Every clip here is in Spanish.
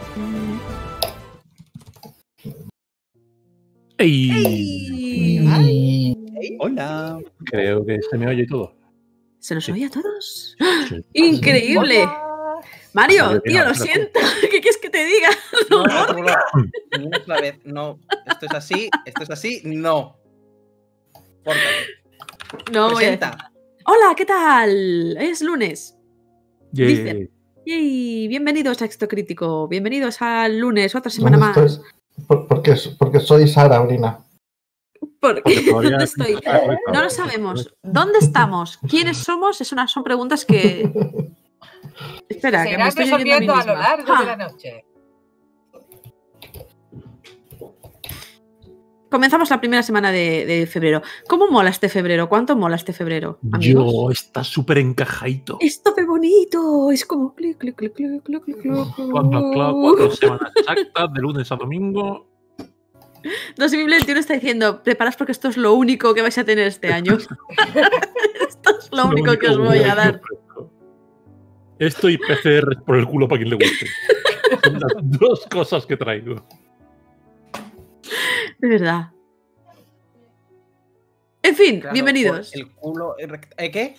¡Ey! ¡Ey! Hola. Creo que se me oye y todo. ¿Se nos oye a todos? Sí. ¡Increíble! Hola. Mario, Vale, tío, lo espera. siento. ¿Qué quieres que te diga? No, una sola vez. No. Esto es así, no. Pórtate. No voy a decir. Presenta. Hola, ¿qué tal? Es lunes. Yay. Dice. Yay, bienvenidos a Éxito Crítico. Bienvenidos al lunes, otra semana ¿Dónde más. estoy? Porque soy Sara, Brina. Porque todavía- ¿Dónde estoy? No lo sabemos. ¿Dónde estamos? ¿Quiénes somos? Son preguntas que... Espera, Se que me irán estoy oyendo a mí resolviendo a lo misma. largo de ¡Ja! la noche. Comenzamos la primera semana de febrero. ¿Cómo mola este febrero? ¿Cuánto mola este febrero, amigos? Yo, está súper encajadito. Esto qué bonito. Es como... clic, clic, clic, clic, clic, clic, clic. Clac, clac, clac, 4 semanas exactas, de lunes a domingo. 2021 está diciendo, preparaos porque esto es lo único que vais a tener este año. Esto es lo único que os voy a dar. Esto y PCR por el culo para quien le guste. Son las dos cosas que traigo. De verdad. En fin, Claro, bienvenidos. por el culo. ¿Qué?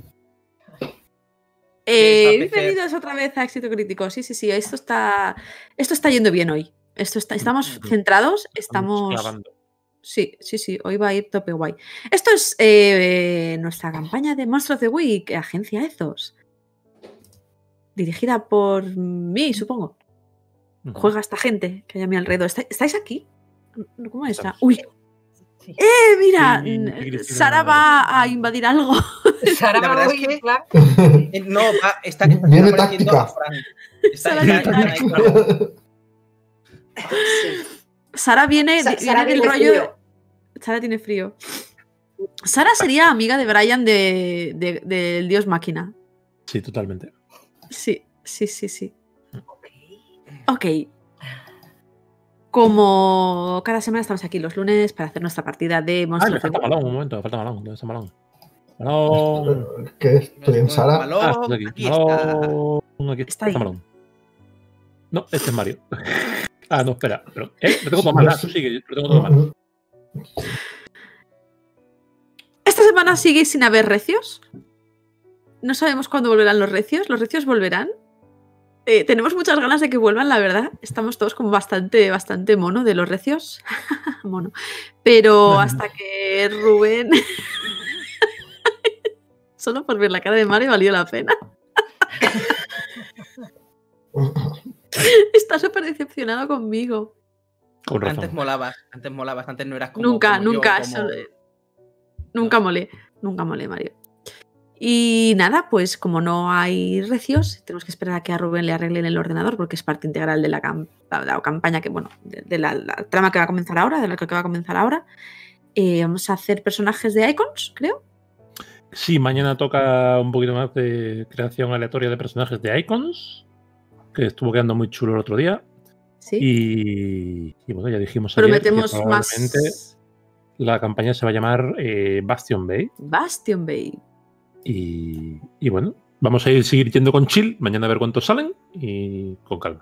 Esa Bienvenidos otra vez a Éxito Crítico. Sí. Esto está yendo bien hoy. Estamos centrados, estamos... clavando. Sí. Hoy va a ir tope guay. Esto es nuestra campaña de Monster of the Week, Agencia Ethos. Dirigida por mí, supongo. Juega esta gente que hay a mi alrededor. ¿Estáis aquí? ¿Cómo está? Estamos. Uy. Sí. Mira, Sí, Cristina. Sara va a invadir algo. Sara La va verdad hoy es que- en plan. No, está Viene apareciendo táctica. Fran. Sara Está viene ahí, Fran. Sara viene, Sara viene del tiene rollo. frío. Sara tiene frío. Sara sería amiga de Brian del Dios Máquina. Sí, totalmente. Sí. Ok. Como cada semana estamos aquí los lunes para hacer nuestra partida de Monster Me of the falta Week. Malón, un momento, me falta Malón. ¿Dónde está Malón? Malón. ¿Qué? ¿Estoy en Sara? Malón, Está aquí. aquí está. Malón. Aquí Está ahí. Malón. No, este es Mario. No, espera. Pero, lo tengo todo mal. Tú sigue, lo tengo todo mal. Esta semana sigue sin haber recios. No sabemos cuándo volverán los recios. ¿Los recios volverán? Tenemos muchas ganas de que vuelvan, la verdad. Estamos todos como bastante mono de los recios. Mono. Pero hasta que Rubén... Solo por ver la cara de Mario valió la pena. Está súper decepcionado conmigo. Con razón. Antes molabas, antes no eras como. Nunca. como yo, como- eso nunca molé, Mario. Y nada, pues como no hay recios, tenemos que esperar a que a Rubén le arreglen el ordenador porque es parte integral de la campaña que, bueno, de la trama que va a comenzar ahora, de la que va a comenzar ahora. Vamos a hacer personajes de Icons, creo. Sí, mañana toca un poquito más de creación aleatoria de personajes de Icons, que estuvo quedando muy chulo el otro día. Sí. Y bueno, ya dijimos ayer Prometemos que probablemente más. la campaña se va a llamar Bastion Bay. Bastion Bay. Y bueno, vamos a seguir yendo con chill, mañana a ver cuántos salen y con calma.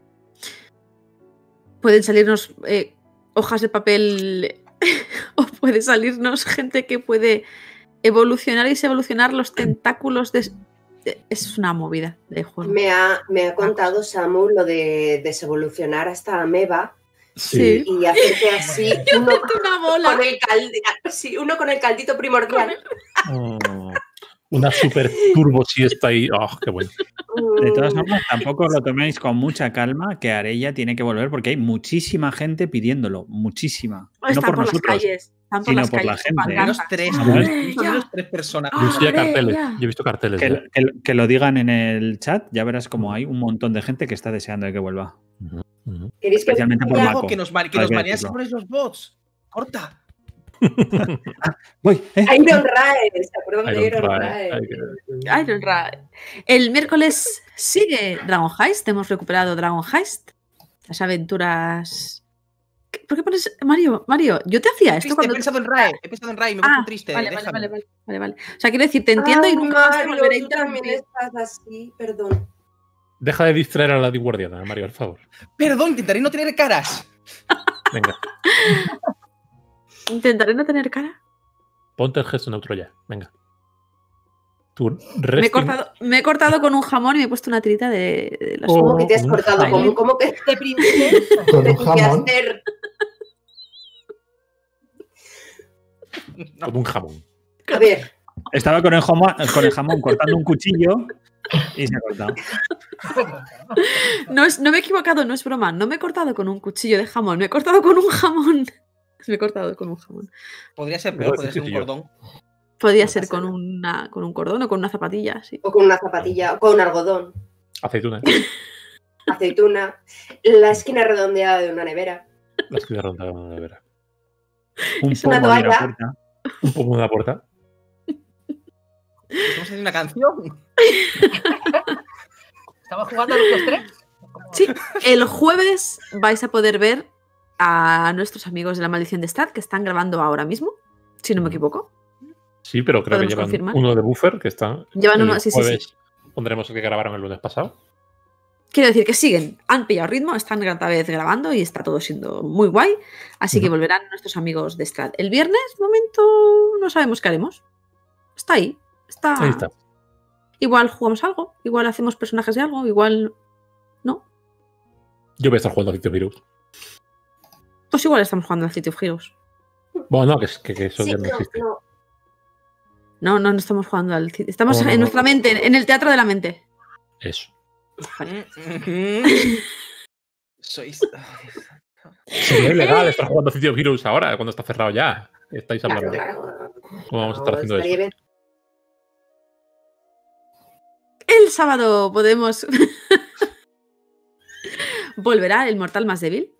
Pueden salirnos hojas de papel o puede salirnos gente que puede evolucionar y desevolucionar los tentáculos de... Es una movida de juego. Me ha contado Samu lo de desevolucionar hasta ameba Sí. y hacerte así uno Una bola. uno con el caldito primordial. Una super turbo siesta ahí. ¡Oh, qué bueno! De todas formas, tampoco lo toméis con mucha calma, que Arella tiene que volver porque hay muchísima gente pidiéndolo. Muchísima. Están no por las nosotros. calles. Están por sino las por la calles. gente. con Menos pancartas. tres. Ah, Menos tres personas. Yo he visto ya carteles. ya. Yo he visto carteles. ya. Que lo digan en el chat, ya verás como hay un montón de gente que está deseando de que vuelva. Ujú. ¿Queréis que Especialmente por Hay Mako. algo que nos Hay que marean decirlo. siempre los bots. Corta. Voy, Iron Rae, ¿se acuerdan de Iron Iron Rae, Rae? Iron Rae. El miércoles sigue Dragon Heist. Hemos recuperado Dragon Heist. Las aventuras. ¿Por qué pones. Mario, yo te hacía esto Triste, cuando. he pensado en Rae, me pongo triste. Vale. déjame. O sea, quiero decir, te entiendo y nunca más te Mario, volveré a tú también interrumpir. estás así, perdón. Deja de distraer a la guardiana, Mario, por favor. Perdón, intentaré no tener caras. Venga, Intentaré no tener cara. ponte el gesto neutro ya. Venga. Tu Me he cortado con un jamón y me he puesto una tirita de las Oh. ¿Cómo que te has un cortado? jamón. ¿Cómo que De princesa. Con te un que jamón. hacer? Como un jamón. A ver, Estaba con el jamón cortando un cuchillo y se ha cortado. No me he equivocado, no es broma. No me he cortado con un cuchillo de jamón, me he cortado con un jamón. Me he cortado con un jamón. Podría ser peor, podría ser un Tío. cordón. Podía No ser pasa con un cordón o con una zapatilla, sí. o con una zapatilla, o con un algodón, Aceituna. aceituna, la esquina redondeada de una nevera. La esquina ronda de una nevera. Un Es una pomo de la toalla. puerta. Un poco de la puerta. ¿Estamos haciendo una canción? ¿Estamos jugando los tres? Sí, el jueves vais a poder ver a nuestros amigos de la Maldición de Strat que están grabando ahora mismo, si no me equivoco. Sí, pero creo que ¿Podemos llevan confirmar? uno de buffer que están. Llevan el uno, sí. jueves pondremos el que grabaron el lunes pasado. Quiero decir que siguen, han pillado ritmo, están cada vez grabando y está todo siendo muy guay. Así que Ujú. volverán nuestros amigos de Strat. El viernes, de momento, no sabemos qué haremos. Está ahí. Ahí está. Igual jugamos algo, igual hacemos personajes de algo, igual no. Yo voy a estar jugando a City of Heroes. Pues igual estamos jugando al City of Heroes. Bueno, no, que eso Sí, ya no existe. no. No estamos jugando al City. Estamos No, no, en no. nuestra mente, en el teatro de la mente. Eso. Sois. Sería ilegal estar jugando a City of Heroes ahora, cuando está cerrado ya. Estáis Claro, hablando. claro. ¿Cómo vamos a estar No, haciendo estaría eso? bien. El sábado podemos. Volverá el mortal más débil.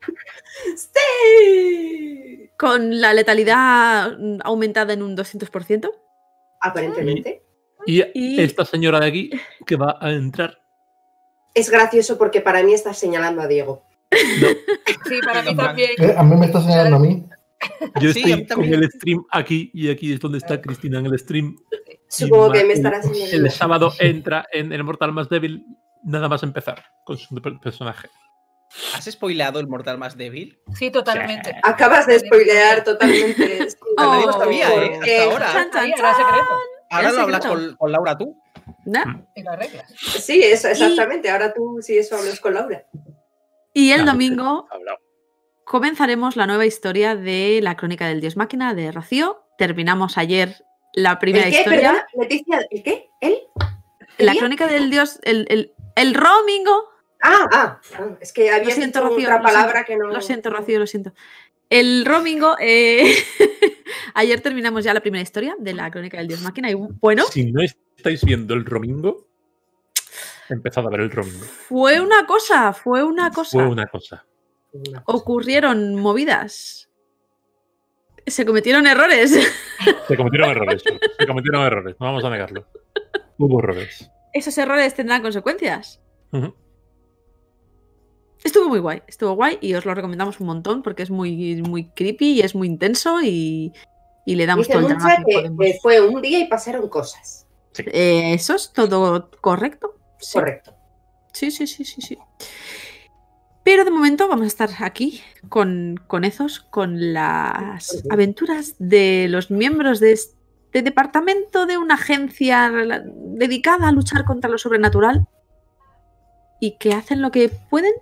¡Sí! Con la letalidad aumentada en un 200%. Aparentemente. Y esta señora de aquí que va a entrar. Es gracioso porque para mí estás señalando a Diego. Sí, para mí también. A mí me está señalando a mí. Yo Sí, estoy a mí con también. el stream aquí y aquí es donde está Cristina en el stream. Supongo que me el- estarás señalando. El sábado entra en el mortal más débil nada más empezar con su personaje. ¿Has spoileado el mortal más débil? Sí, totalmente. Acabas de spoilear totalmente. Nadie lo sabía, ¿eh? Porque- Hasta ahora. Chan, chan, Ahí, era secreto. Ahora El lo hablas secreto. con Laura tú. ¿No? Y las reglas. Sí, eso, exactamente. Ahora tú sí eso hablas con Laura. Y el Ah, domingo hablado. comenzaremos la nueva historia de la Crónica del Dios Máquina de Rocío. Terminamos ayer la primera ¿El qué? historia. Perdona, Leticia, ¿el qué? ¿El? La día? Crónica del Dios, el romingo. Es que había Lo siento, dicho Rocío, otra lo palabra que no. Lo siento, Rocío, lo siento. El romingo. Ayer terminamos ya la primera historia de la Crónica del Dios Máquina. Y bueno, Si no estáis viendo el Romingo, empezad a ver el Romingo. fue una cosa. Fue una cosa. Ocurrieron movidas. Se cometieron errores. Se cometieron errores. Se cometieron errores. No vamos a negarlo. Hubo errores. Esos errores tendrán consecuencias. Ujú. Estuvo muy guay, y os lo recomendamos un montón porque es muy, muy creepy y es muy intenso y le damos Dice todo el drama Muncha que que podemos. fue un día y pasaron cosas. Eso es todo correcto. Sí. Correcto. Sí. Pero de momento vamos a estar aquí con Ezos, con las aventuras de los miembros de este departamento de una agencia dedicada a luchar contra lo sobrenatural y que hacen lo que pueden.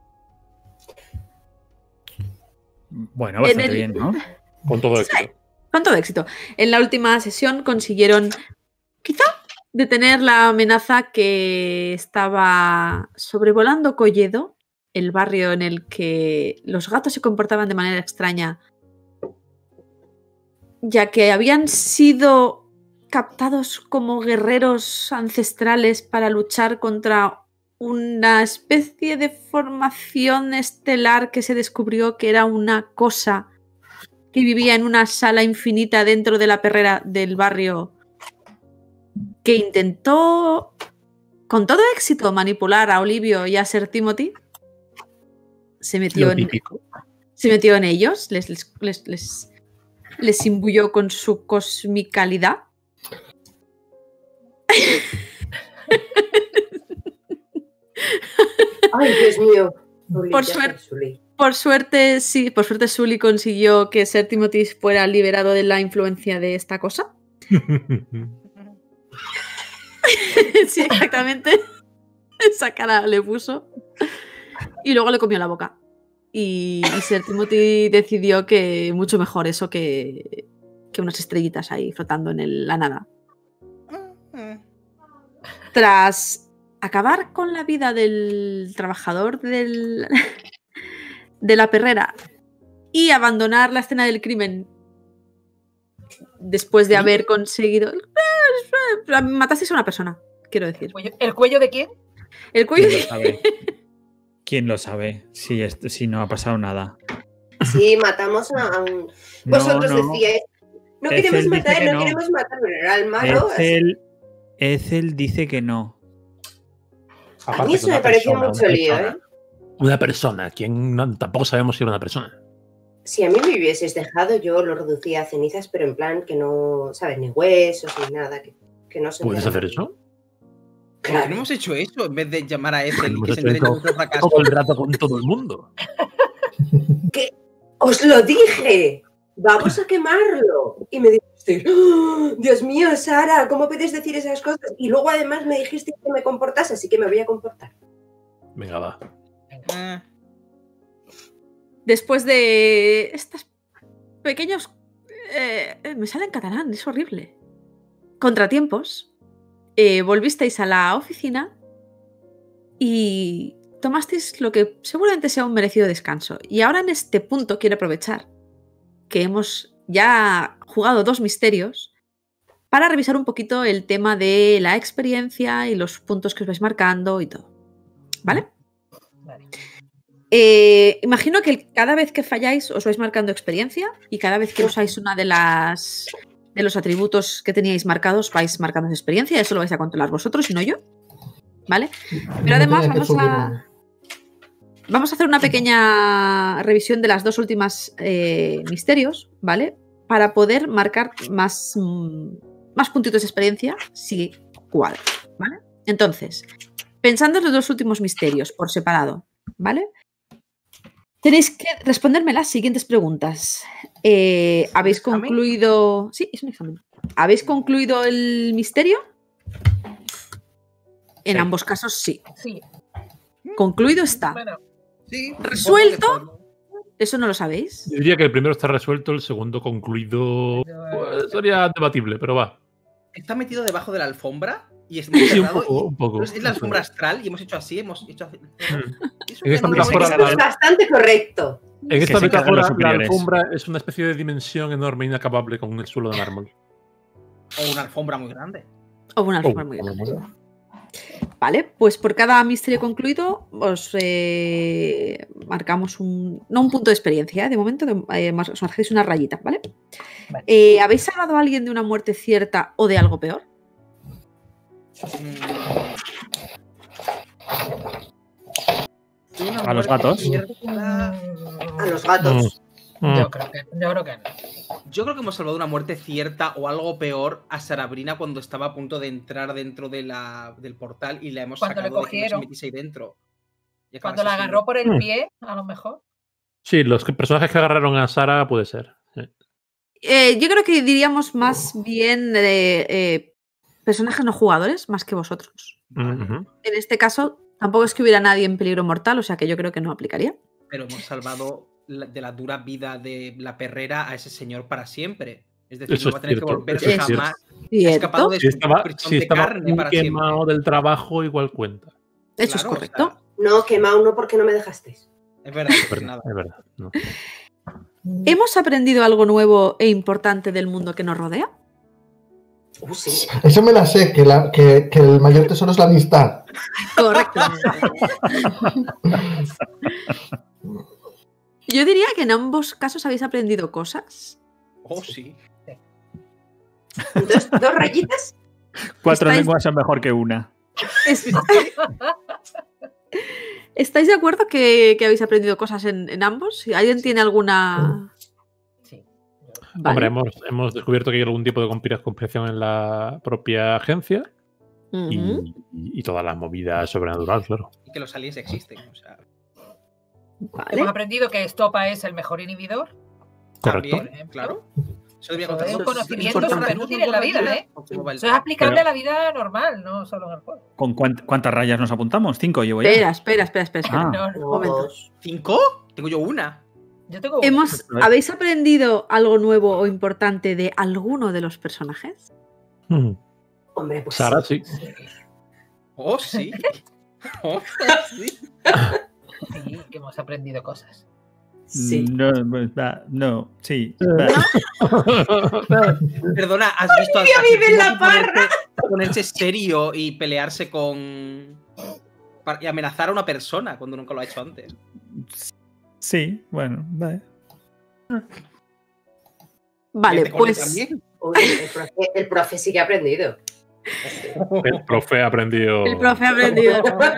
Bueno, bastante En el- bien, ¿no? Con todo éxito. Con todo éxito. En la última sesión consiguieron, quizá, detener la amenaza que estaba sobrevolando Colledo, el barrio en el que los gatos se comportaban de manera extraña, ya que habían sido captados como guerreros ancestrales para luchar contra una especie de formación estelar que se descubrió que era una cosa que vivía en una sala infinita dentro de la perrera del barrio, que intentó con todo éxito manipular a Olivio y a Sir Timothy. Se metió, Lo típico. se metió en ellos, les imbuyó con su cosmicalidad. Ay, Dios mío. Por suerte, sí, por suerte Sully consiguió que Sir Timothy fuera liberado de la influencia de esta cosa. Sí, exactamente. Esa cara le puso. Y luego le comió la boca. Y Sir Timothy decidió que mucho mejor eso que unas estrellitas ahí flotando en la nada. Tras acabar con la vida del trabajador de la perrera y abandonar la escena del crimen después de haber conseguido... Matasteis a una persona, quiero decir. ¿El cuello de quién? El cuello ¿Quién lo sabe? ¿Quién lo sabe? Si no ha pasado nada. Sí, matamos a un... Vosotros decíais, no queremos matar, no queremos matar, pero era el malo. Ethel dice que no. A mí eso me pareció mucho lío, ¿eh? Una persona, tampoco sabemos si era una persona. Si a mí me hubieses dejado, yo lo reducía a cenizas, pero en plan que no, ¿sabes? Ni huesos ni nada, que no se... ¿Puedes hacer eso? Claro. No hemos hecho eso en vez de llamar a Ethel y que se entere entere de nuestro fracaso. Todo el rato con todo el mundo. ¿Qué? ¡Os lo dije! ¡Vamos a quemarlo! Y me dijiste, ¡oh, Dios mío, Sara, ¿cómo puedes decir esas cosas? Y luego además me dijiste que me comportase, así que me voy a comportar. Venga, va. Después de estos pequeños... me sale en catalán, es horrible. Contratiempos. Volvisteis a la oficina y tomasteis lo que seguramente sea un merecido descanso. Y ahora en este punto quiero aprovechar que hemos ya jugado 2 misterios para revisar un poquito el tema de la experiencia y los puntos que os vais marcando y todo. ¿Vale? Vale. Imagino que cada vez que falláis os vais marcando experiencia y cada vez que usáis una de los atributos que teníais marcados vais marcando experiencia. Eso lo vais a controlar vosotros y no yo. ¿Vale? Pero además vamos a hacer una pequeña revisión de las 2 últimas misterios, ¿vale? Para poder marcar más puntitos de experiencia si cuadra, ¿vale? Entonces, pensando en los 2 últimos misterios por separado, ¿vale? Tenéis que responderme las siguientes preguntas. ¿Habéis concluido...? Sí, es un examen. ¿Habéis concluido el misterio? En ambos casos, sí. Sí. Concluido está. Bueno, Sí, ¿Resuelto? ¿Eso no lo sabéis? Yo diría que el primero está resuelto, el segundo concluido. Pues, sería debatible, pero va. Está metido debajo de la alfombra y es muy Sí, cerrado. un poco. Es la alfombra astral y hemos hecho así, hemos hecho así. En esta metáfora, Eso es bastante correcto. En esta se encargan metáfora, los la superiores. alfombra es una especie de dimensión enorme, inacabable, con el suelo de mármol. O una alfombra muy grande. O una alfombra muy grande. Vale, pues por cada misterio concluido os marcamos no un punto de experiencia, de momento os marcáis una rayita, ¿vale? Vale. ¿Habéis salvado a alguien de una muerte cierta o de algo peor? ¿A los gatos? A los gatos. yo creo que no. Yo creo que hemos salvado una muerte cierta o algo peor a Sarabrina cuando estaba a punto de entrar dentro del portal y la hemos Cuando le sacado de que no se cogieron. metiese ahí dentro. Y Cuando la acabase agarró por el Mm. pie, a lo mejor. Sí, los personajes que agarraron a Sara puede ser. Sí. Yo creo que diríamos más bien personajes no jugadores, más que vosotros. Ujú. En este caso, tampoco es que hubiera nadie en peligro mortal, o sea que yo creo que no aplicaría. Pero hemos salvado de la dura vida de la perrera a ese señor para siempre. Es decir, Eso no va a es tener cierto, que volverse eso es jamás. Ha ¿Cierto? escapado de Si su estaba, prisión si de estaba carne muy para siempre. quemado del trabajo, igual cuenta. Eso es Claro, correcto. o sea, No, quemado no, porque no me dejasteis. es verdad, Es pues verdad, nada. es verdad. No. ¿Hemos aprendido algo nuevo e importante del mundo que nos rodea? Sí. Eso me la sé, que el mayor tesoro es la amistad. Correcto. Yo diría que en ambos casos habéis aprendido cosas. Oh, sí. Entonces, 2 rayitas. 4 Estáis- lenguas son mejor que una. ¿Estáis de acuerdo que habéis aprendido cosas en ambos? Si alguien tiene alguna... Sí. Vale. Hombre, hemos descubierto que hay algún tipo de conspiración en la propia agencia. y todas las movidas sobrenaturales, claro. Y que los aliens existen. O sea, Vale. Hemos aprendido que Estopa es el mejor inhibidor. Correcto. también, claro. Eso lo voy a Eso contar. es un Eso conocimiento importante. súper útil en la vida, ¿eh? ¿Cómo va el Eso es tema? aplicable Pero- a la vida normal, no solo en el juego. ¿Con cuántas rayas nos apuntamos? 5 llevo ya. Espera. Ah. No, no. momento. 5? Tengo yo una. Yo tengo uno. ¿Habéis aprendido algo nuevo o importante de alguno de los personajes? Hombre, pues. Sara, sí. Oh, sí. Oh, sí. Sí, que hemos aprendido cosas. Sí. No, sí. Perdona, ¿has visto a vive en la parra! ponerse serio y pelearse con. Y amenazar a una persona cuando nunca lo ha hecho antes? Sí, bueno, vale. Vale, ¿Te acuerdas pues también? Uy, el profe sí que ha aprendido. El profe ha aprendido. el profe ha aprendido.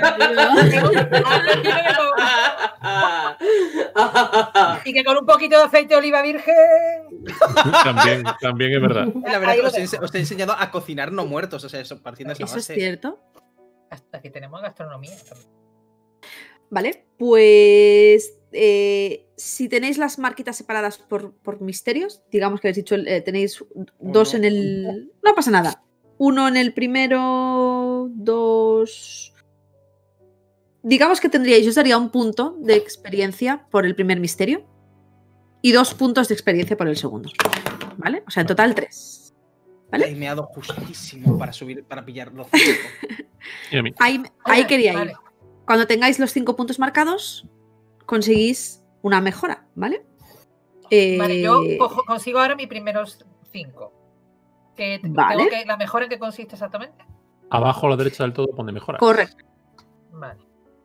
Y que con un poquito de aceite de oliva virgen. También es verdad. La verdad Ahí es lo que dejo. os he enseñado a cocinar no muertos. O sea, eso partiendo de esa Eso es base. cierto. Hasta que tenemos gastronomía también. Vale, pues si tenéis las marquitas separadas por misterios, digamos que habéis dicho, tenéis dos no. en el... No pasa nada. Uno en el primero, dos... Digamos que tendríais, yo os daría un punto de experiencia por el primer misterio y 2 puntos de experiencia por el segundo. ¿Vale? O sea, en total 3. ¿Vale? He meado justísimo para subir, para pillar los 5. Y a mí. Ahí quería ir. Vale. Cuando tengáis los 5 puntos marcados, conseguís una mejora, ¿vale? Vale, yo consigo ahora mis primeros 5. Vale. ¿La mejora en qué consiste exactamente? Abajo a la derecha del todo pone mejora. Correcto, Vale.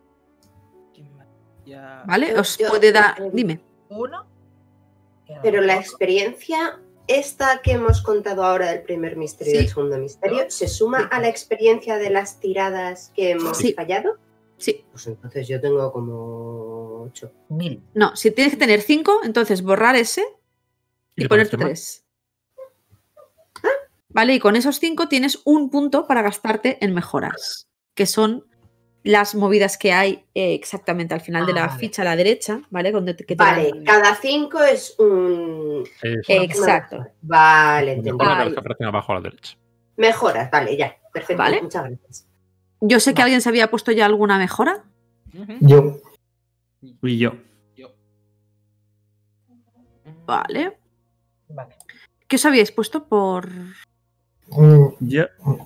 Ya. ¿vale? Os Yo- puede dar... Dime. 1. Pero la experiencia, esta que hemos contado ahora del primer misterio y Sí. del segundo misterio, ¿se suma a la experiencia de las tiradas que hemos Sí. fallado? Sí. Pues entonces yo tengo como 8. 1000. No, si tienes que tener 5, entonces borrar ese y le ponerte pones 3. ¿Vale? Y con esos 5 tienes un punto para gastarte en mejoras, que son las movidas que hay exactamente al final de la Vale. ficha a la derecha, ¿vale? Vale, cada 5 es un... Eso. Exacto. Vale, entendido. Mejora Ahí. las que aparecen abajo a la derecha. Mejoras, vale, ya. Perfecto, Vale. muchas gracias. Yo sé que alguien se había puesto ya alguna mejora. Ujú. Yo. Y yo. Yo. Vale. Vale. ¿Qué os habíais puesto por...? Yo.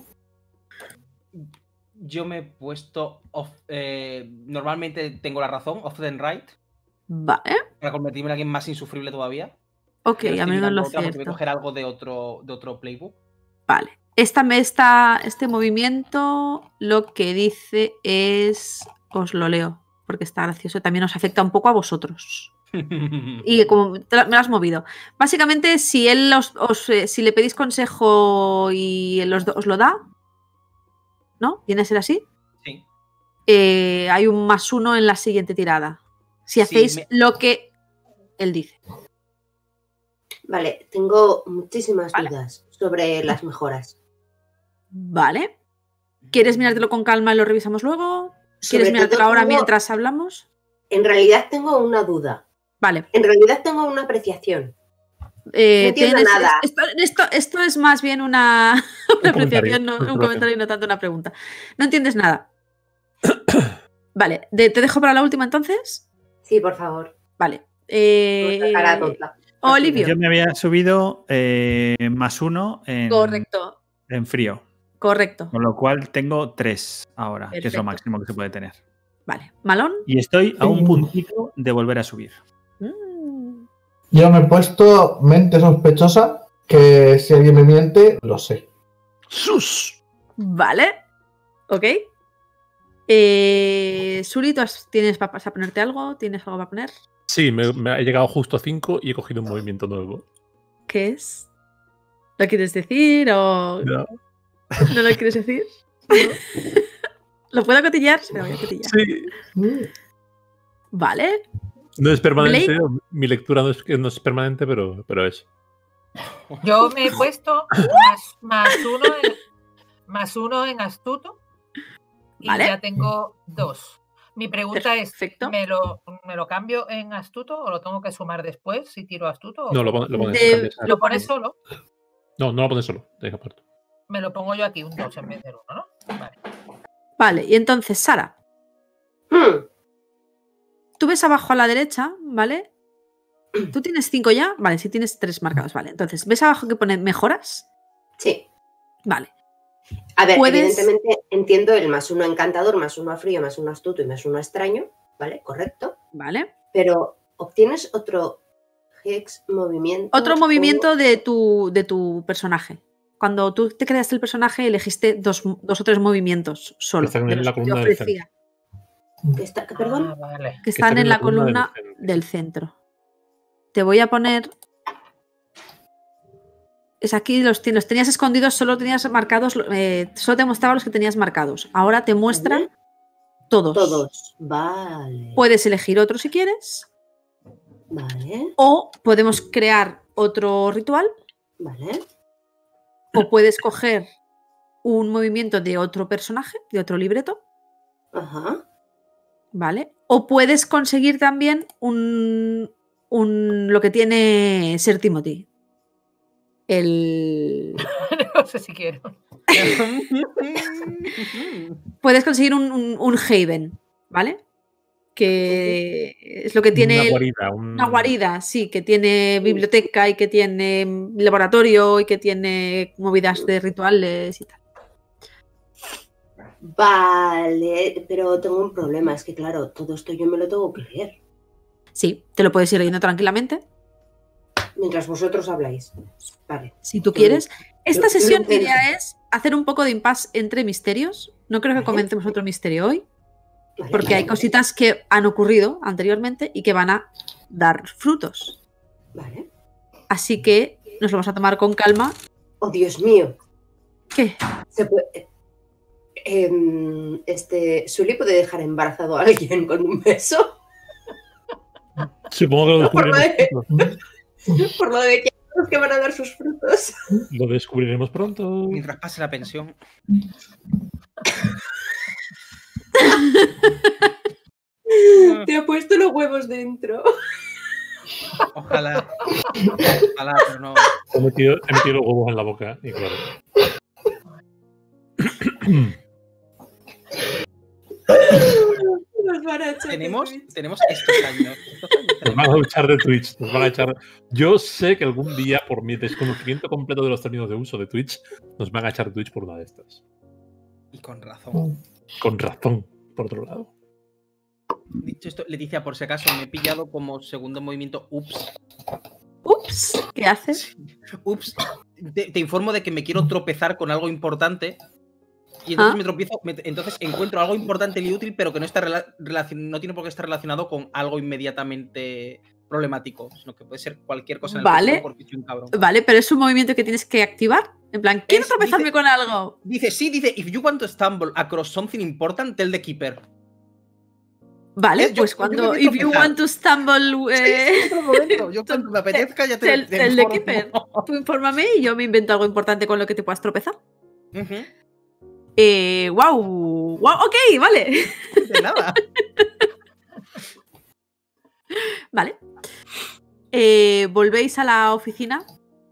Yo me he puesto normalmente tengo la razón, off and right, Vale. para convertirme en alguien más insufrible todavía. Ok, Pero a estoy menos mirando lo otra porque voy a cierto. coger algo de otro playbook. Vale. Este movimiento lo que dice es... Os lo leo, porque está gracioso. También os afecta un poco a vosotros. Y como me lo has movido. Básicamente, si él si le pedís consejo y él os lo da, ¿no? ¿Viene a ser así? Sí. Hay un +1 en la siguiente tirada. Si Sí, hacéis lo que él dice. Vale, tengo muchísimas Vale. dudas sobre las mejoras. Vale. ¿Quieres mirártelo con calma y lo revisamos luego? ¿Quieres Sobre mirártelo todo ahora tengo- mientras hablamos? En realidad tengo una duda. Vale. En realidad tengo una apreciación. entiendo nada. Esto es más bien una comentario, apreciación, no, una un comentario y no tanto una pregunta. No entiendes nada. Vale, ¿te dejo para la última entonces? Sí, por favor. Vale. Nuestra cara tonta. Olivio. Yo me había subido +1 Correcto, en frío. correcto. Con lo cual tengo 3 ahora, que es Perfecto. lo máximo que se puede tener. Vale. ¿Malón? Y estoy a un puntito de volver a subir. Mm, Yo me he puesto mente sospechosa, que si alguien me miente, lo sé. ¡Sus! Vale. Ok. Suri, ¿tienes para ponerte algo? ¿Tienes algo para poner? Sí, me ha llegado justo a 5 y he cogido un movimiento nuevo. ¿Qué es? ¿Lo quieres decir o No. no lo quieres decir? ¿Lo puedo cotillar? Se lo voy a cotillar. Sí. Vale. No es permanente. Blake. Mi lectura no es permanente, pero es. Yo me he puesto +1 +1 en astuto. Y Vale. ya tengo 2. Mi pregunta Perfecto. es, ¿me lo cambio en astuto o lo tengo que sumar después si tiro astuto? No, lo pones. ¿Lo pones solo? No lo pones solo. Te deja aparte. Me lo pongo yo aquí, un 2 en vez del 1, ¿no? Vale. Vale, y entonces, Sara, Hmm, tú ves abajo a la derecha, ¿vale? ¿Tú tienes 5 ya? Vale, sí tienes 3 marcados, vale. Entonces, ¿ves abajo que pone mejoras? sí. Vale. A ver, Puedes- evidentemente entiendo el +1 encantador, +1 a frío, +1 astuto y +1 extraño, ¿vale? Correcto. Vale. Pero obtienes otro Hex movimiento. Otro movimiento de tu personaje. Cuando tú te creaste el personaje, elegiste dos o tres movimientos solo. Están de en los la que te columna del ofrecía, Perdón. Ah, vale. que están en la columna del centro. Te voy a poner. Es aquí, los tenías escondidos, solo tenías marcados, solo te mostraba los que tenías marcados. Ahora te muestra Vale. todos. Todos. Vale. Puedes elegir otro si quieres. Vale. O podemos crear otro ritual. Vale. O puedes coger un movimiento de otro personaje, de otro libreto. Ajá. ¿Vale? O puedes conseguir también lo que tiene Ser Timothy. No sé si quiero. Puedes conseguir un Haven, ¿vale? Que es lo que tiene Una guarida. una guarida, sí, que tiene biblioteca y que tiene laboratorio y que tiene movidas de rituales y tal. Vale, pero tengo un problema, es que claro, todo esto yo me lo tengo que leer. Sí, te lo puedes ir leyendo tranquilamente, Mientras vosotros habláis. Vale. si tú quieres. Esta yo sesión lo mi idea intento. es hacer un poco de impasse entre misterios. No creo que Vale. comencemos otro misterio hoy, Vale, porque vale, hay cositas que han ocurrido anteriormente y que van a dar frutos. Vale. Así que nos lo vamos a tomar con calma. Oh, Dios mío. ¿Qué? Se puede. ¿Sully puede dejar embarazado a alguien con un beso? Supongo que lo Por lo descubriremos de- pronto. Por lo de que los que van a dar sus frutos. Lo descubriremos pronto. Mientras pase la pensión. Te ha puesto los huevos dentro. Ojalá. Ojalá, pero no. He metido los huevos en la boca y claro. Nos van a echar de Tenemos Twitch. estos años. Nos van a echar de Twitch. Nos van a echar. Yo sé que algún día, por mi desconocimiento completo de los términos de uso de Twitch, nos van a echar de Twitch por una de estas. Y con razón. Con razón, por otro lado. Dicho esto, Leticia, por si acaso, me he pillado como segundo movimiento. Ups. Ups, ¿qué haces? Ups. Te informo de que me quiero tropezar con algo importante. Y entonces Ah. me tropiezo. Entonces encuentro algo importante y útil, pero que no está no tiene por qué estar relacionado con algo inmediatamente problemático, sino que puede ser cualquier cosa en el Vale. futuro porque soy un cabrón. Vale, pero es un movimiento que tienes que activar. En plan, quiero Es- tropezarme dice- con algo. Dice, if you want to stumble across something important, tell the keeper. Vale, yo- pues yo cuando me quiero if you tropezar. want to stumble, En otro momento, yo cuando me apetezca ya te el de informo. Keeper. Tú infórmame y yo me invento algo importante con lo que te puedas tropezar. Ujú. Wow, ok, vale. De nada. Vale. Volvéis a la oficina.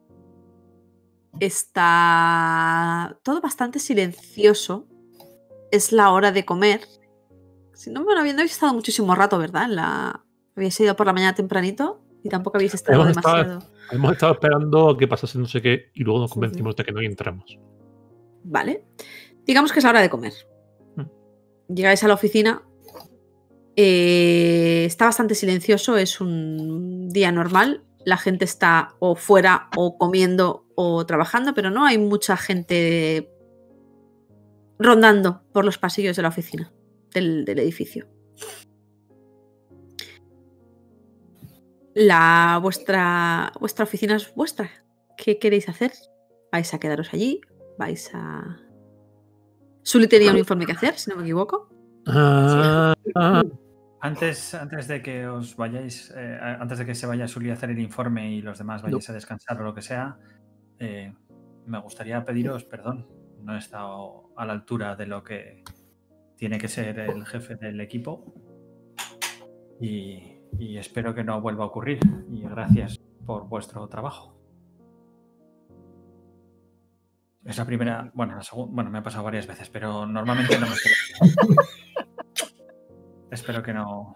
Está todo bastante silencioso. Es la hora de comer. Si no, bueno, no habéis estado muchísimo rato, ¿verdad? Habéis ido por la mañana tempranito y tampoco habéis estado Hemos estado- demasiado. Hemos estado esperando a que pasase no sé qué y luego nos convencimos de que no y entramos. Vale. Digamos que es la hora de comer. Llegáis a la oficina. Está bastante silencioso. Es un día normal. La gente está o fuera o comiendo o trabajando, pero no hay mucha gente rondando por los pasillos de la oficina, del edificio. Vuestra oficina es vuestra. ¿Qué queréis hacer? ¿Vais a quedaros allí? ¿Vais a...? Sully tenía un informe que hacer, si no me equivoco. Antes de que os vayáis, antes de que se vaya Sully a hacer el informe y los demás vayáis a descansar o lo que sea, me gustaría pediros perdón. no he estado a la altura de lo que tiene que ser el jefe del equipo. Y espero que no vuelva a ocurrir. Y gracias por vuestro trabajo. Es la primera... Bueno, la segunda... Bueno, me ha pasado varias veces, pero normalmente no me espero. Espero que no...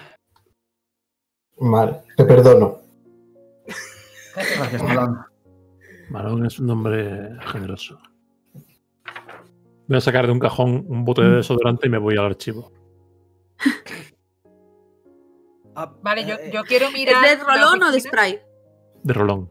Vale, te perdono. Gracias, Malón. Malón es un nombre generoso. Voy a sacar de un cajón un bote de desodorante y me voy al archivo. Vale, yo quiero mirar. ¿Es de la rolón o de oficina. spray? De rolón.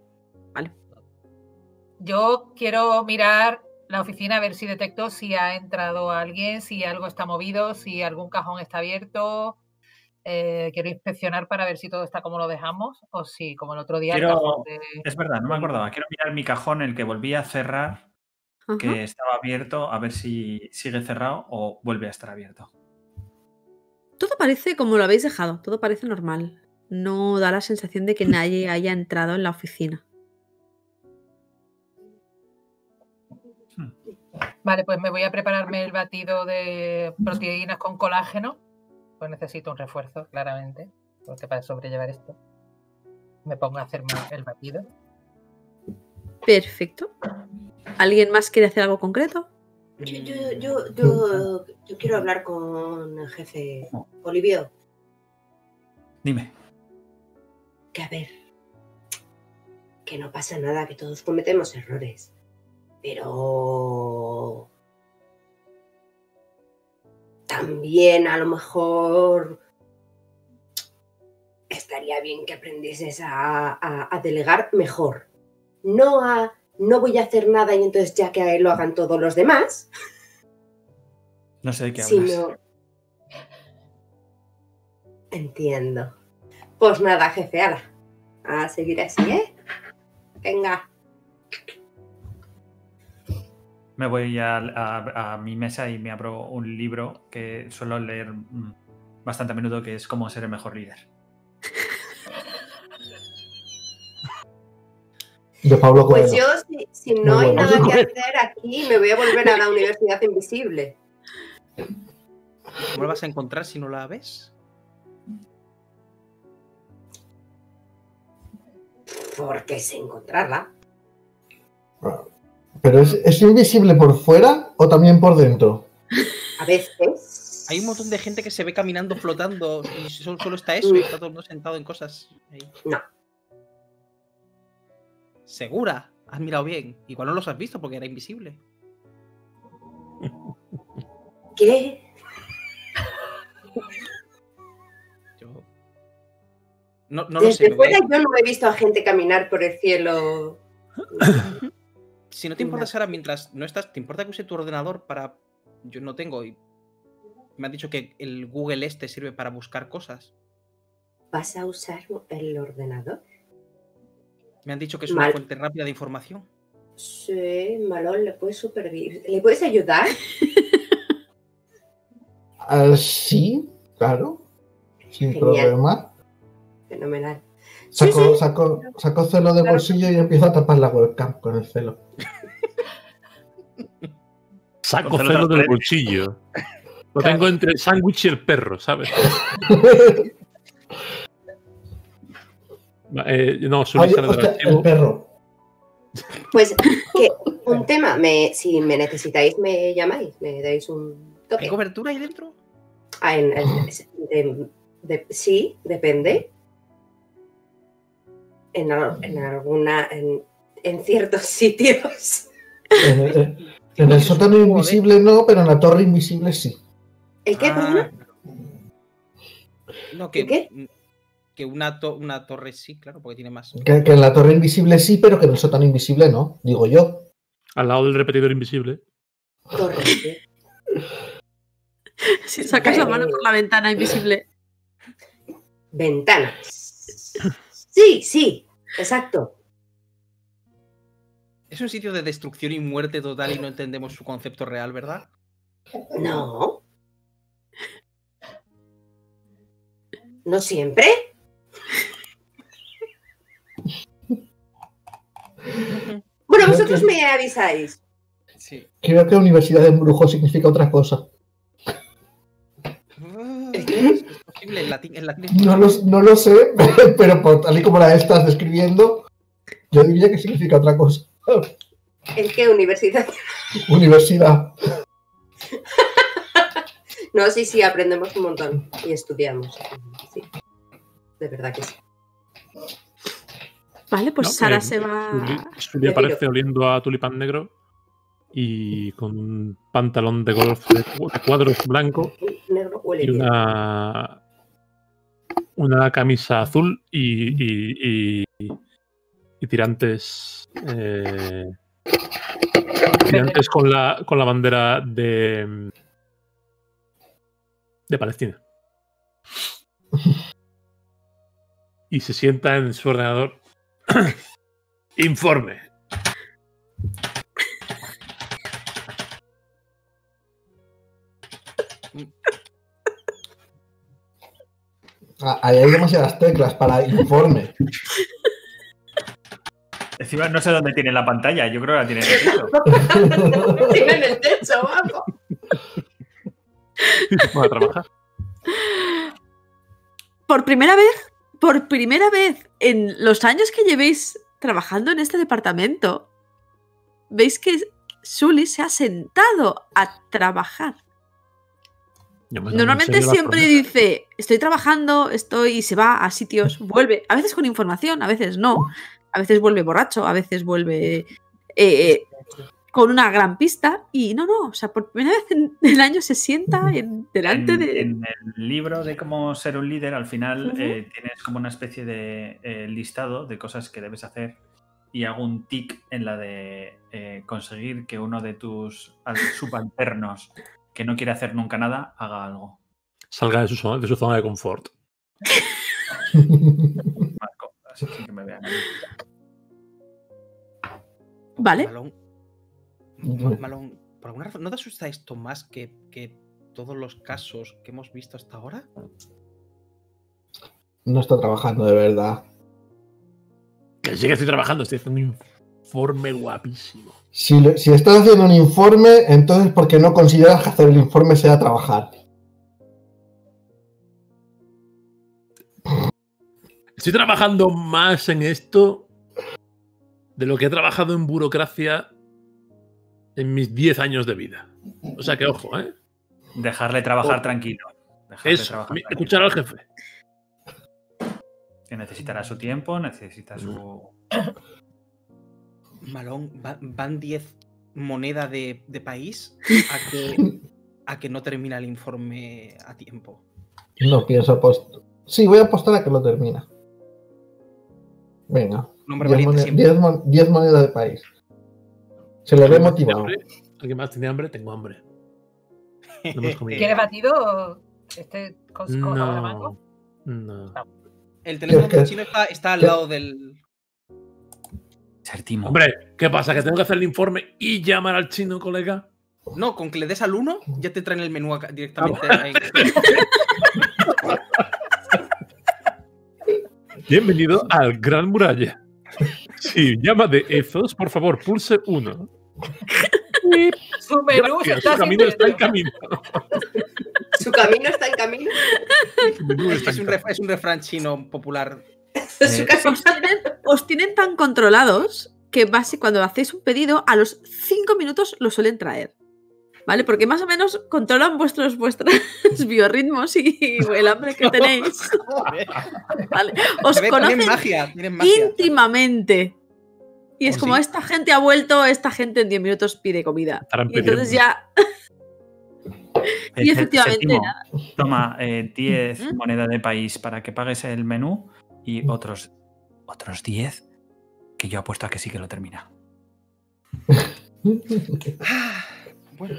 Yo quiero mirar la oficina a ver si detecto si ha entrado alguien, si algo está movido, si algún cajón está abierto. Quiero inspeccionar para ver si todo está como lo dejamos o si, como el otro día, el cajón de... Es verdad, no me acordaba. Quiero mirar mi cajón, el que volví a cerrar, Ajá. que estaba abierto, a ver si sigue cerrado o vuelve a estar abierto. Todo parece como lo habéis dejado, todo parece normal. No da la sensación de que nadie haya entrado en la oficina. Vale, pues me voy a prepararme el batido de proteínas con colágeno. Pues necesito un refuerzo, claramente, porque para sobrellevar esto me pongo a hacerme el batido. Perfecto. ¿Alguien más quiere hacer algo concreto? Yo quiero hablar con el jefe Olivio. Dime. Que a ver, que no pasa nada, que todos cometemos errores. Pero también a lo mejor estaría bien que aprendieses a delegar mejor. No voy a hacer nada y entonces ya que lo hagan todos los demás. No sé de qué hablas. Sino... Entiendo. Pues nada, jefe, ala. A seguir así, ¿eh? Venga. Me voy a mi mesa y me abro un libro que suelo leer bastante a menudo, que es Cómo ser el mejor líder. De Pablo Coelho. Pues yo, si no hay nada que hacer aquí, me voy a volver a la Universidad Invisible. ¿Cómo la vas a encontrar si no la ves? Porque sé encontrarla. ¿Pero es invisible por fuera o también por dentro? A veces. Hay un montón de gente que se ve caminando, flotando, y solo está eso, y está todo el mundo sentado en cosas. Ahí. No. ¿Segura? Has mirado bien. Igual no los has visto porque era invisible. ¿Qué? Yo... No lo sé. Desde fuera yo no he visto a gente caminar por el cielo. Si no te importa, Sara, mientras no estás, ¿te importa que use tu ordenador para...? Yo no tengo y me han dicho que el Google este sirve para buscar cosas. ¿Vas a usar el ordenador? Me han dicho que es una fuente rápida de información. Sí, Malón, ¿le puedes supervisar? ¿Le puedes ayudar? Sí, claro. Sin Genial. problema. Fenomenal. Saco celo de bolsillo y empiezo a tapar la webcam con el celo. Saco celo del bolsillo. Lo tengo entre el sándwich y el perro, ¿sabes? No, su lista del archivo. El perro. Pues, que un tema, si me necesitáis, me llamáis, me dais un toque. ¿Hay cobertura ahí dentro? Sí, depende. En ciertos sitios. En el sótano invisible no, pero en la torre invisible sí. ¿El qué, perdona? No, ¿Qué? Que una torre sí, claro, porque tiene más. Que en la torre invisible sí, pero que en el sótano invisible no, digo yo. Al lado del repetidor invisible. Correcto. Si sacas la mano por la ventana invisible. Ventanas. Sí, exacto. Es un sitio de destrucción y muerte total y no entendemos su concepto real, ¿verdad? No. ¿No siempre? Bueno, vosotros me avisáis. Sí. Creo que universidad de embrujo significa otra cosa. Es posible, en latín es No lo sé, pero por tal y como la estás describiendo, yo diría que significa otra cosa. ¿El qué? ¿Universidad? Universidad. No, sí, aprendemos un montón y estudiamos. Sí. De verdad que sí. Vale, pues No, Sara se va. Sully aparece oliendo a tulipán negro y con un pantalón de golf de cuadros blanco Negro huele y bien. una camisa azul y tirantes tirantes con la bandera de Palestina. Y se sienta en su ordenador. Informe. Ahí hay demasiadas teclas para informe. Encima no sé dónde tiene la pantalla, yo creo que la tiene en el techo. Tiene en el techo, vamos. Y se pone a trabajar. Por primera vez en los años que llevéis trabajando en este departamento, veis que Sully se ha sentado a trabajar. Normalmente siempre dice, estoy trabajando, y se va a sitios, vuelve, a veces con información, a veces no, a veces vuelve borracho, a veces vuelve con una gran pista, y no, o sea, por primera vez en el año se sienta delante de... En el libro de cómo ser un líder, al final tienes como una especie de listado de cosas que debes hacer y hago un tic en la de conseguir que uno de tus subalternos que no quiere hacer nunca nada, haga algo. Salga de su zona de confort. Marco, así que me vean. Vale. Malón, ¿por alguna razón no te asusta esto más que todos los casos que hemos visto hasta ahora? No está trabajando de verdad. Que sí que estoy trabajando, estoy haciendo un informe guapísimo. Si estás haciendo un informe, entonces ¿por qué no consideras que hacer el informe sea trabajar? Estoy trabajando más en esto de lo que he trabajado en burocracia en mis 10 años de vida. O sea que ojo, ¿eh? Dejarle trabajar tranquilo. Escuchar al jefe. Que necesitará su tiempo, necesita su... Malón, van 10 monedas de país a que no termina el informe a tiempo. No pienso apostar. Sí, voy a apostar a que lo termina. Venga. 10 monedas de país. Se le ve motivado. ¿Alguien más tiene hambre? Tengo hambre. No hemos comido. ¿Quieres batido con sabor de mango? No. El teléfono chino está al lado del... Sertimo. Hombre, ¿qué pasa? ¿Que tengo que hacer el informe y llamar al chino, colega? No, con que le des al 1 ya te traen el menú acá directamente. Bienvenido al Gran Muralla. Si llama de Ethos, por favor, pulse 1. Su menú Gracias, está su camino está en camino. ¿Su camino está en camino? Es un refrán chino popular. Os tienen tan controlados que cuando hacéis un pedido, a los 5 minutos lo suelen traer. ¿Vale? Porque más o menos controlan vuestros biorritmos y el hambre que tenéis. ¿Vale? Os conocen tienen magia. íntimamente. Y es como, esta gente ha vuelto, esta gente en 10 minutos pide comida. Y entonces ya... y efectivamente Sertimo, nada. Toma 10 monedas de país para que pagues el menú y otros 10 que yo apuesto a que sí que lo termina. Bueno.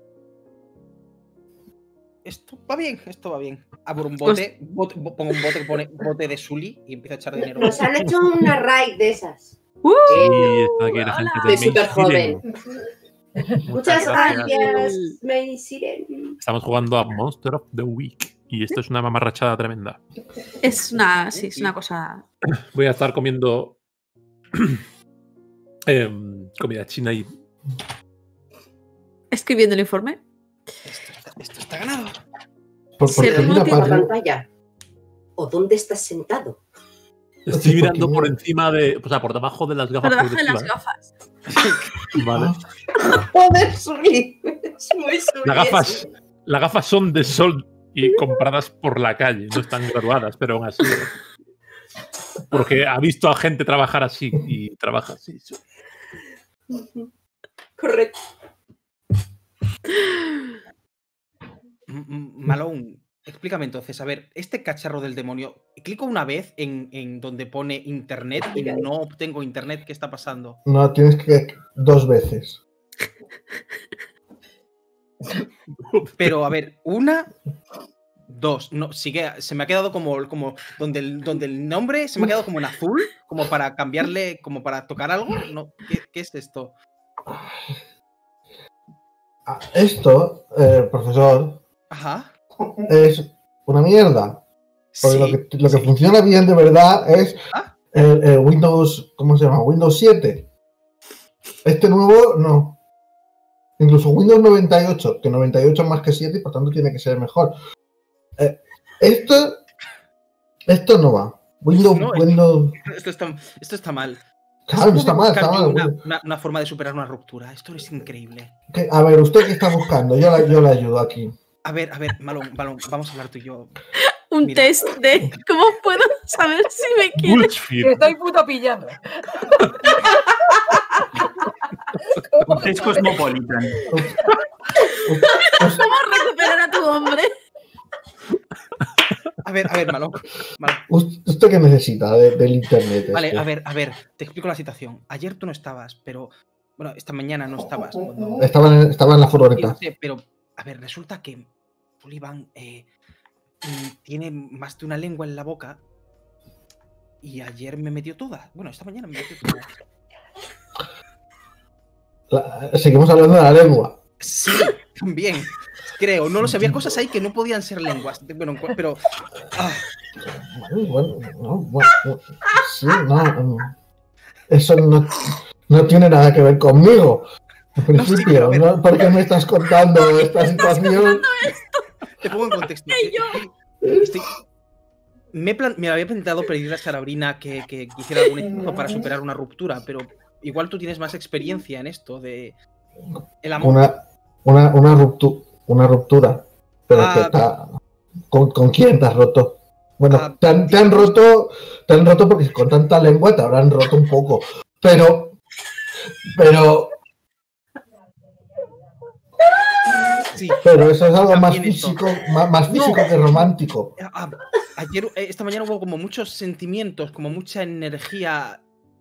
Esto va bien. Abro un bote, pongo un bote que pone bote de Sully y empiezo a echar dinero. Nos han hecho una raid de esas. Sí, está aquí la gente Soy súper joven. Siren. Muchas gracias, Main Siren. Estamos jugando a Monster of the Week y esto es una mamarrachada tremenda. Es una cosa... Voy a estar comiendo comida china y escribiendo el informe. Esto está ganado. Porque Servimos mira, tiempo. ¿La Patri, pantalla? ¿O dónde estás sentado? Estoy mirando porque por mira- encima de. O sea, por debajo de las gafas. Por debajo de las progresivas. gafas. Vale. Joder, Suli. Es muy Suli. Las gafas son de sol y compradas por la calle. No están graduadas, pero aún así. Porque ha visto a gente trabajar así y trabaja así. Correcto. Malone, explícame entonces, a ver, este cacharro del demonio, clico una vez en donde pone internet y no obtengo internet, ¿qué está pasando? No, tienes que 2 veces. Pero a ver, 1, 2, no, sigue, se me ha quedado como donde el nombre se me ha quedado como en azul, como para cambiarle, como para tocar algo, no, ¿qué es esto? Esto, profesor, Ajá. es una mierda. Porque Sí, lo que sí. funciona bien de verdad es Ah. el Windows, ¿cómo se llama? Windows 7. Este nuevo no. Incluso Windows 98, que 98 es más que 7 y por tanto tiene que ser mejor. Esto no va. Windows, No, esto está mal. claro, está mal, está Buscar mal. una forma de superar una ruptura. Esto es increíble. A ver, ¿usted qué está buscando? Yo la ayudo aquí. A ver, Malone, vamos a hablar tú y yo. Un Mira. test de cómo puedo saber si me quiere. Te Bullshit. estoy puto pillando. Es Cosmopolitan. ¿Cómo recuperar a tu hombre? A ver, Malone. ¿Usted qué necesita del internet? Vale, este? a ver, te explico la situación. Ayer tú no estabas, pero. Bueno, esta mañana no estabas. cuando- Estaba en la furgoneta. Sí, pero, a ver, resulta que Sullivan tiene más de una lengua en la boca y ayer me metió toda. Bueno, esta mañana me metió toda. Seguimos hablando de la lengua. Sí, también. Creo, no lo sé. Había cosas ahí que no podían ser lenguas. Bueno, pero. Bueno, sí, no. Eso no tiene nada que ver conmigo. En principio, pero- ¿no? ¿Por qué me estás contando esta situación? Te pongo en contexto. Me había planteado pedirle a Sarabrina que hiciera algún hechizo para superar una ruptura, pero igual tú tienes más experiencia en esto de el amor. Una ruptura. Pero Ah. que está. ¿Con quién te has roto? Bueno, Ah, te han roto porque con tanta lengua te habrán roto un poco. Pero. Sí. Pero eso es algo más También esto. físico, más físico No. que romántico. Ayer, esta mañana hubo como muchos sentimientos, como mucha energía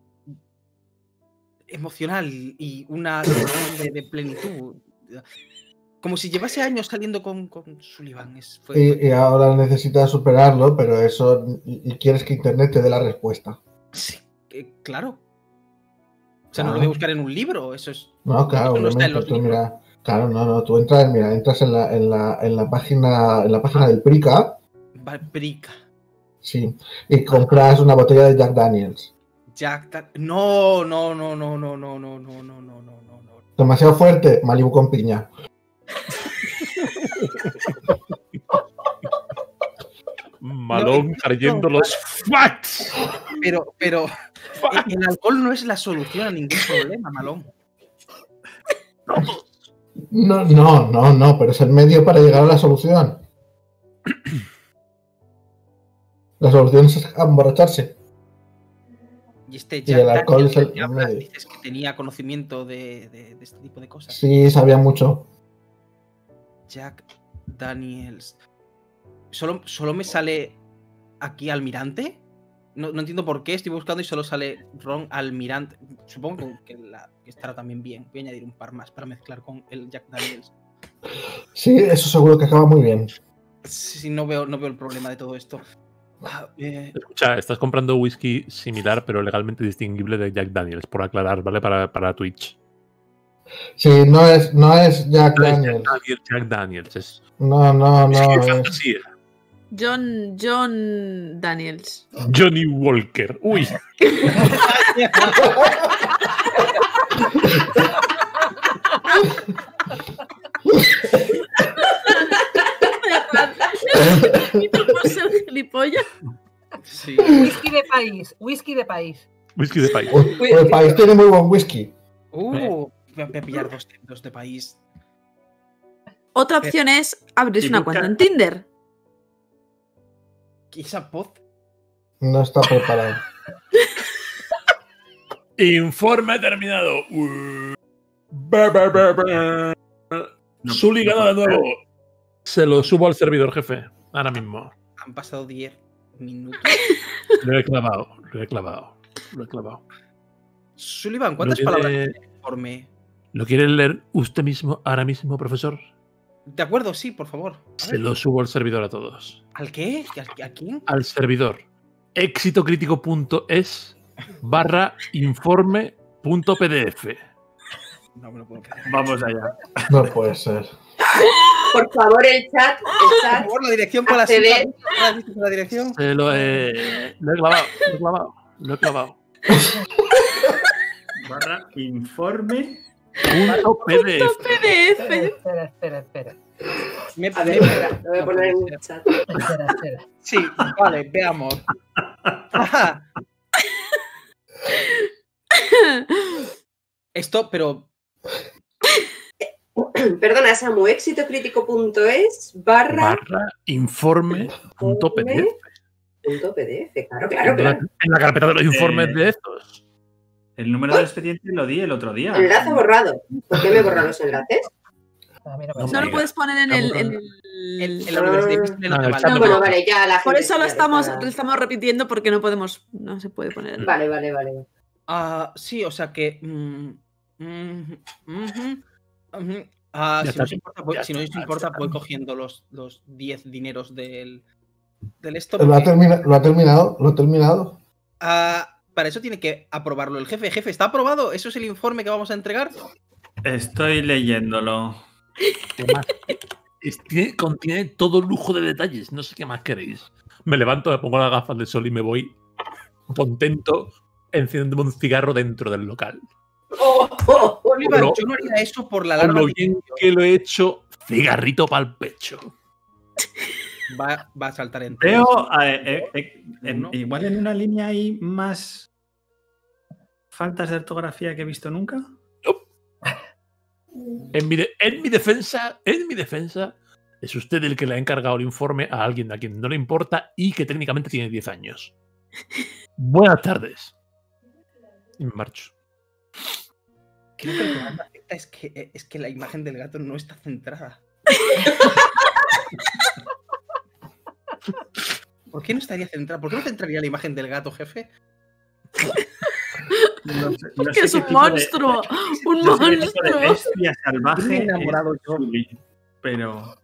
emocional y una sensación de plenitud. Como si llevase años saliendo con Sullivan. Y ahora necesitas superarlo, pero eso. Y quieres que Internet te dé la respuesta. Sí, claro. O sea, no lo voy a buscar en un libro, eso es. No, claro, eso no está en obviamente. los Tú libros. mira, claro, no, tú entras en la página del Prica, Paprika. sí, y compras una botella de Jack Daniels. No. Demasiado fuerte, Malibu con piña. Malone trayendo los facts. Pero el alcohol no es la solución a ningún problema, Malón. No, pero es el medio para llegar a la solución. La solución es emborracharse. Y este Y el alcohol es el Daniels que hablas, medio. dices que tenía conocimiento de este tipo de cosas. Sí, sabía mucho. Jack Daniels. ¿Solo me sale aquí Almirante? No entiendo por qué, estoy buscando y solo sale Ron Almirante. Supongo que estará también bien. Voy a añadir un par más para mezclar con el Jack Daniels. Sí, eso seguro que acaba muy bien. Sí, no veo el problema de todo esto. Escucha, estás comprando whisky similar pero legalmente distinguible de Jack Daniels, por aclarar, ¿vale? Para Twitch. Sí, no es Jack No es Daniels. Jack Daniels, es No, whisky de es. fantasía. John Daniels. Johnny Walker. Uy, por ser gilipollas. Sí. Whisky de país, whisky de país. Whisky de país. Pues el país tiene muy buen whisky. Voy a pillar dos de país. Otra opción es abrirse una cuenta en Tinder. ¿Qué esa voz? No está preparado. Informe terminado. Sully gana de nuevo. Se lo subo al servidor, jefe. Ahora mismo. Han pasado 10 minutos. Lo he clavado. Lo he clavado. Lo he clavado. Sullivan, ¿cuántas Lo palabras quiere- tiene el informe? ¿Lo quiere leer usted mismo ahora mismo, profesor? De acuerdo, sí, por favor. A Se ver. lo subo al servidor a todos. ¿Al qué? ¿A quién? Al servidor. exitocrítico.es/informe.pdf. No me lo puedo creer. Vamos allá. No puede ser. Por favor, el chat. Por favor, la dirección con la Acceder. la dirección. Se lo he clavado. Lo he clavado. Lo he clavado. /informe.pdf. PDF. Espera. A ver, espera, lo voy a poner en el chat. Espera. Sí, vale, veamos. Ajá. Esto, pero Perdona, Samu, exitocrítico.es / /informe.pdf. .pdf. Claro. En la carpeta de los informes de estos. El número del expediente lo di el otro día. Enlace borrado. ¿Por qué me borran los enlaces? A mí no me No, No sale. lo puedes poner en el. en la universidad de No, no el te chat vale. Bueno, vale, ya la Por gente eso lo sabe, estamos está- repitiendo porque no podemos. No se puede poner. en- Vale. Sí, o sea que. Ya Si está, no os importa, voy, ya si no os está, importa, ya voy está. cogiendo los 10 dineros del esto. ¿Lo ha, porque, ¿Lo ha terminado? ¿Lo ha terminado? para eso tiene que aprobarlo el jefe. Jefe, ¿está aprobado? ¿Eso es el informe que vamos a entregar? Estoy leyéndolo. Además, contiene todo lujo de detalles. No sé qué más queréis. Me levanto, me pongo las gafas de sol y me voy contento encendiendo un cigarro dentro del local. Oliver, no. yo no haría eso por la Con larga. lo bien que lo he hecho, cigarrito para el pecho. Va a saltar en Veo, Uno. igual en una línea hay más faltas de ortografía que he visto nunca. En mi defensa, es usted el que le ha encargado el informe a alguien a quien no le importa y que técnicamente tiene 10 años. Buenas tardes. Y me marcho. Creo que el que más me afecta es que la imagen del gato no está centrada. ¿Por qué no estaría centrada? ¿Por qué no centraría la imagen del gato, jefe? No Porque sé es qué un tipo de- monstruo. Un no sé qué tipo de monstruo. bestia salvaje. Estoy enamorado es yo. Sully, pero.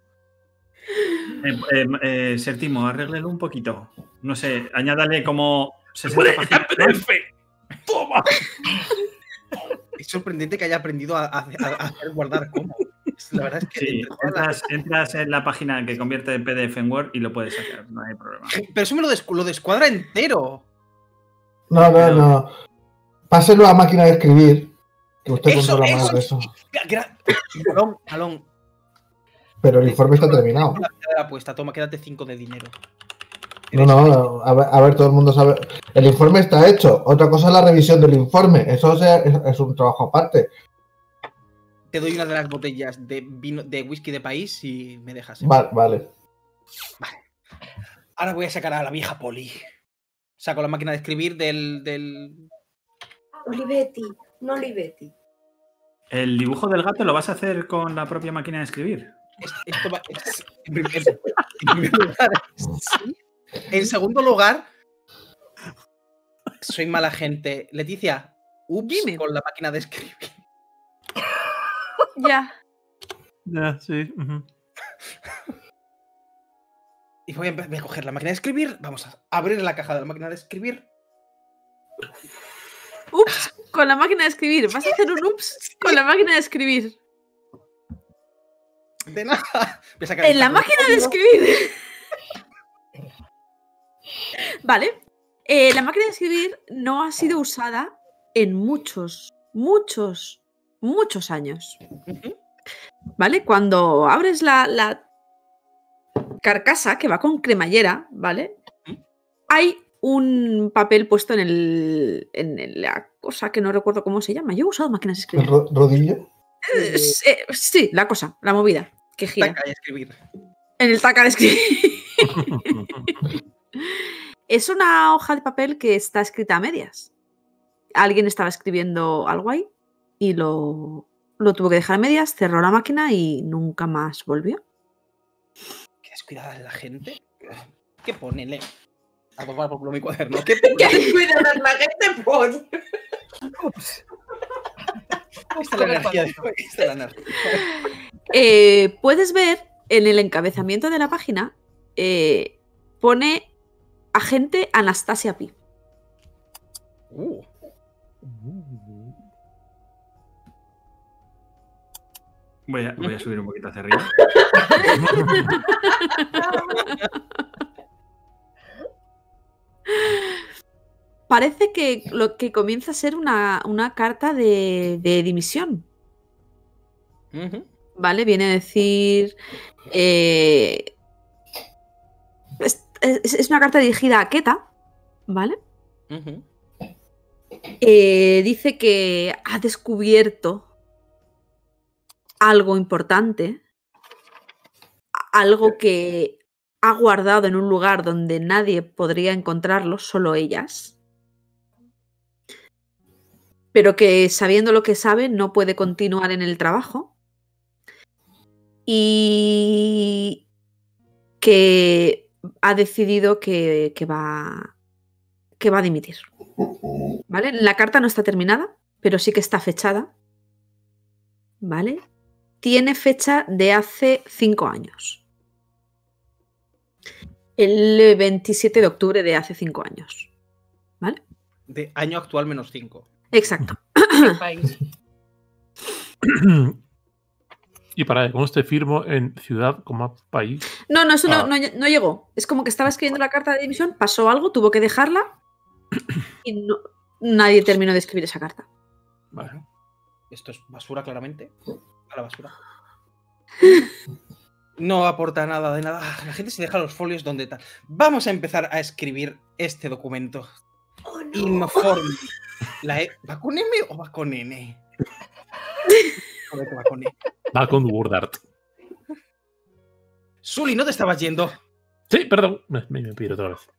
Séptimo, arréglelo un poquito. No sé, añádale como 60 ¡Puede páginas. PDF! ¡Toma! Es sorprendente que haya aprendido a hacer guardar cómo. La verdad es que. Sí, entre todas las- entras en la página que convierte el PDF en Word y lo puedes sacar, no hay problema. Pero eso me lo descuadra entero. No. Páselo a máquina de escribir. Que usted Eso, controla más eso. de eso. Alón, Pero el informe está terminado. la apuesta, toma, quédate 5 de dinero. No, a ver, todo el mundo sabe. El informe está hecho. Otra cosa es la revisión del informe. Eso es un trabajo aparte. Te doy una de las botellas de vino de whisky de país y me dejas. Vale. Ahora voy a sacar a la vieja Poli. Saco la máquina de escribir del... Olivetti, no Olivetti. ¿El dibujo del gato lo vas a hacer con la propia máquina de escribir? Esto va... en primer lugar, sí. En segundo lugar, soy mala gente. Leticia, ups, Dime. con la máquina de escribir. Ya. Ya, sí. Ujú. Y voy a coger la máquina de escribir. Vamos a abrir la caja de la máquina de escribir. Ups, con la máquina de escribir. Vas a hacer un ups con la máquina de escribir. De nada. Voy a sacar En el la taco máquina de código. escribir. Vale. La máquina de escribir no ha sido usada en muchos años. Ujú. ¿vale? Cuando abres la carcasa que va con cremallera, ¿vale? Hay un papel puesto en la cosa que no recuerdo cómo se llama. Yo he usado máquinas de ¿El escribir. rodillo? Sí, la cosa, la movida que gira. Taca y escribir. En el taca de escribir. Es una hoja de papel que está escrita a medias. Alguien estaba escribiendo algo ahí y lo tuvo que dejar a medias, cerró la máquina y nunca más volvió. Qué descuidada es la gente. ¿Qué ponele? A tomar por culo mi cuaderno. ¿Qué pone? ¡Qué descuidada es la gente! Pues. Esta es la energía de hoy. Esta es la energía. Puedes ver en el encabezamiento de la página, pone agente Anastasia Pi. Voy a subir un poquito hacia arriba. Parece que lo que comienza a ser una carta de dimisión. ¿Vale? Viene a decir... es una carta dirigida a Keta, ¿vale? Dice que ha descubierto algo importante, algo que ha guardado en un lugar donde nadie podría encontrarlo, solo ellas. Pero que sabiendo lo que sabe no puede continuar en el trabajo y que ha decidido que va a dimitir. ¿Vale? La carta no está terminada, pero sí que está fechada. ¿Vale? Tiene fecha de hace 5 años. El 27 de octubre de hace 5 años. ¿Vale? De año actual menos 5. Exacto. País. Y para con este firmo en ciudad, coma, país. No, eso no llegó. Es como que estaba escribiendo la carta de dimisión, pasó algo, tuvo que dejarla y nadie terminó de escribir esa carta. Vale. Esto es basura, claramente. A la basura. No aporta nada de nada. La gente se deja los folios donde tal. Vamos a empezar a escribir este documento. Oh, no. Informe. ¿Va con M o va con N? Joder, que va con E. Va con WordArt. Sully, ¿no te estabas yendo? Sí, perdón. Me pido otra vez.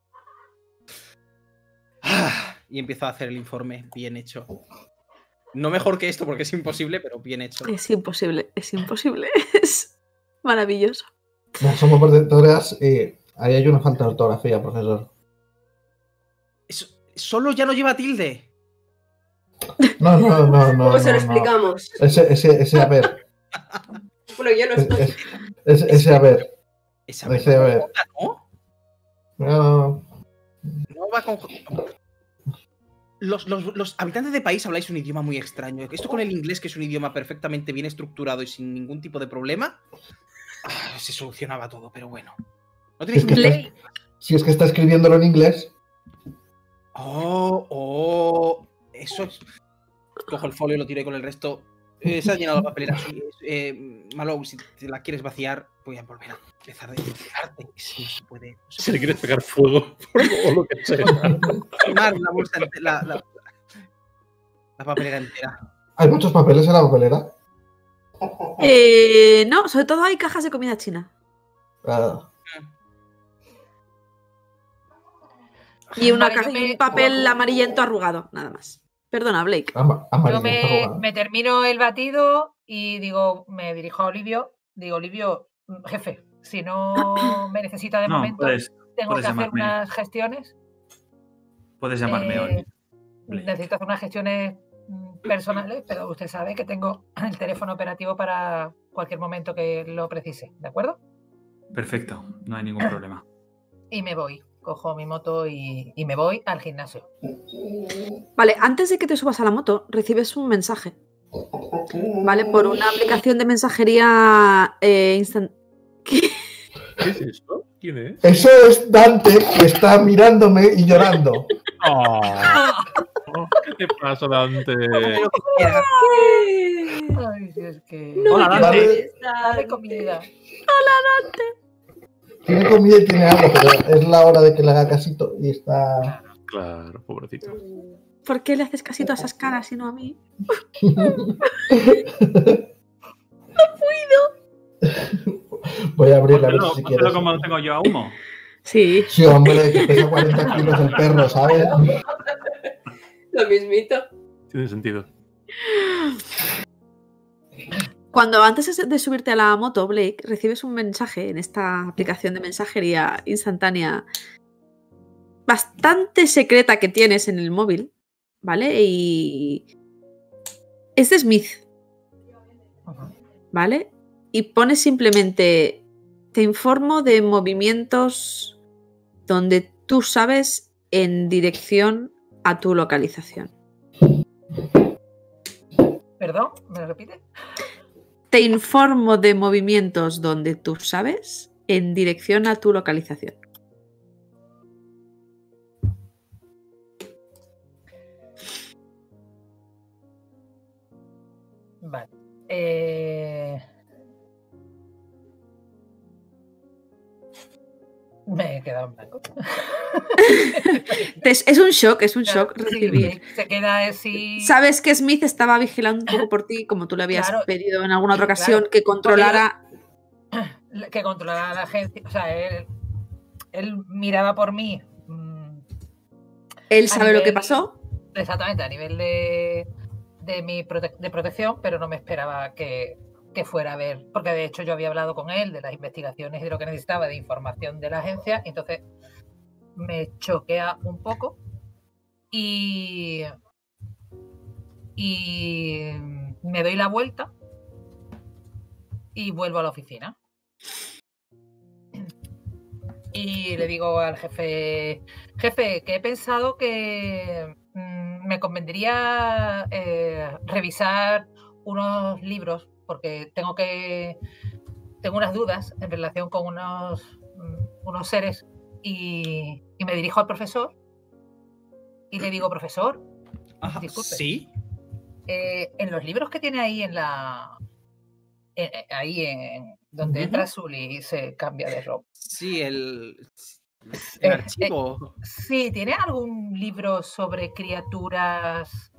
Y empiezo a hacer el informe bien hecho. No mejor que esto porque es imposible, pero bien hecho. Es imposible. Es maravilloso. No, somos protectoras y ahí hay una falta de ortografía, profesor. Solo ya no lleva tilde. No. ¿Cómo se lo no. explicamos? Ese a ver. Bueno, yo no estoy. Ese a ver. Esa Ese a ver. ¿no? No. No va con... Los habitantes de país habláis un idioma muy extraño. Esto con el inglés, que es un idioma perfectamente bien estructurado y sin ningún tipo de problema, se solucionaba todo, pero bueno. ¿No tenéis inglés? Si es que está escribiéndolo en inglés. Eso es... Cojo el folio y lo tiro con el resto. Se ha llenado la papelera. Malou, si te la quieres vaciar, voy a volver a empezar de arte. Si no se puede. Si le quieres pegar fuego o lo que sea. Quemar la bolsa entera, la papelera entera. ¿Hay muchos papeles en la papelera? No, sobre todo hay cajas de comida china. Y un papel amarillento arrugado, nada más. Perdona, Blake. Yo me termino el batido y me dirijo a Olivio. Digo, Olivio, jefe, si no me necesita de momento, tengo que hacer unas gestiones. Puedes llamarme Olivio. Necesito hacer unas gestiones personales, pero usted sabe que tengo el teléfono operativo para cualquier momento que lo precise, ¿de acuerdo? Perfecto, no hay ningún problema. Y me voy. Cojo mi moto y me voy al gimnasio. Vale, antes de que te subas a la moto, recibes un mensaje. Vale, por una aplicación de mensajería instant. ¿Qué es esto? ¿Quién es? Eso es Dante, que está mirándome y llorando. ¿Qué te pasa, Dante? Ay, es que. No, Hola, qué Dante. pereza. Dame comida. Tiene comida y tiene agua, pero es la hora de que le haga casito y está. Claro, pobrecito. ¿Por qué le haces casito a esas caras y no a mí? Voy a abrirla a ver Póntelo, si póntelo quieres. como lo tengo yo a humo. Sí. Sí, hombre, que pesa 40 kilos el perro, ¿sabes? Lo mismito. Tiene sentido. Cuando antes de subirte a la moto, Blake, recibes un mensaje en esta aplicación de mensajería instantánea bastante secreta que tienes en el móvil, ¿vale? Y es de Smith, ¿vale? Y pone simplemente, te informo de movimientos donde tú sabes en dirección a tu localización. ¿Perdón? ¿Me lo repite? Te informo de movimientos donde tú sabes en dirección a tu localización. Vale. Me he quedado en blanco. Es un shock Sí, recibir. se queda así. Sabes que Smith estaba vigilando un poco por ti, como tú le habías Claro, pedido en alguna otra claro, ocasión, que controlara. Que controlara la agencia. O sea, él miraba por mí. Él a sabe lo que nivel- pasó. Exactamente, a nivel de protección, pero no me esperaba que fuera a ver. Porque de hecho yo había hablado con él de las investigaciones y de lo que necesitaba de información de la agencia. Entonces me choquea un poco. Y me doy la vuelta y vuelvo a la oficina. Y le digo al jefe, que he pensado que me convendría revisar unos libros porque tengo unas dudas en relación con unos seres y me dirijo al profesor y le digo, profesor, Ajá, disculpe. sí. En los libros que tiene ahí donde entra Sully y se cambia de ropa. Sí, el Eh, archivo. Sí, ¿tiene algún libro sobre criaturas?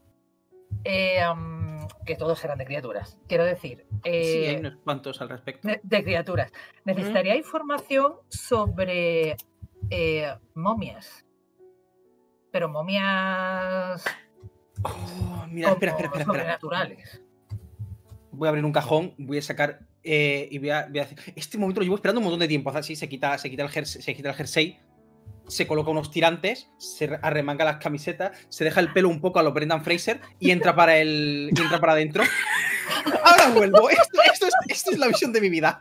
Que todos serán de criaturas. Quiero decir, Sí, hay unos cuantos al respecto. de criaturas. Necesitaría información sobre momias. Pero momias Oh, mira, espera. sobrenaturales. Voy a abrir un cajón, voy a sacar y voy a decir. Este momento lo llevo esperando un montón de tiempo. Así se quita el jersey, se coloca unos tirantes, se arremanga las camisetas, se deja el pelo un poco a lo Brendan Fraser y entra para adentro. Ahora vuelvo. Esto es la visión de mi vida.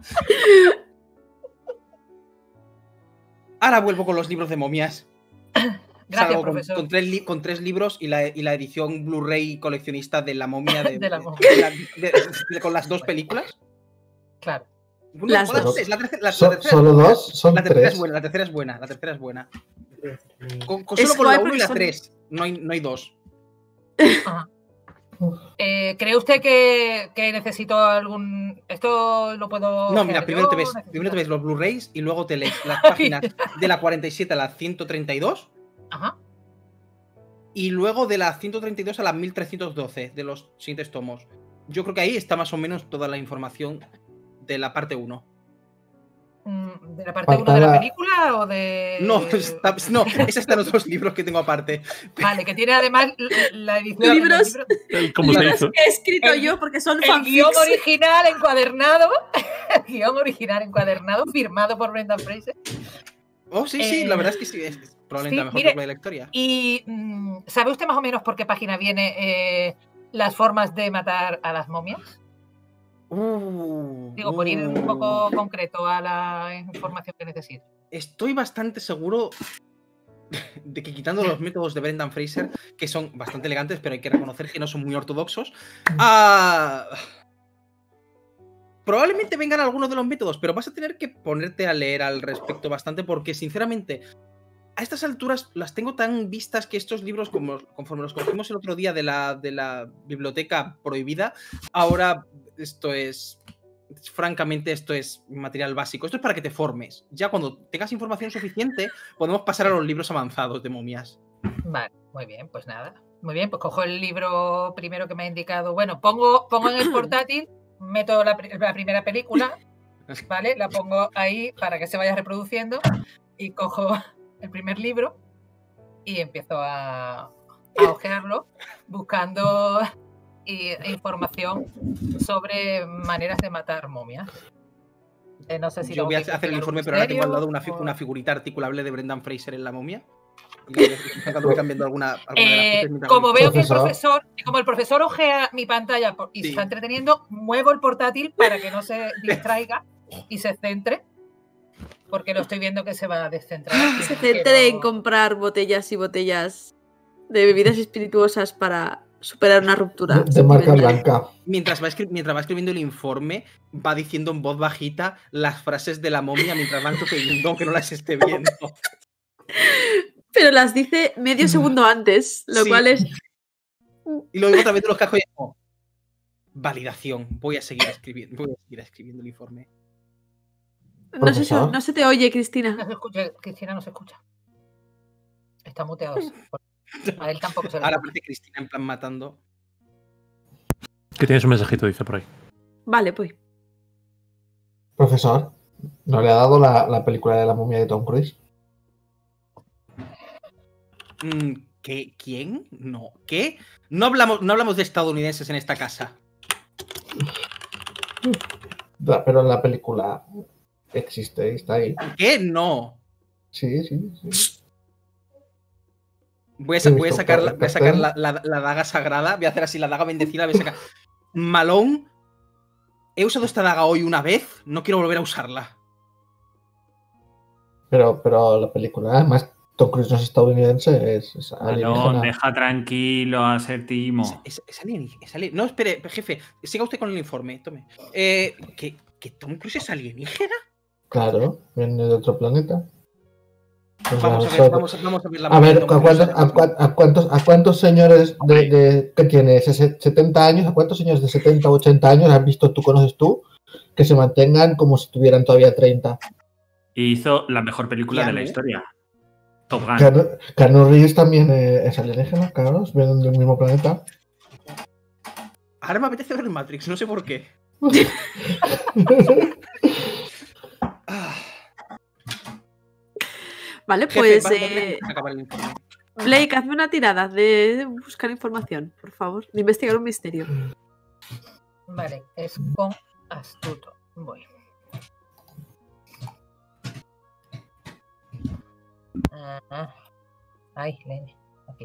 Ahora vuelvo con los libros de momias. Gracias, Salgo profesor. con tres libros y la edición Blu-ray coleccionista de la momia De la momia. con las dos películas. Claro. No, Las con dos. tres, la tercera ¿Solo dos? Son la tercera es tres. buena, la tercera es buena. Solo Es con la guay 1 y la porque 3. No hay dos. Ajá. ¿Cree usted que necesito algún...? ¿Esto lo puedo No, hacer mira, yo? primero te ¿Necesito? ves los Blu-rays y luego te lees las páginas de la 47 a la 132 Ajá. y luego de la 132 a la 1312 de los siguientes tomos. Yo creo que ahí está más o menos toda la información de la parte 1. ¿De la parte 1 de la película o de...? No, esa está en otros libros que tengo aparte. Vale, que tiene además la edición... Libros. ¿Cómo se Libros hizo? que he escrito El- yo porque son El guión fanfics. original encuadernado. El guión original encuadernado, firmado por Brendan Fraser. Oh, sí, la verdad es que sí, es probablemente la mejor mire, película de la historia. Y ¿sabe usted más o menos por qué página viene las formas de matar a las momias? Digo, por ir un poco concreto a la información que necesito. Estoy bastante seguro de que quitando los métodos de Brendan Fraser, que son bastante elegantes, pero hay que reconocer que no son muy ortodoxos, probablemente vengan algunos de los métodos, pero vas a tener que ponerte a leer al respecto bastante, porque sinceramente, a estas alturas las tengo tan vistas que estos libros, conforme los cogimos el otro día de la biblioteca prohibida, ahora francamente, esto es material básico. Esto es para que te formes. Ya cuando tengas información suficiente, podemos pasar a los libros avanzados de momias. Vale, muy bien, pues nada. Muy bien, pues cojo el libro primero que me ha indicado. Bueno, pongo en el portátil, meto la primera película, ¿vale? La pongo ahí para que se vaya reproduciendo y cojo el primer libro y empiezo a ojearlo buscando información sobre maneras de matar momias. No sé si Yo voy a hacer el informe, pero ahora tengo al lado una figurita articulable de Brendan Fraser en la momia. Y voy cambiando alguna de las como veo que el profesor ojea mi pantalla y se está entreteniendo, muevo el portátil para que no se distraiga y se centre, porque lo estoy viendo que se va a descentrar. Se centre en comprar botellas y botellas de bebidas espirituosas para superar una ruptura. De marca blanca. Mientras va escribiendo el informe, va diciendo en voz bajita las frases de la momia mientras van sucediendo, aunque no las esté viendo. Pero las dice medio segundo antes, lo cual es... Y luego otra vez de los cajos y como, validación, voy a seguir escribiendo el informe. No se te oye, Cristina. No se escucha, Cristina no se escucha. Está muteado. A él tampoco se le Ahora escucha. aparece Cristina en plan matando. Que tienes un mensajito, dice por ahí. Vale, pues. Profesor, ¿no le ha dado la película de la momia de Tom Cruise? ¿Qué? ¿Quién? No. ¿Qué? No hablamos de estadounidenses en esta casa. Pero en la película existe, está ahí. ¿Qué? No. Sí. Voy a sacar la daga sagrada. Voy a hacer así la daga bendecida. Voy a sacar. Malone, he usado esta daga hoy una vez. No quiero volver a usarla. Pero la película, además, Tom Cruise no es estadounidense, es alienígena. No, deja tranquilo a Sertimo. Es alienígena. No, espere, jefe. Siga usted con el informe. Tome. ¿Que Tom Cruise es alienígena? Claro, viene de otro planeta. Pues vamos a ver la a ver, Tom ¿a cuántos señores que tienes 70 años, a cuántos señores de 70 o 80 años has visto conoces tú que se mantengan como si tuvieran todavía 30? Y hizo la mejor película de la historia. Top Gun. Keanu Reeves también es alienígena, claro, vienen del mismo planeta. Ahora me apetece ver Matrix, no sé por qué. Vale, pues Blake, hazme una tirada de buscar información, por favor, de investigar un misterio. Vale, es con astuto. Voy. Ay, leña. Aquí.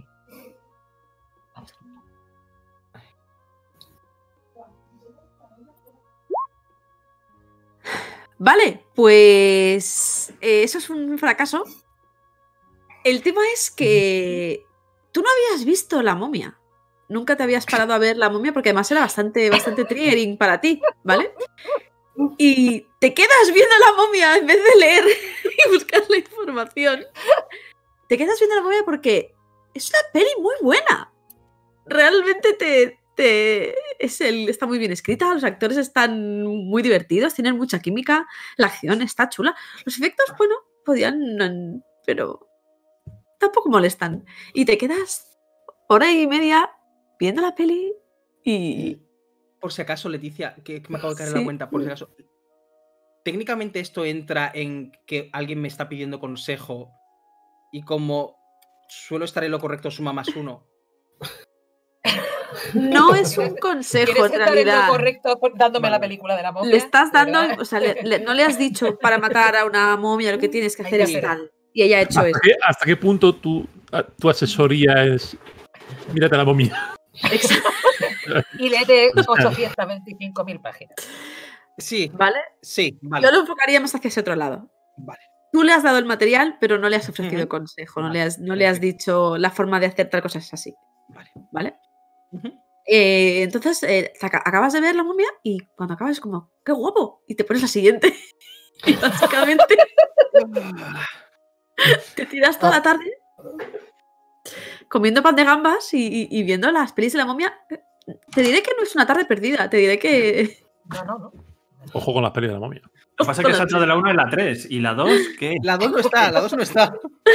Vale, pues eso es un fracaso. El tema es que tú no habías visto La Momia. Nunca te habías parado a ver La Momia porque además era bastante triggering para ti, ¿vale? Y te quedas viendo La Momia en vez de leer y buscar la información. Te quedas viendo La Momia porque es una peli muy buena. Realmente está muy bien escrita, los actores están muy divertidos, tienen mucha química, la acción está chula. Los efectos, bueno, podían, pero tampoco molestan. Y te quedas hora y media viendo la peli y... Por si acaso, Leticia, que me acabo de caer en la cuenta, por si acaso, técnicamente esto entra en que alguien me está pidiendo consejo y como suelo estar en lo correcto, suma +1. No es un consejo, en realidad. En lo correcto dándome la película de la momia. Le estás dando, o sea, no le has dicho para matar a una momia lo que tienes que hacer es tal. Y ella ha hecho eso. ¿Hasta qué punto tu asesoría es mírate la momia? Exacto. Y léete 825.000 páginas. Sí. ¿Vale? Sí, vale. Yo lo enfocaría más hacia ese otro lado. Vale. Tú le has dado el material, pero no le has ofrecido consejo. Vale. No le has dicho la forma de hacer tal cosa es así. ¿Vale? Uh-huh. Entonces, acabas de ver La Momia y cuando acabas es como, ¡qué guapo! Y te pones la siguiente. Y básicamente te tiras toda la tarde comiendo pan de gambas y viendo las pelis de La Momia. Te diré que no es una tarde perdida. Te diré que No. Ojo con la peli de la momia. Lo que pasa es que salto de la 1 a la 3. ¿Y la 2 qué? La 2 no está, la 2 no está.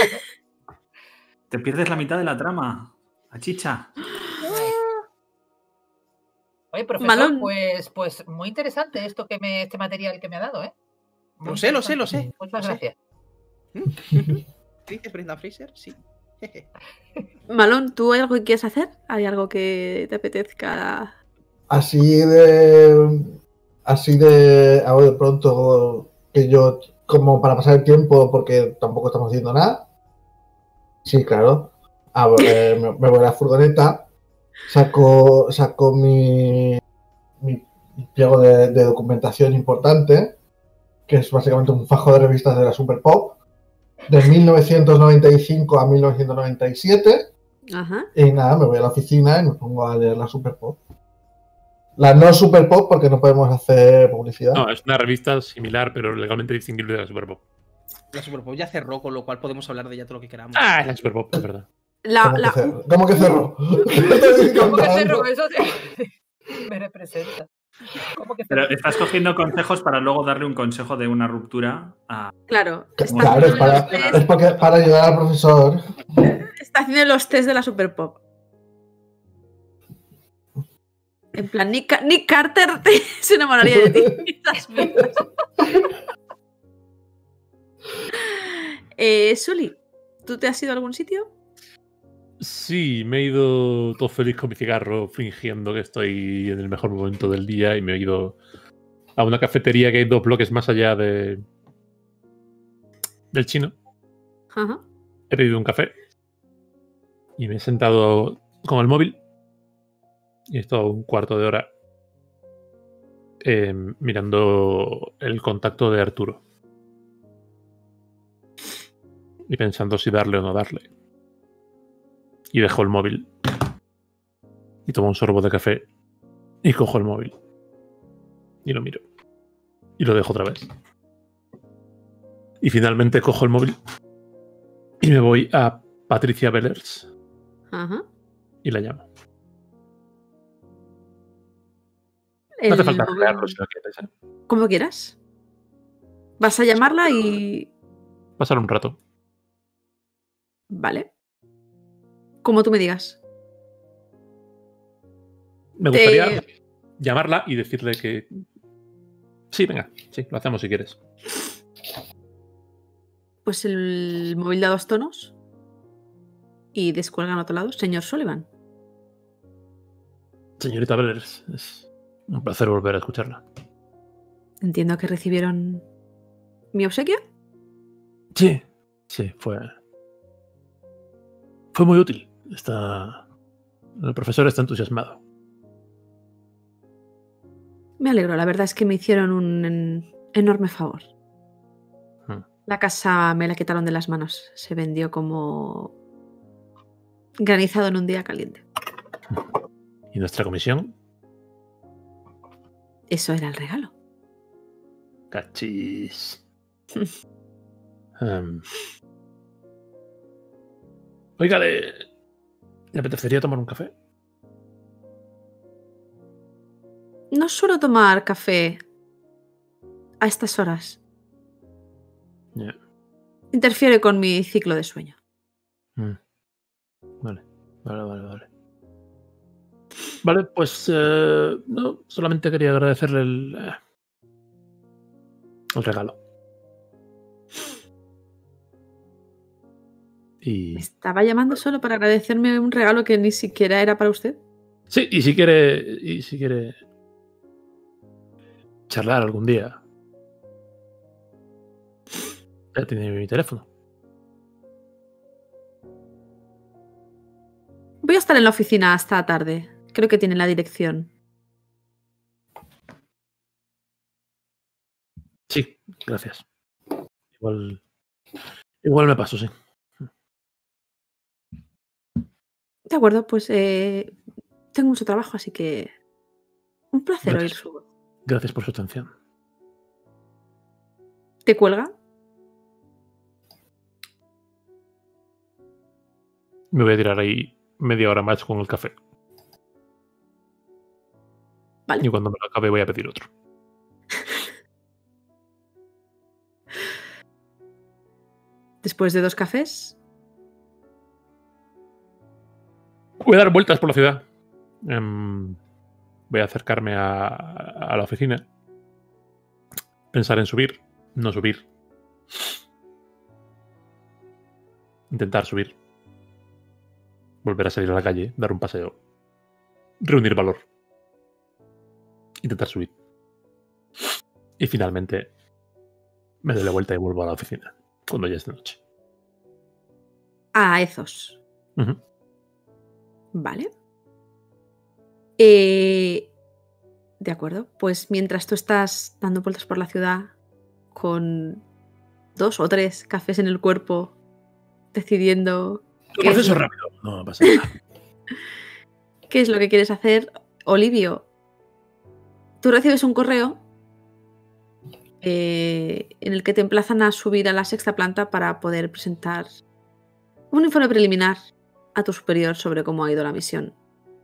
Te pierdes la mitad de la trama. A chicha. Oye, profesor, Malón. pues muy interesante este material que me ha dado, ¿eh? Muy Lo sé. interesante. Muchas Lo sé. gracias. ¿Qué dice Brenda Fraser? Sí. Malón, ¿tú hay algo que quieres hacer? ¿Hay algo que te apetezca? Así hago de pronto que yo, como para pasar el tiempo, porque tampoco estamos haciendo nada. Sí, claro. Me voy a la furgoneta, saco mi pliego de documentación importante, que es básicamente un fajo de revistas de la Super Pop, de 1995 a 1997. Ajá. Y nada, me voy a la oficina y me pongo a leer la Super Pop. La no Super Pop, porque no podemos hacer publicidad. No, es una revista similar, pero legalmente distinguible de la Super Pop. La Super Pop ya cerró, con lo cual podemos hablar de ella todo lo que queramos. Ah, es la Super Pop, es verdad. ¿Cómo que cerró? ¿Cómo que cerró? Eso me representa. ¿Cómo que cerró? Pero estás cogiendo consejos para luego darle un consejo de una ruptura a... Claro. Claro, es para ayudar al profesor. Está haciendo los test de la Super Pop. En plan, Nick Carter se enamoraría de ti. Esas mierdas. Sully, ¿tú te has ido a algún sitio? Sí, me he ido todo feliz con mi cigarro, fingiendo que estoy en el mejor momento del día, y me he ido a una cafetería que hay 2 bloques más allá del chino. Ajá. He pedido un café y me he sentado con el móvil y he estado un cuarto de hora mirando el contacto de Arturo y pensando si darle o no darle. Y dejo el móvil y tomo un sorbo de café y cojo el móvil y lo miro y lo dejo otra vez. Y finalmente cojo el móvil y me voy a Patricia Bellers Ajá. y la llamo. No hace falta leerlo si lo quieres, ¿eh? Como quieras. Vas a llamarla y... Pasar un rato. Vale. Como tú me digas. Me gustaría llamarla y decirle que... Sí, venga. Sí, lo hacemos si quieres. Pues el móvil da 2 tonos y descuelga en otro lado. Señor Sullivan. Señorita Bellers, es un placer volver a escucharla. Entiendo que recibieron mi obsequio. Sí, fue muy útil. El profesor está entusiasmado. Me alegro, la verdad es que me hicieron un enorme favor. La casa me la quitaron de las manos. Se vendió como granizado en un día caliente. ¿Y nuestra comisión? Eso era el regalo. Cachis. Oiga, ¿le apetecería tomar un café? No suelo tomar café a estas horas. Yeah. Interfiere con mi ciclo de sueño. Vale. Vale, pues no, solamente quería agradecerle el regalo. Y... ¿Me estaba llamando solo para agradecerme un regalo que ni siquiera era para usted? Sí, y si quiere charlar algún día, ya tiene mi teléfono. Voy a estar en la oficina hasta tarde. Creo que tienen la dirección. Sí, gracias. Igual me paso, sí. De acuerdo, pues tengo mucho trabajo, así que un placer oír su voz. Gracias por su atención. ¿Te cuelga? Me voy a tirar ahí media hora más con el café. Vale. Y cuando me lo acabe voy a pedir otro. Después de 2 cafés, Voy a dar vueltas por la ciudad. Voy a acercarme a la oficina. Pensar en subir. No subir. Intentar subir. Volver a salir a la calle. Dar un paseo. Reunir valor. Intentar subir. Y finalmente me doy la vuelta y vuelvo a la oficina. Cuando ya es de noche. a Ezos. Ujú. Vale. De acuerdo. Pues mientras tú estás dando vueltas por la ciudad con 2 o 3 cafés en el cuerpo, decidiendo El proceso es rápido. No pasa nada. qué es lo que quieres hacer, Olivio, tú recibes un correo en el que te emplazan a subir a la 6ª planta para poder presentar un informe preliminar a tu superior sobre cómo ha ido la misión.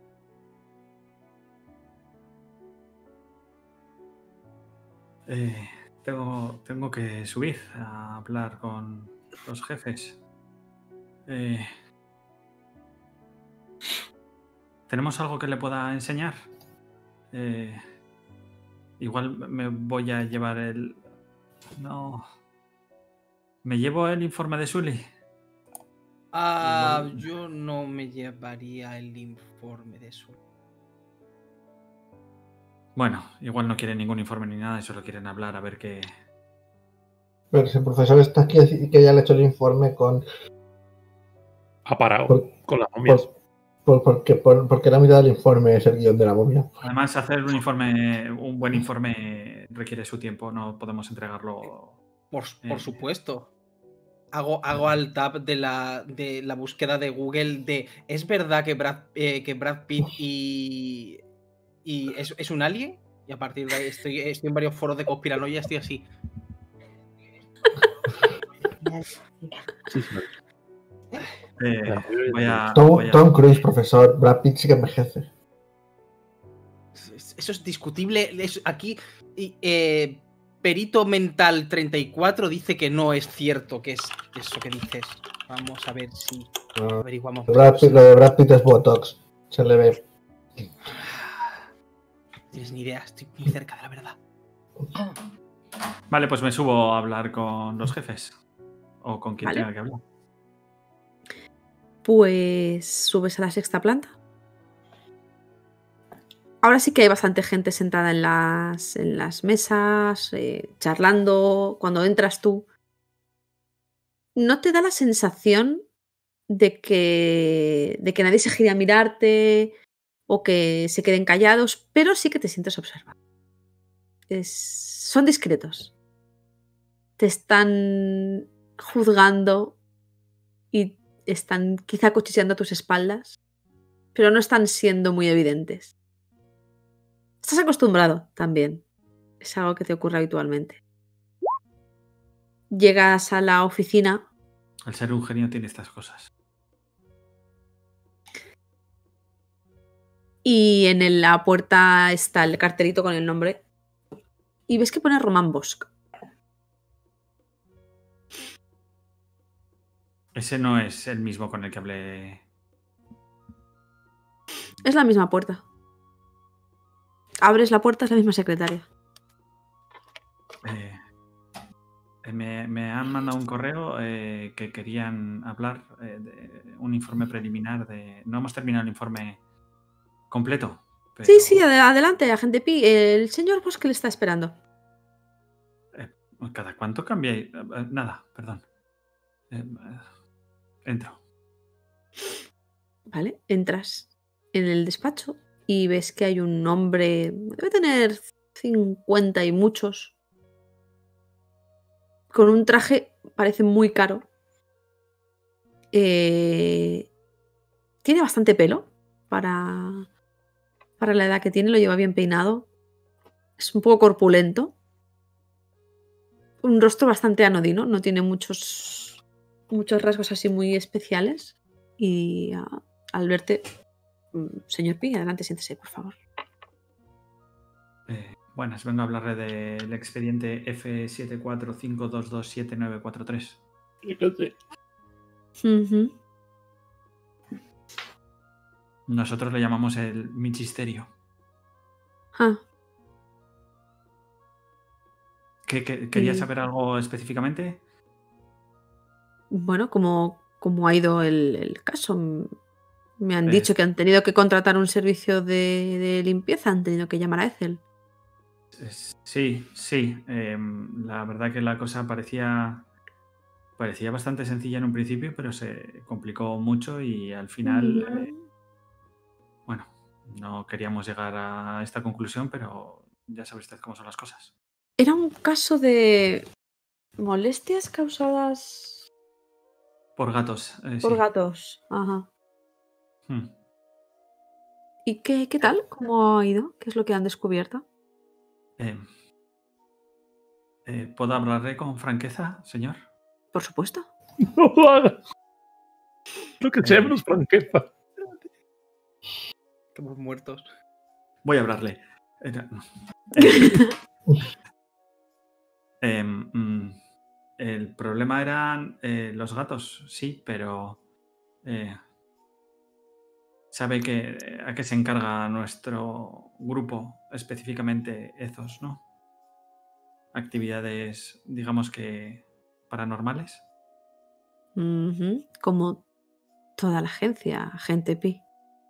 Tengo que subir a hablar con los jefes. ¿Tenemos algo que le pueda enseñar? Igual me voy a llevar el... No. ¿Me llevo el informe de Sully? Yo no me llevaría el informe de eso. Bueno, igual no quieren ningún informe ni nada, solo quieren hablar a ver qué... Pero si el profesor está aquí y que ya le ha hecho el informe con... Ha parado con las por- momias. porque la mitad del informe es el guión de la momia. Además, hacer un buen informe requiere su tiempo, no podemos entregarlo... Por supuesto. Hago al tab de la búsqueda de Google de ¿es verdad que Brad Pitt y es un alien? Y a partir de ahí estoy en varios foros de conspiranoia, estoy así. Sí, sí. voy a- Tom Cruise, profesor. Brad Pitt sí que envejece. Eso es discutible. Aquí, Perito Mental 34 dice que no es cierto que es eso que dices. Vamos a ver si No, averiguamos. lo de Brad Pitt es Botox. Se le ve. No tienes ni idea, estoy muy cerca de la verdad. Vale, pues me subo a hablar con los jefes. O con quien Vale. tenga que hablar. Pues subes a la 6ª planta. Ahora sí que hay bastante gente sentada en las mesas, charlando. Cuando entras tú, no te da la sensación de que nadie se gire a mirarte o que se queden callados, pero sí que te sientes observado. Son discretos. Te están juzgando y están quizá cuchicheando a tus espaldas, pero no están siendo muy evidentes. Estás acostumbrado también. Es algo que te ocurre habitualmente. Llegas a la oficina. El ser un genio tiene estas cosas. Y en la puerta está el cartelito con el nombre. Y ves que pone Roman Bosch. Ese no es el mismo con el que hablé. Es la misma puerta. Abres la puerta, es la misma secretaria. Me han mandado un correo que querían hablar de un informe preliminar de... No hemos terminado el informe completo. Pero... Sí, adelante, agente Pi. El señor Bosch que le está esperando. ¿Cada cuánto cambiáis? Nada, perdón. Entro. Vale, entras en el despacho y ves que hay un hombre, debe tener 50 y muchos, con un traje, parece muy caro. Tiene bastante pelo para la edad que tiene, lo lleva bien peinado. Es un poco corpulento. Un rostro bastante anodino, no tiene muchos rasgos así muy especiales. Y al verte, señor Pi, adelante, siéntese, por favor. Buenas, vengo a hablarle del expediente F745227943. Fíjate. Ujú. Nosotros le llamamos el michisterio. Ah, ¿Querías Y- saber algo específicamente? bueno, ¿cómo ha ido el caso? Me han dicho Es- que han tenido que contratar un servicio de limpieza, han tenido que llamar a Ethel. Sí. La verdad que la cosa parecía bastante sencilla en un principio, pero se complicó mucho y al final, bueno, no queríamos llegar a esta conclusión, pero ya sabe usted cómo son las cosas. Era un caso de molestias causadas Por gatos, por sí. gatos. Ajá. Hmm. ¿Y qué tal? ¿Cómo ha ido? ¿Qué es lo que han descubierto? Eh, ¿Puedo hablarle con franqueza, señor? Por supuesto. No lo hagas. Lo que sea Eh, menos franqueza. Estamos muertos. Voy a hablarle. No. El problema eran los gatos, sí, pero sabe que a qué se encarga nuestro grupo, específicamente Ethos, ¿no? Actividades, digamos que paranormales. Ujú, como toda la agencia, Agente Pi.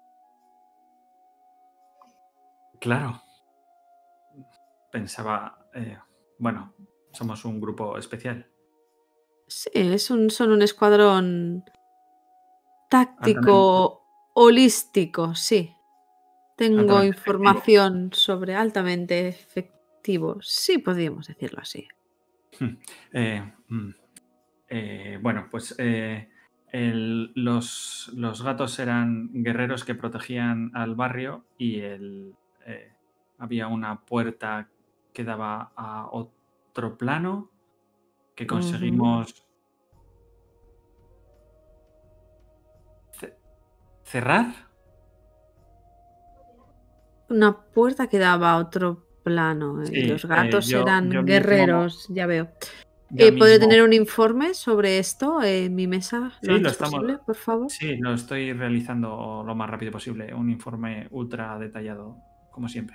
Claro. Pensaba, bueno, somos un grupo especial. Sí, son un escuadrón Altamente, táctico holístico, sí. Tengo altamente efectivo. información sobre altamente efectivo. Sí, podríamos decirlo así. Eh, mm, bueno, pues los gatos eran guerreros que protegían al barrio y había una puerta que daba a otro plano que Ujú. conseguimos cerrar. Una puerta que daba a otro plano y Sí, los gatos eran guerreros, ya veo. yo ¿Podré mismo. tener un informe sobre esto en mi mesa lo Sí, antes posible, por favor? sí, lo estoy realizando lo más rápido posible. Un informe ultra detallado, como siempre.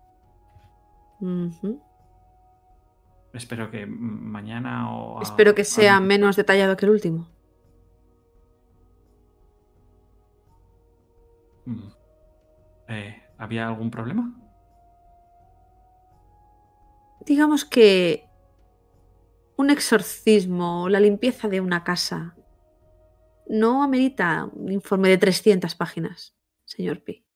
Ujú. Espero que mañana o Espero que sea menos detallado que el último. Mm, ¿Había algún problema? Digamos que un exorcismo o la limpieza de una casa no amerita un informe de 300 páginas, señor Pi.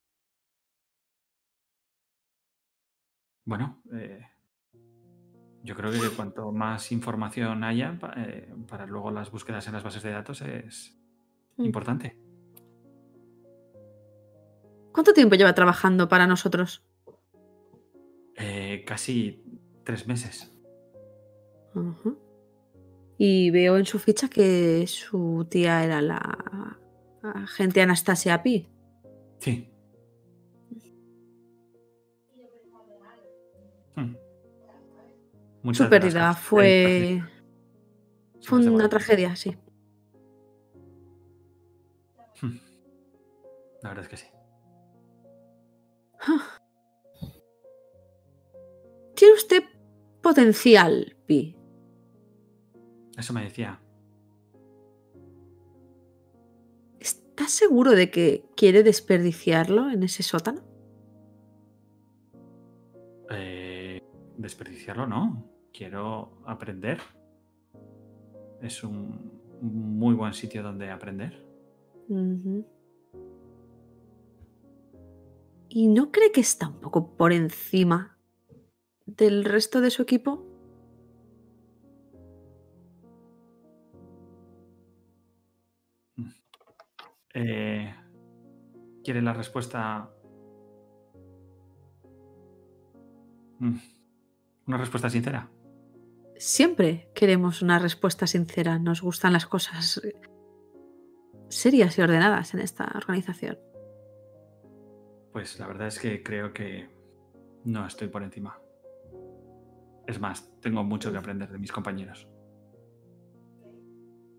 Bueno, yo creo que cuanto más información haya para luego las búsquedas en las bases de datos es Mm. importante. ¿Cuánto tiempo lleva trabajando para nosotros? Casi 3 meses. Ujú. Y veo en su ficha que su tía era la agente Anastasia Pi. Sí. Hmm. Su Muchas de las pérdida cosas que hay tras fue se las debo a una ella. tragedia, sí. La verdad es que sí. Tiene usted potencial, Pi. Eso me decía. ¿Estás seguro de que quiere desperdiciarlo en ese sótano? Desperdiciarlo, no. Quiero aprender. Es un muy buen sitio donde aprender. Ujú. ¿Y no cree que está un poco por encima del resto de su equipo? Eh, ¿Quiere la respuesta? Una respuesta sincera. Siempre queremos una respuesta sincera. Nos gustan las cosas serias y ordenadas en esta organización. Pues la verdad es que creo que no estoy por encima. Es más, tengo mucho que aprender de mis compañeros.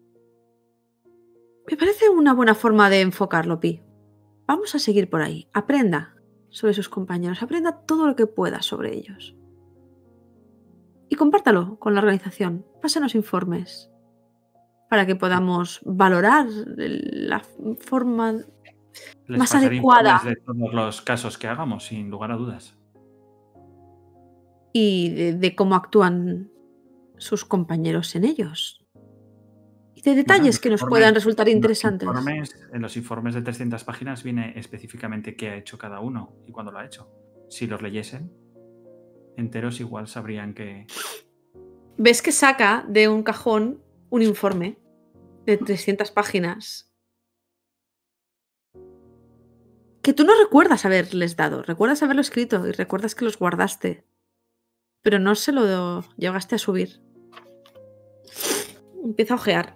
Me parece una buena forma de enfocarlo, Pi. Vamos a seguir por ahí. Aprenda sobre sus compañeros. Aprenda todo lo que pueda sobre ellos. Y compártalo con la organización. Pásenos informes para que podamos valorar la forma Les más pasaré adecuada informes de todos los casos que hagamos, sin lugar a dudas. y de cómo actúan sus compañeros en ellos. Y de detalles Bueno, que nos puedan resultar en los interesantes. En los informes de 300 páginas viene específicamente qué ha hecho cada uno y cuándo lo ha hecho. Si los leyesen enteros, igual sabrían que... Ves que saca de un cajón un informe de 300 páginas que tú no recuerdas haberles dado. Recuerdas haberlo escrito y recuerdas que los guardaste, pero no se lo llegaste a subir. Empieza a ojear.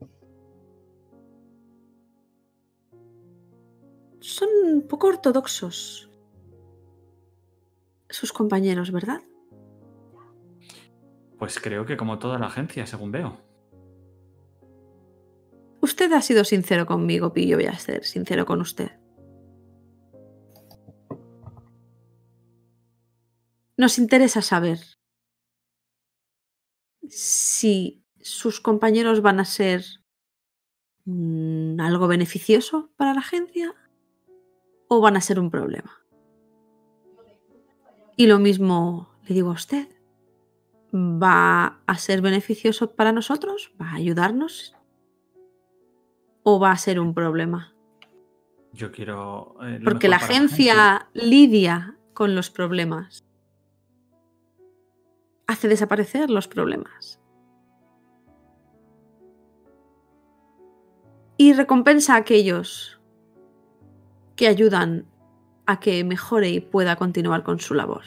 Son un poco ortodoxos sus compañeros, ¿verdad? Pues creo que como toda la agencia, según veo. Usted ha sido sincero conmigo, Pi, yo voy a ser sincero con usted. Nos interesa saber si sus compañeros van a ser algo beneficioso para la agencia o van a ser un problema. Y lo mismo le digo a usted. ¿Va a ser beneficioso para nosotros? ¿Va a ayudarnos? ¿O va a ser un problema? Yo quiero... lo Porque mejor la para agencia lidia con los problemas. Hace desaparecer los problemas. Y recompensa a aquellos que ayudan a que mejore y pueda continuar con su labor.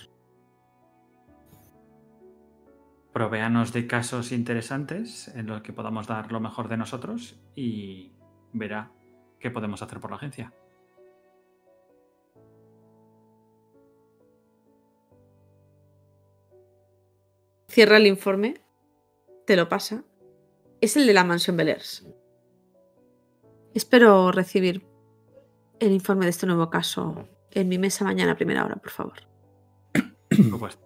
Provéanos de casos interesantes en los que podamos dar lo mejor de nosotros y verá qué podemos hacer por la agencia. Cierra el informe, te lo pasa. Es el de la mansión Belers. Espero recibir el informe de este nuevo caso en mi mesa mañana a primera hora, por favor. Por supuesto.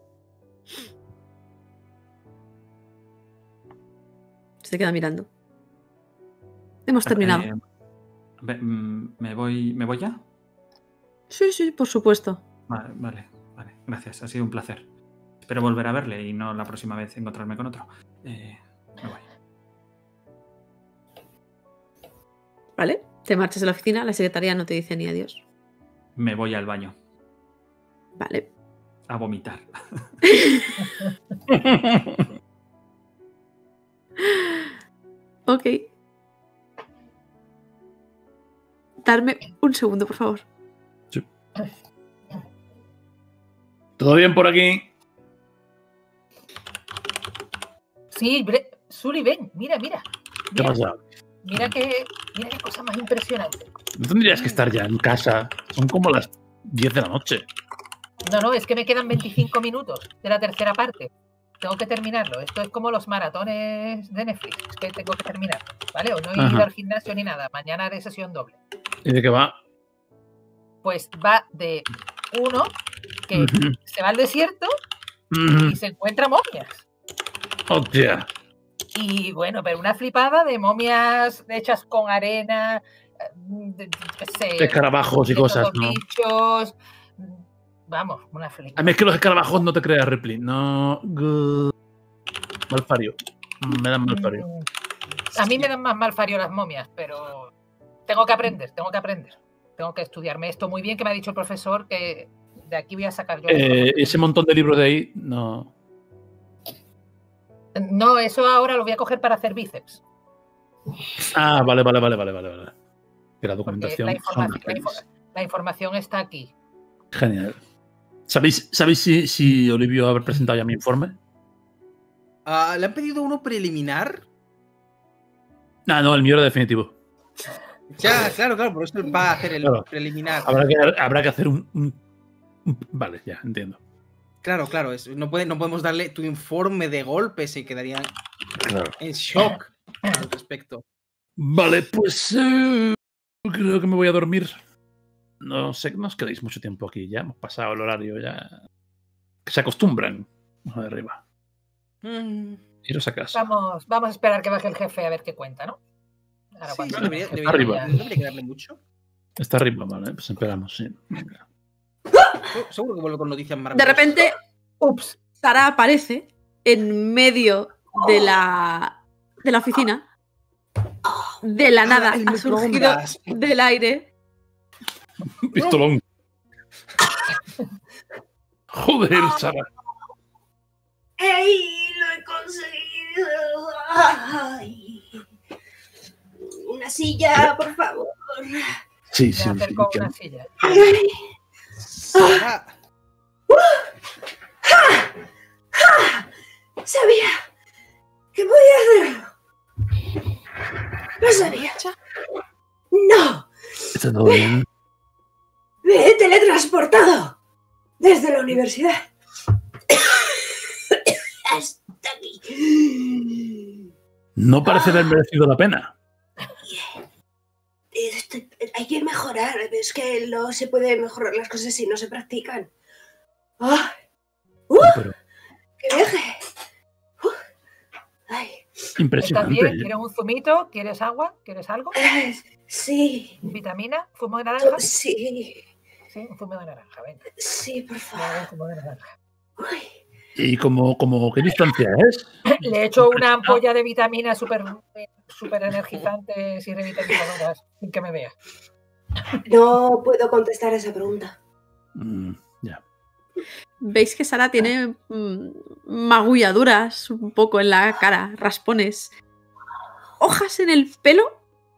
Se queda mirando. Hemos terminado. ¿Me voy ya? Sí, por supuesto. Vale. Gracias, ha sido un placer. Espero volver a verle y no la próxima vez encontrarme con otro. Me voy. Vale, te marchas de la oficina, la secretaria no te dice ni adiós. Me voy al baño Vale. a vomitar. Ok. Darme un segundo, por favor. Sí. ¿Todo bien por aquí? Sí, Sully, ven, mira. ¿Qué pasa? Mira qué cosa más impresionante. No tendrías que estar ya en casa. Son como las 10 de la noche. No, es que me quedan 25 minutos de la tercera parte. Tengo que terminarlo. Esto es como los maratones de Netflix. Es que tengo que terminarlo, ¿vale? Hoy no he ido al gimnasio ni nada. Mañana haré sesión doble. ¿Y de qué va? Pues va de uno que se va al desierto y se encuentra momias. ¡Hostia! Y bueno, pero una flipada de momias hechas con arena, de escarabajos y cosas, ¿no? Bichos. Vamos, una flipada. A mí es que los escarabajos no te creas, Ripley. No. Malfario. Me dan malfario. A mí me dan más malfario las momias, pero tengo que aprender. Tengo que estudiarme esto muy bien, que me ha dicho el profesor que de aquí voy a sacar yo. Ese montón de libros de ahí, no. No, eso ahora lo voy a coger para hacer bíceps. Ah, vale. Que la documentación. La información está aquí. Genial. ¿Sabéis si Olivio ha presentado ya mi informe? ¿Le han pedido uno preliminar? No, el mío era definitivo. Ya, claro, por eso va a hacer el preliminar. Habrá que hacer un... Vale, ya, entiendo. Claro, no podemos darle tu informe de golpe, se quedarían en shock al respecto. Vale, pues creo que me voy a dormir. No sé, no os quedéis mucho tiempo aquí. Ya hemos pasado el horario, ya. Que se acostumbran a de arriba. Iros a casa. Vamos a esperar que baje el jefe a ver qué cuenta, ¿no? Ahora Sí, cuando- sí, debería arriba. quedarle mucho. Está arriba, vale, pues esperamos, sí. Venga. Seguro que vuelvo con noticias De maravillosas. repente, Ups. Sara aparece en medio de la oficina. De la nada el ha surgido microondas. del aire. Pistolón. Joder, Sara. ¡Ey! ¡Lo he conseguido! ¡Ay! Una silla, por favor. Sí, Me sí, sí. acerco a una silla. Ay. Sara, Sabía que podía hacerlo. Lo sabía. No, ¿Está todo bien? me he teletransportado desde la universidad hasta aquí. No parece haber merecido la pena. Hay que mejorar. Es que no se puede mejorar las cosas si no se practican. ¡Ah! Pero ¡Qué viaje! ¡Ay! ¿Estás impresionante. bien? ¿Quieres un zumito? ¿Quieres agua? ¿Quieres algo? Sí, ¿Vitamina? ¿Zumo de naranja? sí, Sí, un zumo de naranja, venga. sí, por Le hago favor. un zumo de naranja. Uy. ¿Y como qué distancia es? Le he hecho una ampolla de vitaminas súper energizantes y revitalizadoras sin que me vea. No puedo contestar esa pregunta. Ya. Veis que Sara tiene magulladuras un poco en la cara, raspones. Hojas en el pelo.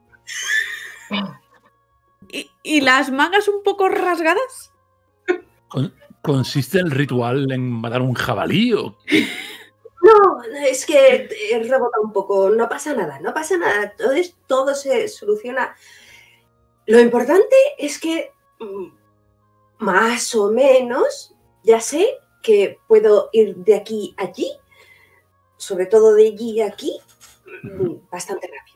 Y las mangas un poco rasgadas. ¿Consiste el ritual en matar un jabalí o qué? No, es que he rebotado un poco. No pasa nada, no pasa nada. Todo se soluciona. Lo importante es que más o menos ya sé que puedo ir de aquí a allí, sobre todo de allí a aquí, bastante rápido.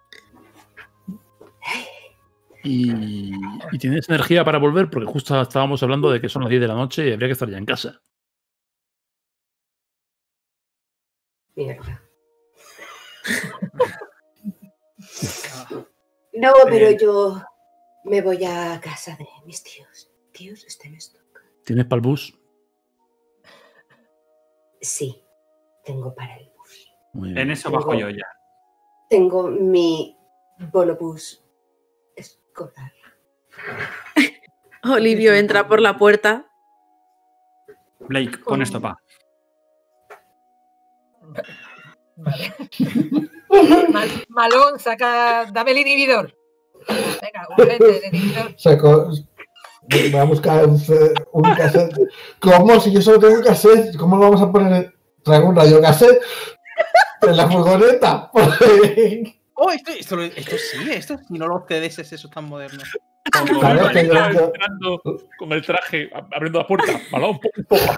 ¿Y tienes energía para volver? Porque justo estábamos hablando de que son las 10 de la noche y habría que estar ya en casa. Mierda. No, pero yo me voy a casa de mis tíos. ¿Tíos? ¿Están esto? ¿Tienes para el bus? Sí, tengo para el bus. Muy bien. En eso bajo yo ya. Tengo mi bonobús escolar. Olivio entra por la puerta. Blake, pon esto pa. Vale. Malón, dame el inhibidor. Venga, urgente, el inhibidor. Voy a buscar un cassette. ¿Cómo? Si yo solo tengo un cassette, ¿cómo lo vamos a poner? Traigo un radio cassette en la furgoneta. Oh, esto sí, no los CDs eso tan moderno. Claro, es que yo- Entrando con el traje, abriendo la puerta. Malón, un poco.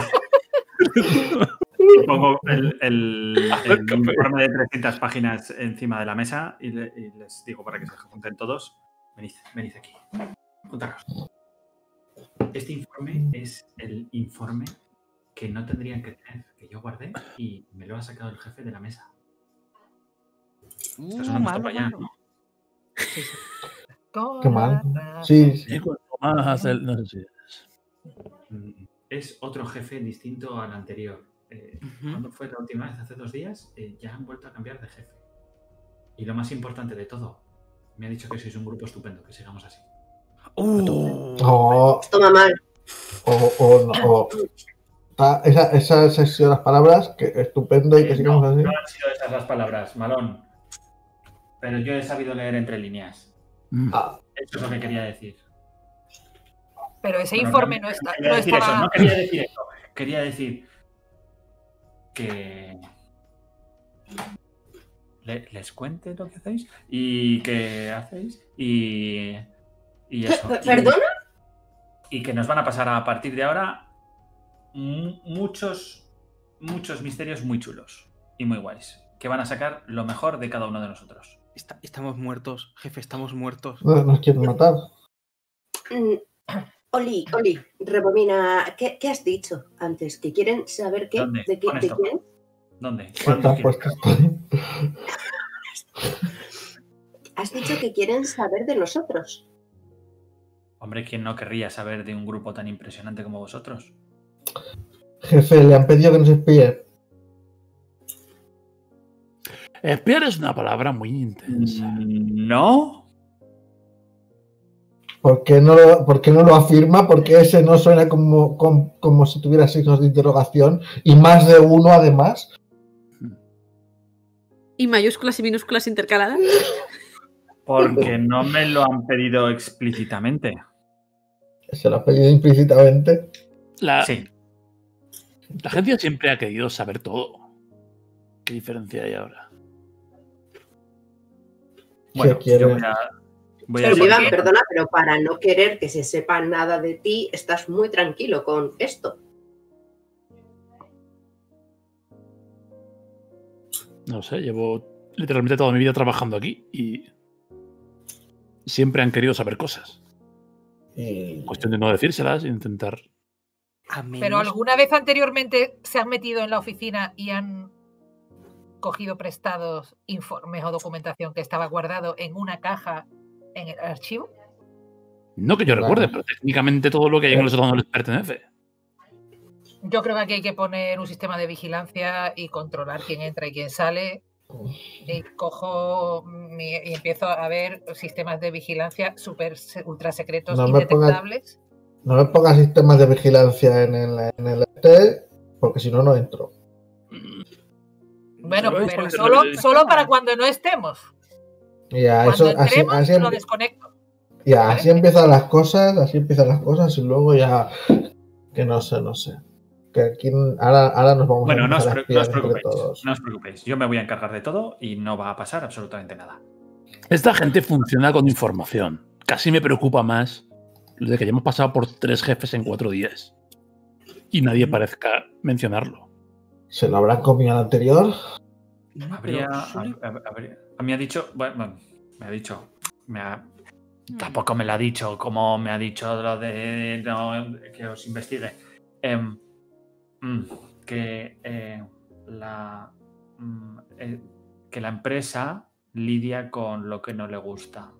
Pongo el informe de 300 páginas encima de la mesa y les digo para que se junten todos. Venid aquí. Juntaros. Este informe es el informe que no tendrían que tener, que yo guardé y me lo ha sacado el jefe de la mesa. Esto es una Malo, para allá, malo. ¿no? Qué mal. Sí, sí. Y cuanto más no sé si Es otro jefe distinto al anterior. ¿Cuándo fue la última vez? Hace 2 días. Ya han vuelto a cambiar de jefe. Y lo más importante de todo, me ha dicho que sois un grupo estupendo, que sigamos así. O Toma mal. esas han sido las palabras, que estupendo y que sigamos así. No han sido esas las palabras, Malón. Pero yo he sabido leer entre líneas. Ah, Eso es lo que quería decir. Pero ese Bueno, informe no está. quería No decir eso, estaba. no quería decir eso. Quería decir que les cuente lo que hacéis y que hacéis y eso. ¿Perdona? Y que nos van a pasar a partir de ahora muchos misterios muy chulos y muy guays, que van a sacar lo mejor de cada uno de nosotros. Estamos muertos, jefe, estamos muertos. No, nos quieren matar. Oli, rebobina. ¿Qué has dicho antes? ¿Que quieren saber qué? ¿Dónde? ¿De Pon esto. quién? ¿Dónde? ¿Qué ¿Cuándo tan quieres? puesto estoy? Has dicho que quieren saber de nosotros. Hombre, ¿quién no querría saber de un grupo tan impresionante como vosotros? Jefe, le han pedido que nos espíe. Espiar es una palabra muy intensa. ¿No? ¿Por qué no lo afirma? Porque ese no suena como si tuviera signos de interrogación y más de uno además. ¿Y mayúsculas y minúsculas intercaladas? Porque no me lo han pedido explícitamente. Se lo ha pedido implícitamente. Sí. La agencia siempre ha querido saber todo. ¿Qué diferencia hay ahora? Bueno, quiere? yo voy a Sullivan, decir- perdona, pero para no querer que se sepa nada de ti, estás muy tranquilo con esto. No sé, llevo literalmente toda mi vida trabajando aquí y siempre han querido saber cosas. Y- Cuestión de no decírselas e intentar. A menos... Pero alguna vez anteriormente se han metido en la oficina y han cogido prestados informes o documentación que estaba guardado en una caja en el archivo. No que yo Claro. recuerde, pero técnicamente todo lo que hay en el sótano les pertenece. Yo creo que aquí hay que poner un sistema de vigilancia y controlar quién entra y quién sale. Y cojo y empiezo a ver sistemas de vigilancia ultra secretos, No me indetectables. No me pongas sistemas de vigilancia en el porque si no, no entro. Bueno, Pero pero porque solo para cuando no estemos. Ya, Cuando eso, así, entremos, lo desconecto. ya, así empiezan las cosas y luego ya que no sé. Que aquí ahora nos vamos Bueno, a no os, empezar a pre- no espiar os entre preocupéis. todos. No os preocupéis. Yo me voy a encargar de todo y no va a pasar absolutamente nada. Esta gente funciona con información. Casi me preocupa más lo de que hayamos pasado por 3 jefes en 4 días. Y nadie parezca mencionarlo. ¿Se lo habrán comido al anterior? No, Habría, pero Sullivan- me ha dicho, tampoco me lo ha dicho como me ha dicho lo de que os investigue. Que la empresa lidia con lo que no le gusta.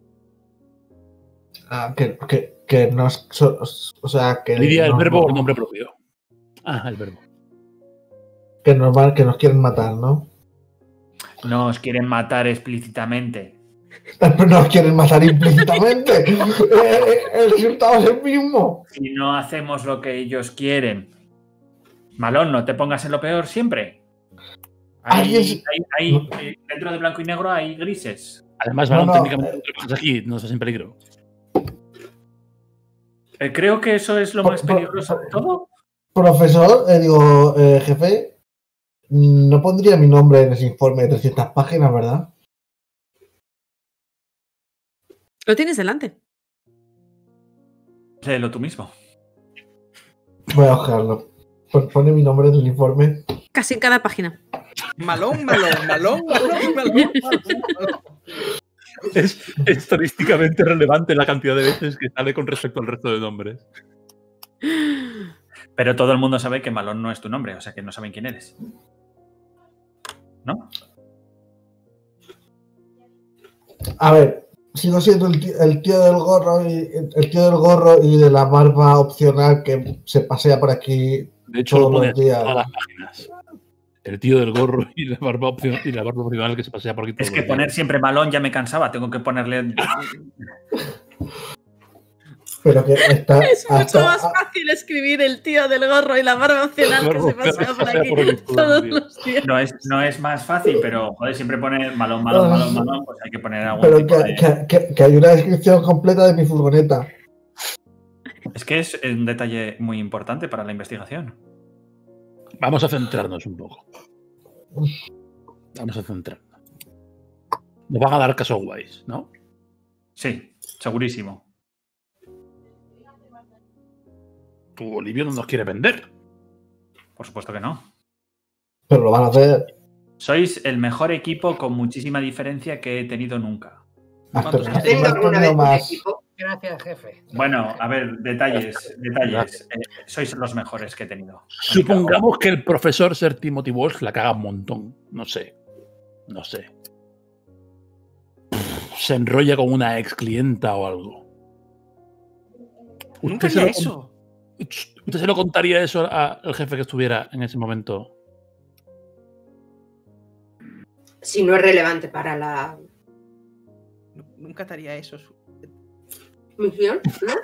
Ah, que no es. O sea, que. Lidia, el no- verbo o el nombre propio. Ah, el verbo. Que normal, que nos quieren matar, ¿no? No os quieren matar explícitamente. Pero nos quieren matar implícitamente. El resultado es el mismo. Si no hacemos lo que ellos quieren. Malón, no te pongas en lo peor siempre. Alguien- Dentro de blanco y negro hay grises. Además, No, Balón, no, técnicamente tú trabajas aquí, no estás en peligro. Creo que eso es lo más peligroso de todo. Profesor, jefe, no pondría mi nombre en ese informe de 300 páginas, ¿verdad? Lo tienes delante. Léelo tú mismo. Voy a buscarlo. Pone mi nombre en el informe. Casi en cada página. Malón. Es estadísticamente relevante la cantidad de veces que sale con respecto al resto de nombres. Pero todo el mundo sabe que Malón no es tu nombre, o sea que no saben quién eres. ¿No? A ver, sigo siendo el tío del gorro y de la barba opcional que se pasea por aquí De hecho, todos lo los pones en días. todas las páginas. El tío del gorro y la barba opcional que se pasea por aquí todos Es que los poner días. siempre Malón ya me cansaba, tengo que ponerle... Pero que está Es mucho hasta- más fácil escribir el tío del gorro y la barba opcional que se pasea por aquí todos los días. No es más fácil, pero joder, siempre poner Malón, pues hay que poner algún pero tipo de... que hay una descripción completa de mi furgoneta. Es que es un detalle muy importante para la investigación. Vamos a centrarnos un poco. Vamos a centrarnos. Nos van a dar casos guays, ¿no? Sí, segurísimo. Tu Olivio no nos quiere vender. Por supuesto que no. Pero lo van a hacer. Sois el mejor equipo con muchísima diferencia que he tenido nunca. Hasta ¿Cuántos hemos ¿Tengo alguna vez tenido un más. equipo? Gracias, jefe. Bueno, a ver, detalles. Sois los mejores que he tenido. Supongamos que el profesor Sir Timothy Walsh la caga un montón. No sé. Se enrolla con una ex clienta o algo. Nunca se haría lo eso. ¿Usted se lo contaría eso al jefe que estuviera en ese momento? Si no es relevante para la Nunca te haría eso. misión,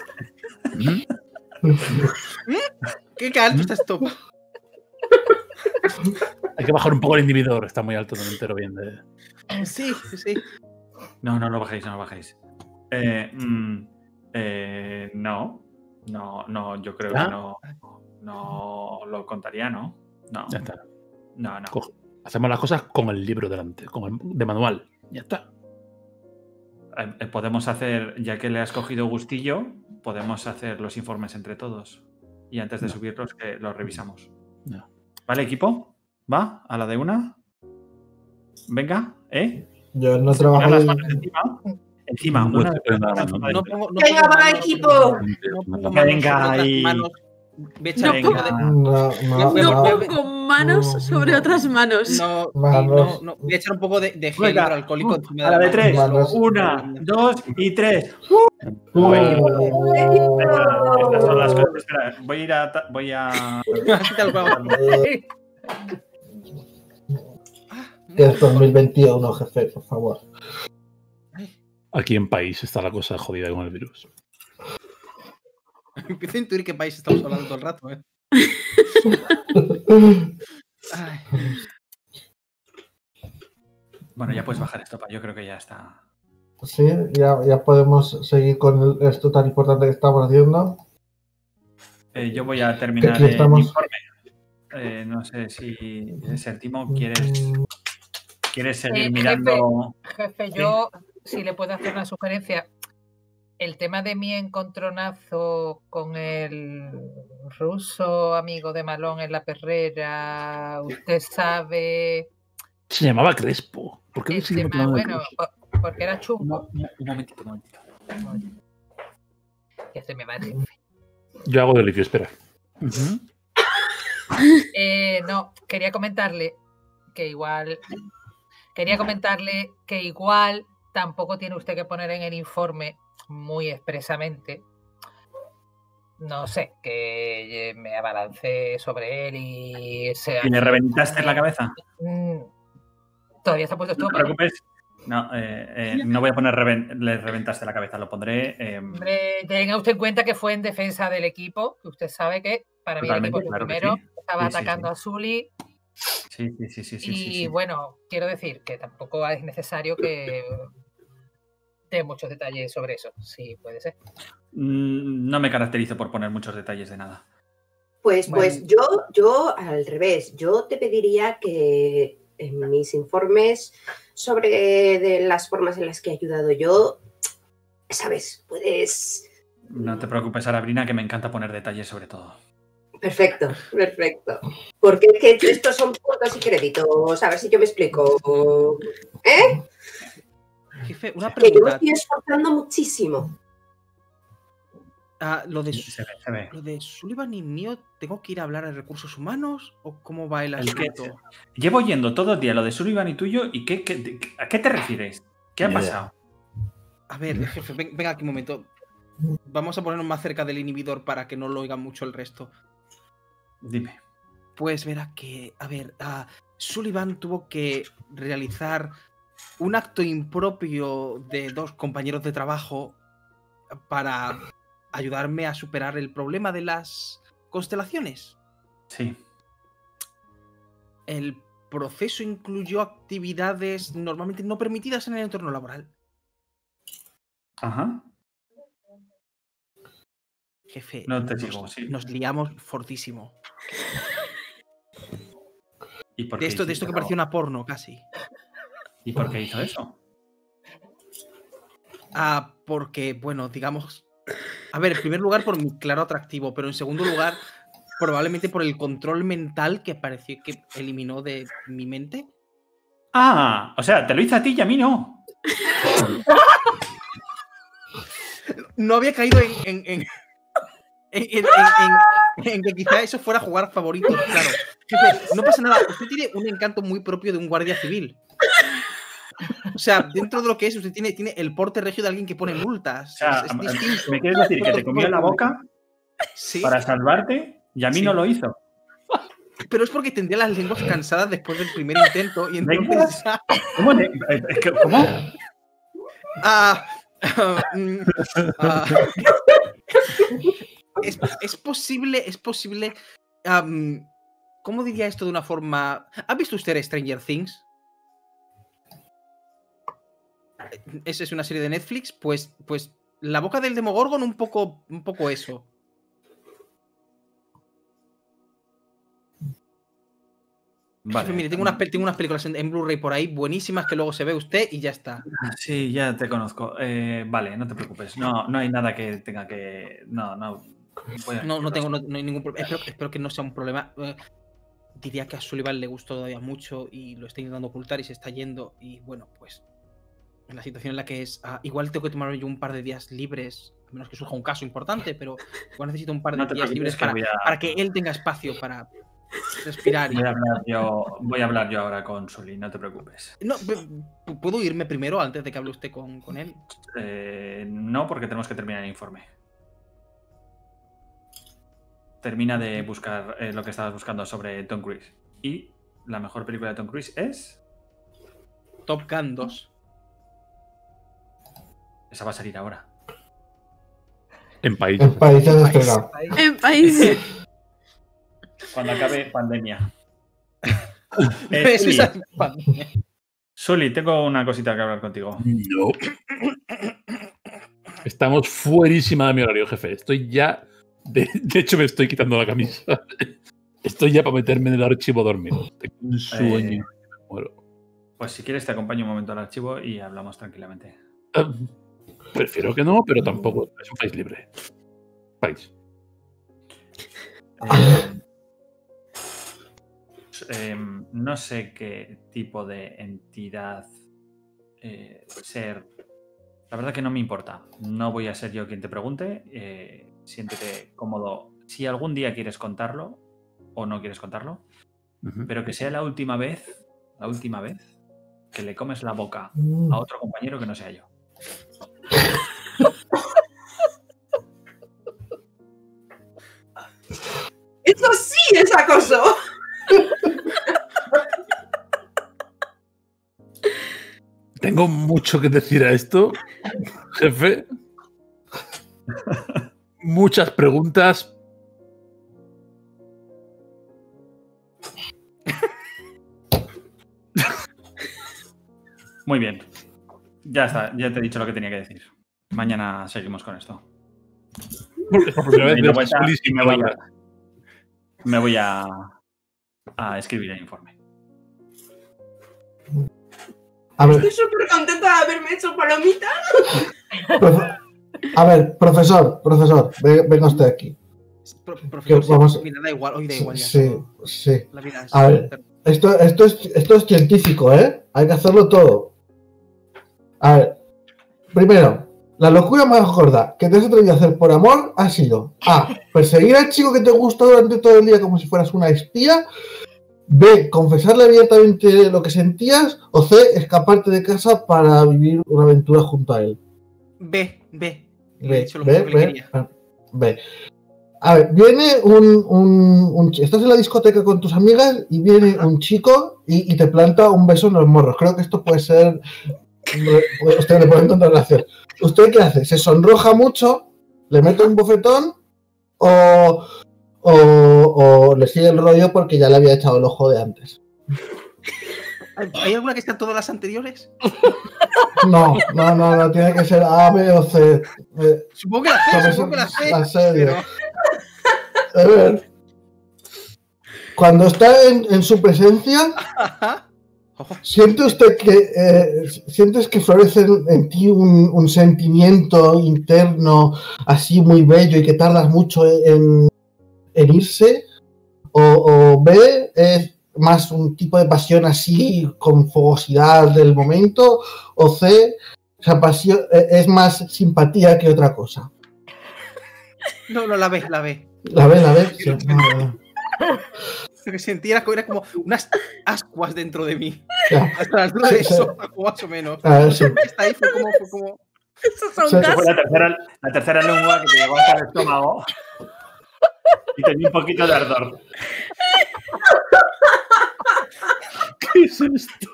¿no? ¿Qué alto está esto? Hay que bajar un poco el inhibidor. Está muy alto, no me entero bien de... Sí, sí. No lo bajéis, no lo bajéis. No, yo creo que no lo contaría, ¿no? No. Ya está. No. Hacemos las cosas con el libro delante, de manual. Ya está. Podemos hacer, ya que le has cogido gustillo, podemos hacer los informes entre todos. Y antes de subirlos, que los revisamos. No. ¿Vale, equipo? ¿Va? ¿A la de una? Venga, ¿eh? Yo no Poner trabajo las de... manos encima. No Una, estoy poniendo la mano. No pongo Venga, manos va, sobre- equipo. No pongo manos Venga, sobre otras ahí. manos. Voy a echar No un poco de- No. No pongo manos sobre otras manos. No, Manos. no. Voy a echar un poco de gel Venga, hidroalcohólico encima a la de mano. tres. Manos. 1, 2 y 3. Uy. Estas son las cosas. Espera, voy a... Así tal cual. Que es 2021, jefe, por favor. Aquí en país está la cosa jodida con el virus. Empiezo a intuir qué país estamos hablando todo el rato, ¿eh? Ay. Bueno, ya puedes bajar esto, yo creo que ya está. Sí, ya podemos seguir con esto tan importante que estamos haciendo. Yo voy a terminar ¿Qué el estamos? informe. No sé si Sertimo quieres seguir Jefe. mirando. Jefe, yo, si le puedo hacer una sugerencia, el tema de mi encontronazo con el ruso amigo de Malón en la perrera, usted sabe Se llamaba Crespo. ¿Por qué el le seguimos tema, llamando bueno, Crespo? porque era chungo. Un momentito. Ya se me va el jefe. Yo hago delirio, espera. No, quería comentarle que igual tampoco tiene usted que poner en el informe muy expresamente, no sé, que me abalancé sobre él y sea... ¿Y le reventaste la cabeza? Todavía está puesto No esto. te preocupes. No voy a poner le reventaste la cabeza, lo pondré. Hombre, tenga usted en cuenta que fue en defensa del equipo, que usted sabe que para mí el equipo es lo Totalmente, claro que primero, sí. estaba Sí. atacando a Sully. Sí. Bueno, quiero decir que tampoco es necesario que dé muchos detalles sobre eso, sí puede ser. No me caracterizo por poner muchos detalles de nada. Pues Bueno. yo al revés, yo te pediría que en mis informes sobre de las formas en las que he ayudado yo, ¿sabes? Puedes... No te preocupes, Arabrina, que me encanta poner detalles sobre todo. Perfecto. Porque es que estos son puntos y créditos, a ver si yo me explico. ¿Eh? Jefe, una Que yo me pregunta. estoy esforzando muchísimo. Lo de Se ve. Lo de Sullivan y mío, ¿tengo que ir a hablar a recursos humanos? ¿O cómo va el El que- asunto? Llevo yendo todo el día lo de Sullivan y tuyo, ¿y a qué te refieres? ¿Qué ha Ni idea. pasado? A ver, jefe, venga aquí un momento. Vamos a ponernos más cerca del inhibidor para que no lo oigan mucho el resto. Dime. Pues verá que, a ver, Sullivan tuvo que realizar un acto impropio de dos compañeros de trabajo para ayudarme a superar el problema de las constelaciones. Sí. El proceso incluyó actividades normalmente no permitidas en el entorno laboral. Ajá. Jefe, No te sigo, sí. nos liamos fortísimo. ¿Y por De qué esto hiciste que eso? parecía una porno, casi. ¿Y por qué hizo eso? Porque, bueno, digamos... A ver, en primer lugar por mi claro atractivo, pero en segundo lugar probablemente por el control mental que pareció que eliminó de mi mente. Ah, o sea, te lo hice a ti y a mí no. No había caído en que quizá eso fuera jugar favoritos, claro. No pasa nada, usted tiene un encanto muy propio de un guardia civil. O sea, dentro de lo que es, usted tiene el porte regio de alguien que pone multas. O sea, Es distinto. ¿me quieres decir que te comió la boca Sí, para salvarte y a mí Sí. no lo hizo? pero es porque tendría las lenguas cansadas después del primer intento y entonces... ¿Cómo? ¿Cómo? Ah, ah, es posible. ¿Cómo diría esto de una forma? ¿Ha visto usted Stranger Things? Esa es una serie de Netflix. Pues la boca del Demogorgon un poco eso. Vale. Mire, tengo unas películas en Blu-ray por ahí buenísimas que luego se ve usted y ya está. Sí, ya te conozco. Vale, no te preocupes. No hay nada que tenga que. No. No hay ningún problema. Espero que no sea un problema. Diría que a Sullivan le gustó todavía mucho y lo está intentando ocultar y se está yendo. Y bueno, pues en la situación en la que es, igual tengo que tomarme yo un par de días libres, a menos que surja un caso importante, pero igual necesito un par de días libres para que él tenga espacio para respirar. Voy a hablar yo ahora con Sully, no te preocupes. No, ¿puedo irme primero antes de que hable usted con él? No, porque tenemos que terminar el informe. Termina de buscar lo que estabas buscando sobre Tom Cruise. Y la mejor película de Tom Cruise es... Top Gun 2. Esa va a salir ahora. En país. En países estrenados. En país. Cuando acabe pandemia. Eso Sully, es pandemia. Sully, tengo una cosita que hablar contigo. No. Estamos fuerísima de mi horario, jefe. Estoy ya. De hecho, me estoy quitando la camisa. Estoy ya para meterme en el archivo a dormir. Tengo un sueño. Me muero. Pues si quieres te acompaño un momento al archivo y hablamos tranquilamente. Prefiero que no, pero tampoco. Es un país libre. País. No sé qué tipo de entidad ser. La verdad que no me importa. No voy a ser yo quien te pregunte. Siéntete cómodo. Si algún día quieres contarlo o no quieres contarlo, pero que sea la última vez que le comes la boca a otro compañero que no sea yo. Eso sí es acoso. Tengo mucho que decir a esto, jefe. Muchas preguntas. Muy bien. Ya está, ya te he dicho lo que tenía que decir. Mañana seguimos con esto. Porque por primera vez Y veo me voy a Sully sin palabras. me voy a escribir el informe. A ver, Estoy súper contenta de haberme hecho palomita. a ver, profesor, venga usted aquí. Profesor, vamos- mira, da igual, hoy da igual ya. Sí, todo. sí. La vida es- A ver. Esto es científico, ¿eh? Hay que hacerlo todo. A ver, primero, la locura más gorda que te has atrevido a hacer por amor ha sido A. Perseguir al chico que te gustó durante todo el día como si fueras una espía. B. Confesarle abiertamente lo que sentías. O C. Escaparte de casa para vivir una aventura junto a él. Ve. Le he B, dicho lo mucho que le quería. B. A ver, viene estás en la discoteca con tus amigas y viene un chico y te planta un beso en los morros. Creo que esto puede ser... Usted le puede encontrar relación. ¿Usted qué hace? ¿Se sonroja mucho? ¿Le mete un bofetón? ¿O le sigue el rollo porque ya le había echado el ojo de antes? ¿Hay alguna que está en todas las anteriores? No, tiene que ser A, B o C. Supongo que la sé. A serio. pero- A ver. Cuando está en su presencia, Ajá. Ojo. ¿sientes que florece en ti un sentimiento interno así muy bello y que tardas mucho en irse? O B, más un tipo de pasión así, con fogosidad del momento, o C, esa pasión es más simpatía que otra cosa. No, la ve. ¿La ves? Sí, no. Lo que sentía era como unas ascuas dentro de mí. Ya. Hasta la altura de eso, más o menos. Sí. Está ahí, fue como... Esos son Sí. Esa fue gases. la tercera lengua que te llegó hasta el estómago y tenía un poquito de ardor. ¿Qué es esto?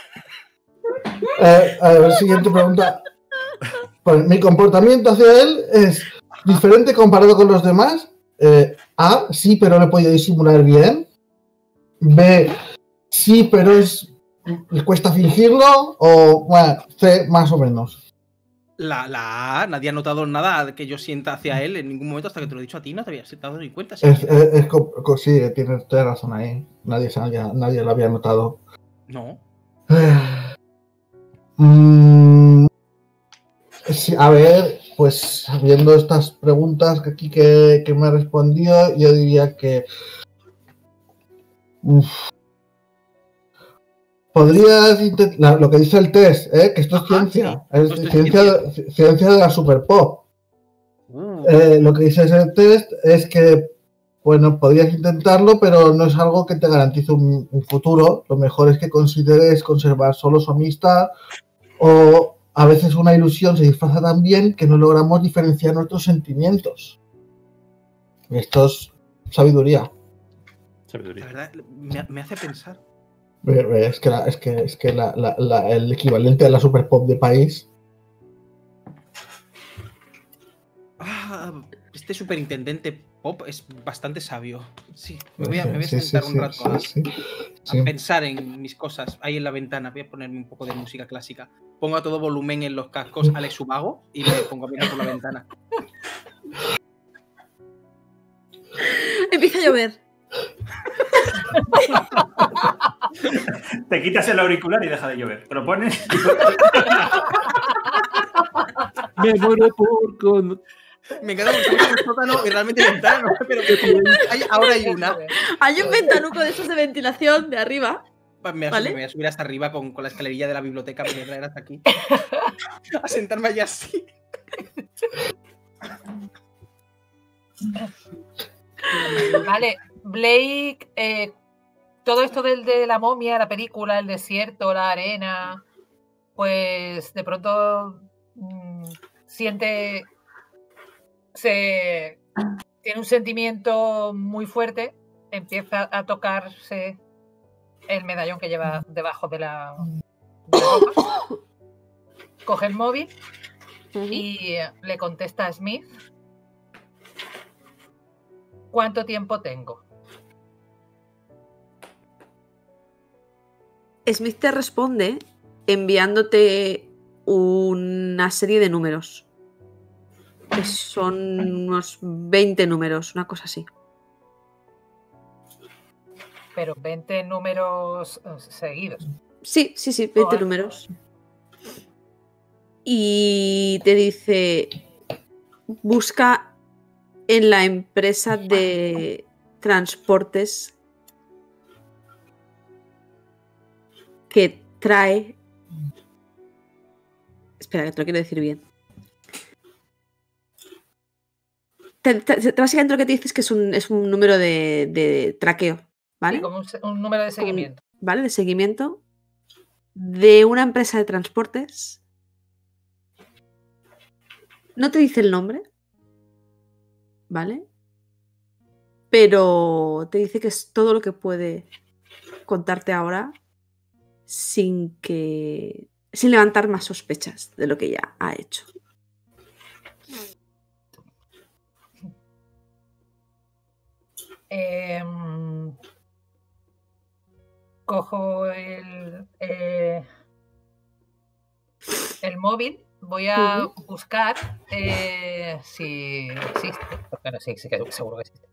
A ver, siguiente pregunta. Pues, mi comportamiento hacia él es diferente comparado con los demás. A, sí, pero lo he podido disimular bien. B, sí, pero le cuesta fingirlo. O bueno, C, más o menos. La A, nadie ha notado nada que yo sienta hacia él en ningún momento hasta que te lo he dicho a ti, no te habías dado ni cuenta. Sí, tienes razón ahí. Nadie lo había notado. No. Sí, a ver, pues viendo estas preguntas aquí que me ha respondido, yo diría que podrías intentar lo que dice el test, que esto es ciencia, sí, es esto es ciencia de la super pop. Lo que dice ese test es que, bueno, podrías intentarlo, pero no es algo que te garantice un futuro. Lo mejor es que consideres conservar solo su amistad, o a veces una ilusión se disfraza tan bien que no logramos diferenciar nuestros sentimientos. Esto es sabiduría. La verdad, me hace pensar. Es que el equivalente a la super pop de país. Este superintendente pop es bastante sabio. Sí, me voy a sentar un rato a pensar en mis cosas. Ahí en la ventana voy a ponerme un poco de música clásica. Pongo a todo volumen en los cascos Alex Ubago y me pongo a mirar por la ventana. Empieza a llover. Te quitas el auricular y deja de llover. Te lo pones. Me muero por con... Me encanta porque es un sótano y realmente ventana, pero ahora hay una. Hay un ventanuco de esos de ventilación de arriba. Me voy a subir hasta arriba con la escalerilla de la biblioteca, me voy a traer hasta aquí. A sentarme allá así. Vale, Blake, todo esto de la momia, la película, el desierto, la arena, pues de pronto tiene un sentimiento muy fuerte, empieza a tocarse el medallón que lleva debajo de la ropa, coge el móvil y le contesta a Smith: ¿cuánto tiempo tengo? Smith te responde enviándote una serie de números. Que son unos 20 números, una cosa así. Pero 20 números seguidos. Sí, 20 números. Y te dice: busca en la empresa de transportes que trae... Espera, que te lo quiero decir bien. Básicamente lo que te dices es que es un número de traqueo, ¿vale? Sí, como un número de seguimiento. ¿Vale? De seguimiento de una empresa de transportes. No te dice el nombre, ¿vale? Pero te dice que es todo lo que puede contarte ahora sin levantar más sospechas de lo que ya ha hecho. Cojo el móvil, voy a buscar si existe, bueno, sí, seguro que existe,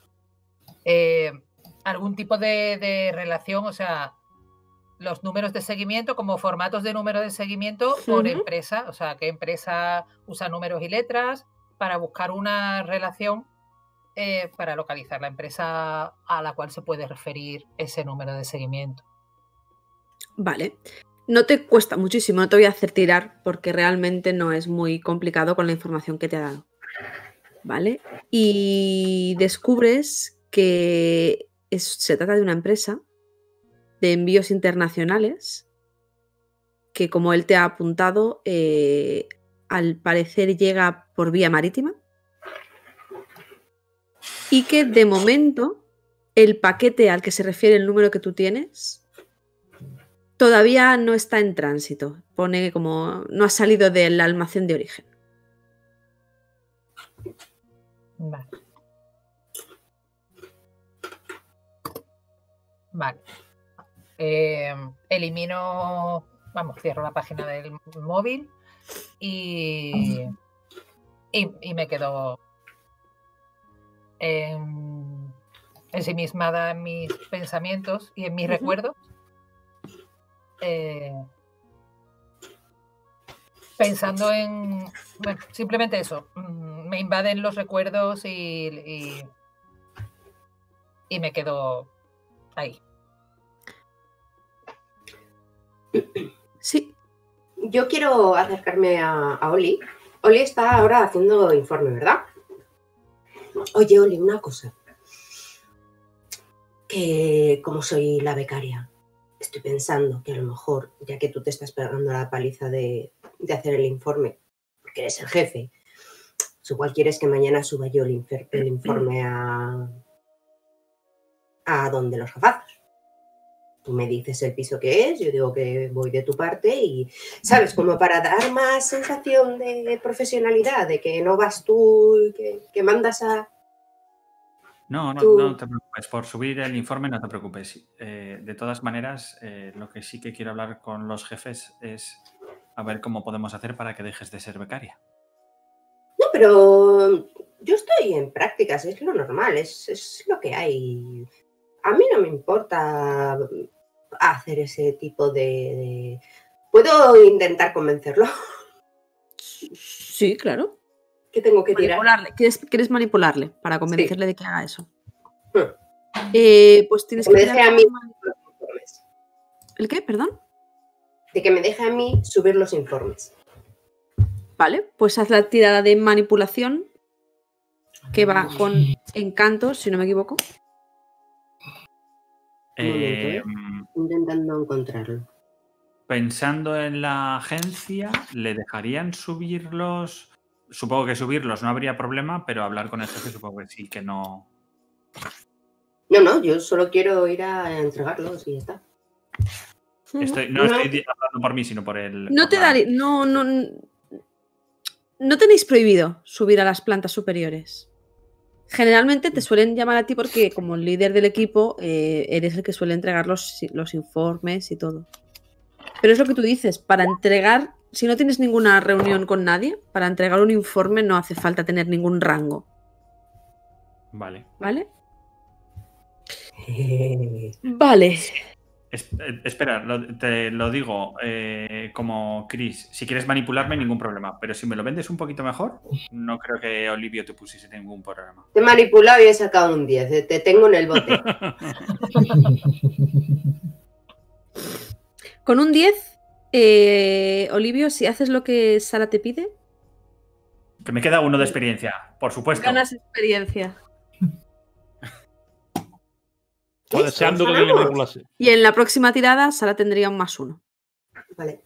algún tipo de relación, o sea, los números de seguimiento como formatos de número de seguimiento por empresa, o sea, qué empresa usa números y letras para buscar una relación para localizar la empresa a la cual se puede referir ese número de seguimiento. Vale. No te cuesta muchísimo, no te voy a hacer tirar porque realmente no es muy complicado con la información que te ha dado. ¿Vale? Y descubres que se trata de una empresa de envíos internacionales que, como él te ha apuntado, al parecer llega por vía marítima y que de momento el paquete al que se refiere el número que tú tienes todavía no está en tránsito. Pone como no ha salido del almacén de origen. Vale. Vale. Elimino, cierro la página del móvil y me quedo ensimismada en mis pensamientos y en mis recuerdos. Pensando en, simplemente eso, me invaden los recuerdos y me quedo ahí. Sí. Yo quiero acercarme a Oli. Oli está ahora haciendo informe, ¿verdad? Oye, Oli, una cosa. Que como soy la becaria, estoy pensando que a lo mejor, ya que tú te estás pegando la paliza de hacer el informe, porque eres el jefe, pues igual quieres que mañana suba yo el informe a donde los jefazos. Tú me dices el piso que es, yo digo que voy de tu parte y, ¿sabes? Como para dar más sensación de profesionalidad, de que no vas tú y que mandas a... No tú... te preocupes. Por subir el informe no te preocupes. De todas maneras, lo que sí que quiero hablar con los jefes es a ver cómo podemos hacer para que dejes de ser becaria. No, pero yo estoy en prácticas, es lo normal, es lo que hay. A mí no me importa hacer ese tipo de... ¿Puedo intentar convencerlo? Sí, claro. ¿Qué tengo que tirar? Manipularle. ¿Quieres manipularle para convencerle de que haga eso? Pues tienes que me deje a mí los informes. ¿El qué? ¿Perdón? De que me deje a mí subir los informes. Vale, pues haz la tirada de manipulación que va con encanto, si no me equivoco. Un momento, intentando encontrarlo. Pensando en la agencia, ¿le dejarían subirlos? Supongo que subirlos no habría problema, pero hablar con el jefe supongo que sí, que no. No, yo solo quiero ir a entregarlos y ya está. No estoy hablando por mí, sino por el... No te daría... No tenéis prohibido subir a las plantas superiores. Generalmente te suelen llamar a ti porque como líder del equipo eres el que suele entregar los informes y todo. Pero es lo que tú dices, para entregar, si no tienes ninguna reunión con nadie, para entregar un informe no hace falta tener ningún rango. Vale. ¿Vale? Vale. Espera, te lo digo como Chris. Si quieres manipularme, ningún problema. Pero si me lo vendes un poquito mejor, no creo que Olivio te pusiese ningún problema. Te he manipulado y he sacado un 10. Te tengo en el bote. Con un 10, Olivio, si haces lo que Sara te pide... Que me queda uno de experiencia, por supuesto. Ganas experiencia. Estoy deseando que alguien le manipulase. Y en la próxima tirada, Sara tendría un +1. Vale.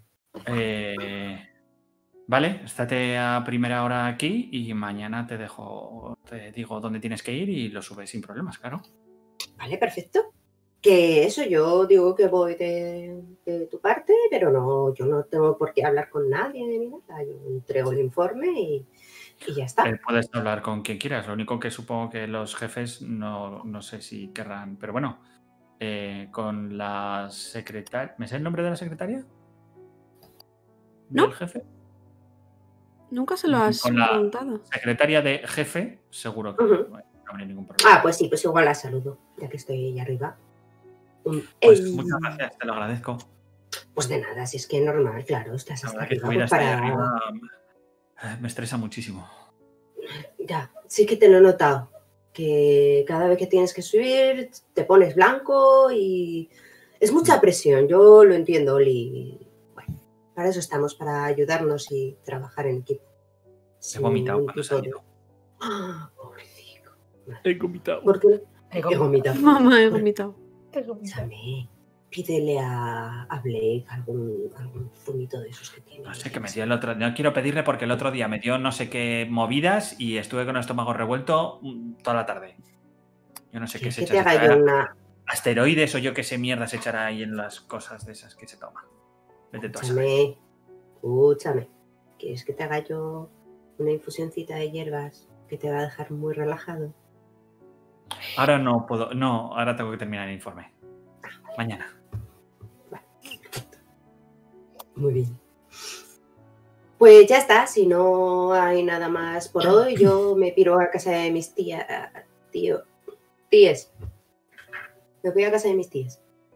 Vale, estate a primera hora aquí y mañana te digo dónde tienes que ir y lo subes sin problemas, claro. Vale, perfecto. Que eso, yo digo que voy de tu parte, pero yo no tengo por qué hablar con nadie ni nada. Yo entrego el informe y ya está. Puedes hablar con quien quieras. Lo único que supongo que los jefes no sé si querrán. Pero bueno, con la secretaria. ¿Me sé el nombre de la secretaria? ¿No? ¿Del jefe? Nunca se lo has preguntado. Secretaria de jefe, seguro que no hay ningún problema. Ah, pues sí, pues igual la saludo, ya que estoy ahí arriba. Pues muchas gracias, te lo agradezco. Pues de nada, si es que normal, claro, estás hasta arriba. Pues arriba me estresa muchísimo. Ya, sí que te lo he notado. que cada vez que tienes que subir te pones blanco y es mucha presión, yo lo entiendo, Oli. Bueno, para eso estamos, para ayudarnos y trabajar en equipo. He vomitado cuando se ha ido. Pobrecito. He vomitado. ¿Por qué? He He vomitado. Mamá, he vomitado. Escúchame, pídele a Blake algún zumito de esos que tiene. No sé qué me dio el otro. No quiero pedirle porque el otro día me dio no sé qué movidas y estuve con el estómago revuelto toda la tarde. Yo no sé qué se que te echa. haga yo una... Asteroides o yo qué sé mierda se echará ahí en las cosas de esas que se toma. Vete tú a saber. Escúchame. ¿Quieres que te haga yo una infusioncita de hierbas que te va a dejar muy relajado? Ahora no puedo. No, ahora tengo que terminar el informe. Mañana. Vale, perfecto. Muy bien. Pues ya está, si no hay nada más por hoy, yo me piro a casa de mis tías. Tías. Me voy a casa de mis tías.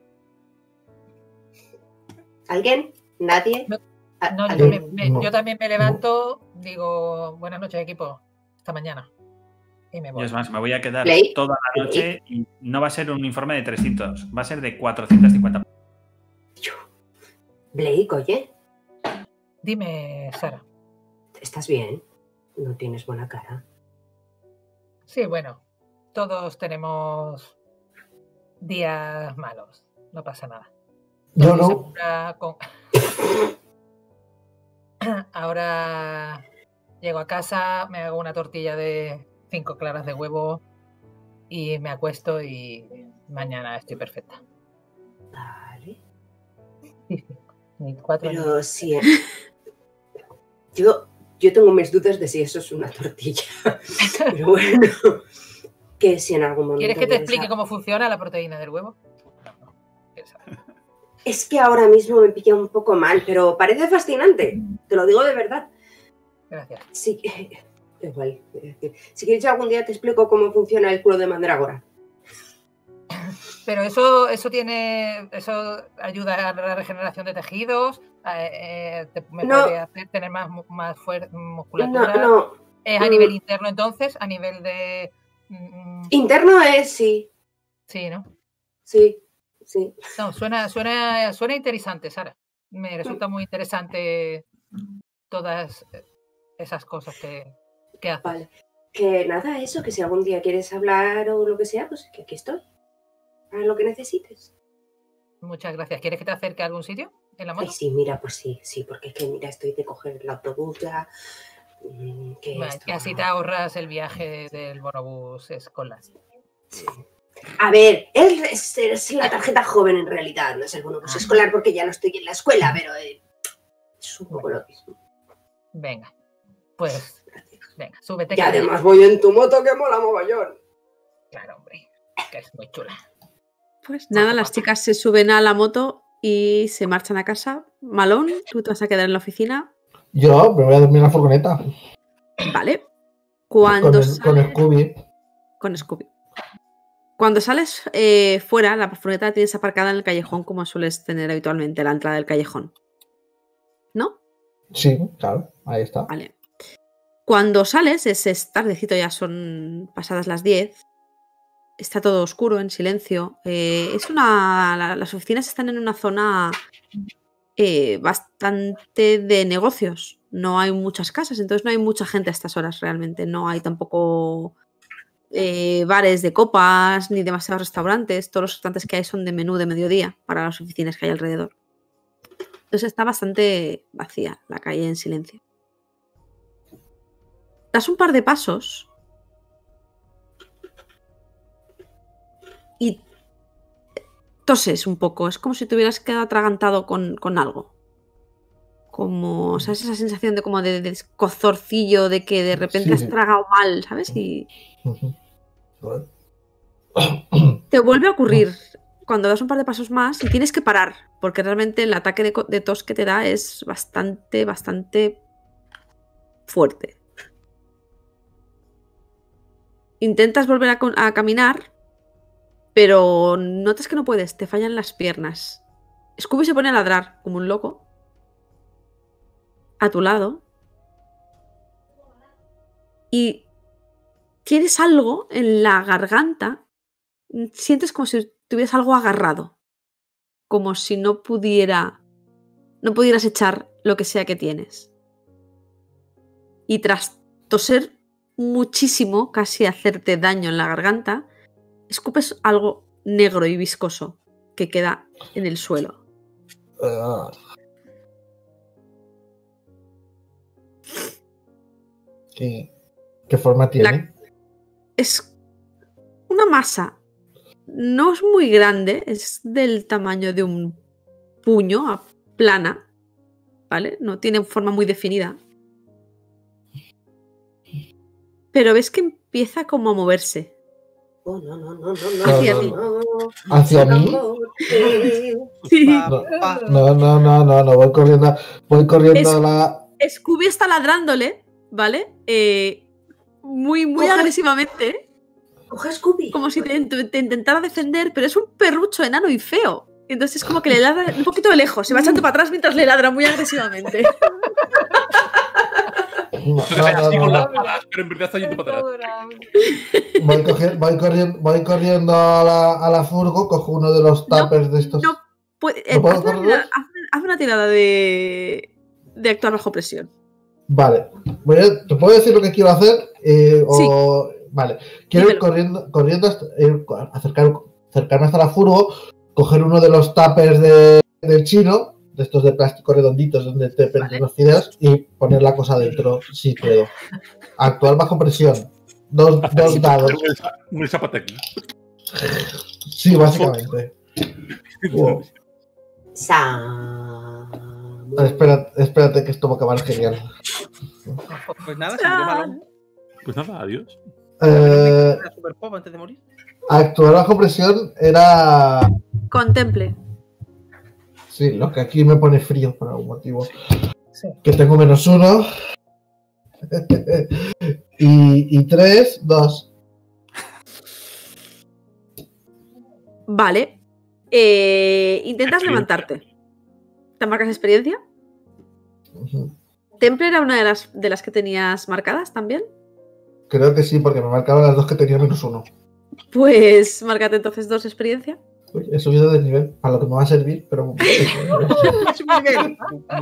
¿Alguien? ¿Nadie? No, ¿Alguien? yo también me levanto, digo, buenas noches, equipo. Hasta mañana. Y me Y voy. es más, me voy a quedar Play. toda la noche y no va a ser un informe de 300, va a ser de 450. Blake, oye, Dime, Sara. ¿estás bien? No tienes buena cara. Sí, bueno, todos tenemos días malos. No pasa nada. Yo Todo se no. cura con- Ahora llego a casa, me hago una tortilla de 5 claras de huevo y me acuesto y mañana estoy perfecta. Vale. Ni 4 ni Pero sí. Yo tengo mis dudas de si eso es una tortilla. Pero bueno, que si en algún momento... ¿Quieres que te quieres explique a- cómo funciona la proteína del huevo? No. ¿Quieres saber? Es que ahora mismo me pilla un poco mal, pero parece fascinante. Te lo digo de verdad. Gracias. Sí, igual. Si quieres algún día te explico cómo funciona el culo de mandrágora. Pero eso ayuda a la regeneración de tejidos, me No. puede hacer tener más musculatura. No. ¿Es a nivel interno entonces? ¿A nivel de...? Interno es, sí. Sí, ¿no? Sí. No, suena interesante, Sara. Me resulta muy interesante todas esas cosas que haces. Vale. Que nada, eso, que si algún día quieres hablar o lo que sea, pues que aquí estoy. Para lo que necesites. Muchas gracias. ¿Quieres que te acerque a algún sitio en la Ay, moto? sí, mira, pues sí, porque es que mira, estoy de coger el autobús ya. Que Vale, esto- que así te ahorras el viaje del bonobús escolar. Sí. A ver, es la tarjeta joven en realidad, no es el bonobús escolar porque ya no estoy en la escuela, pero es un poco lo mismo. Venga, pues, venga, súbete. Y que además voy en tu moto que mola mogollón. Claro, hombre, que es muy chula. Pues nada, las chicas se suben a la moto y se marchan a casa. Malón, tú te vas a quedar en la oficina. Yo me voy a dormir en la furgoneta. Vale. Cuando Con sales... Scooby. Con Scooby. Cuando sales fuera, la furgoneta la tienes aparcada en el callejón como sueles tener habitualmente, la entrada del callejón. ¿No? Sí, claro, ahí está. Vale. Cuando sales, es tardecito, ya son pasadas las 10. Está todo oscuro, en silencio. Las oficinas están en una zona bastante de negocios. No hay muchas casas, entonces no hay mucha gente a estas horas realmente. No hay tampoco bares de copas ni demasiados restaurantes. Todos los restaurantes que hay son de menú de mediodía para las oficinas que hay alrededor. Entonces está bastante vacía la calle en silencio. Das un par de pasos y toses un poco. Es como si te hubieras quedado atragantado con algo. Como, ¿sabes? Esa sensación de como de escozorcillo, de que de repente has tragado mal, ¿sabes? Y Bueno. te vuelve a ocurrir cuando das un par de pasos más y tienes que parar, porque realmente el ataque de tos que te da es bastante fuerte. Intentas volver a caminar, pero notas que no puedes, te fallan las piernas. Scooby se pone a ladrar como un loco a tu lado y tienes algo en la garganta, sientes como si tuvieras algo agarrado, como si no pudieras echar lo que sea que tienes. Y tras toser muchísimo, casi hacerte daño en la garganta, escupes algo negro y viscoso que queda en el suelo. ¿Qué forma tiene? Es una masa. No es muy grande, es del tamaño de un puño, plana, ¿vale? No tiene forma muy definida. Pero ves que empieza como a moverse. Oh, no. Hacia mí. ¿Hacia mí? Sí. No, voy corriendo a la... Scooby está ladrándole, ¿vale? Muy Coge. agresivamente, Coge a Scooby. como si te intentara defender, pero es un perrucho enano y feo. Entonces es como que le ladra un poquito de lejos, se va echando para atrás mientras le ladra muy agresivamente. Así con las No. palas, pero en verdad está yendo para atrás. Voy corriendo a la furgo, cojo uno de los tuppers de estos. No, ¿No puedo correr? haz una tirada de actuar bajo presión. Vale. ¿Te puedo decir lo que quiero hacer? Vale. Quiero ir corriendo hasta, acercarme hasta la furgo, coger uno de los tuppers del chino, de estos de plástico redonditos donde te prenden los fideos, y poner la cosa dentro, si puedo. Actuar bajo presión. Dos dados. Un zapataki. Sí, básicamente. Wow. Espérate que esto va a acabar genial. Pues nada, se murió Malón. Pues nada, adiós. ¿Era super pop antes de morir? Actuar bajo presión era... Contemple. Sí, lo que aquí me pone frío por algún motivo. Sí. Que tengo -1. y 3, 2. Vale. Intentas levantarte. ¿Te marcas experiencia? ¿Temple era una de las que tenías marcadas también? Creo que sí, porque me marcaron las dos que tenía -1. Pues márcate entonces 2 experiencia. Uy, he subido de nivel, para lo que me va a servir, pero... Es un nivel.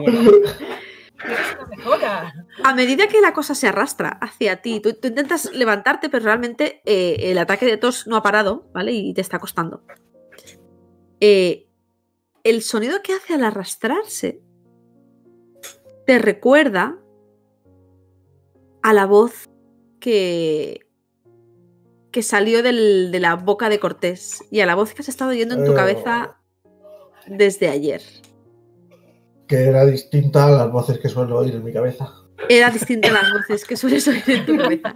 Es una mejora. A medida que la cosa se arrastra hacia ti, tú intentas levantarte, pero realmente el ataque de tos no ha parado, ¿vale? Y te está costando. El sonido que hace al arrastrarse te recuerda a la voz que salió de la boca de Cortés y a la voz que has estado oyendo en tu cabeza desde ayer. Que era distinta a las voces que suelo oír en mi cabeza. Era distinta a las voces que sueles oír en tu cabeza.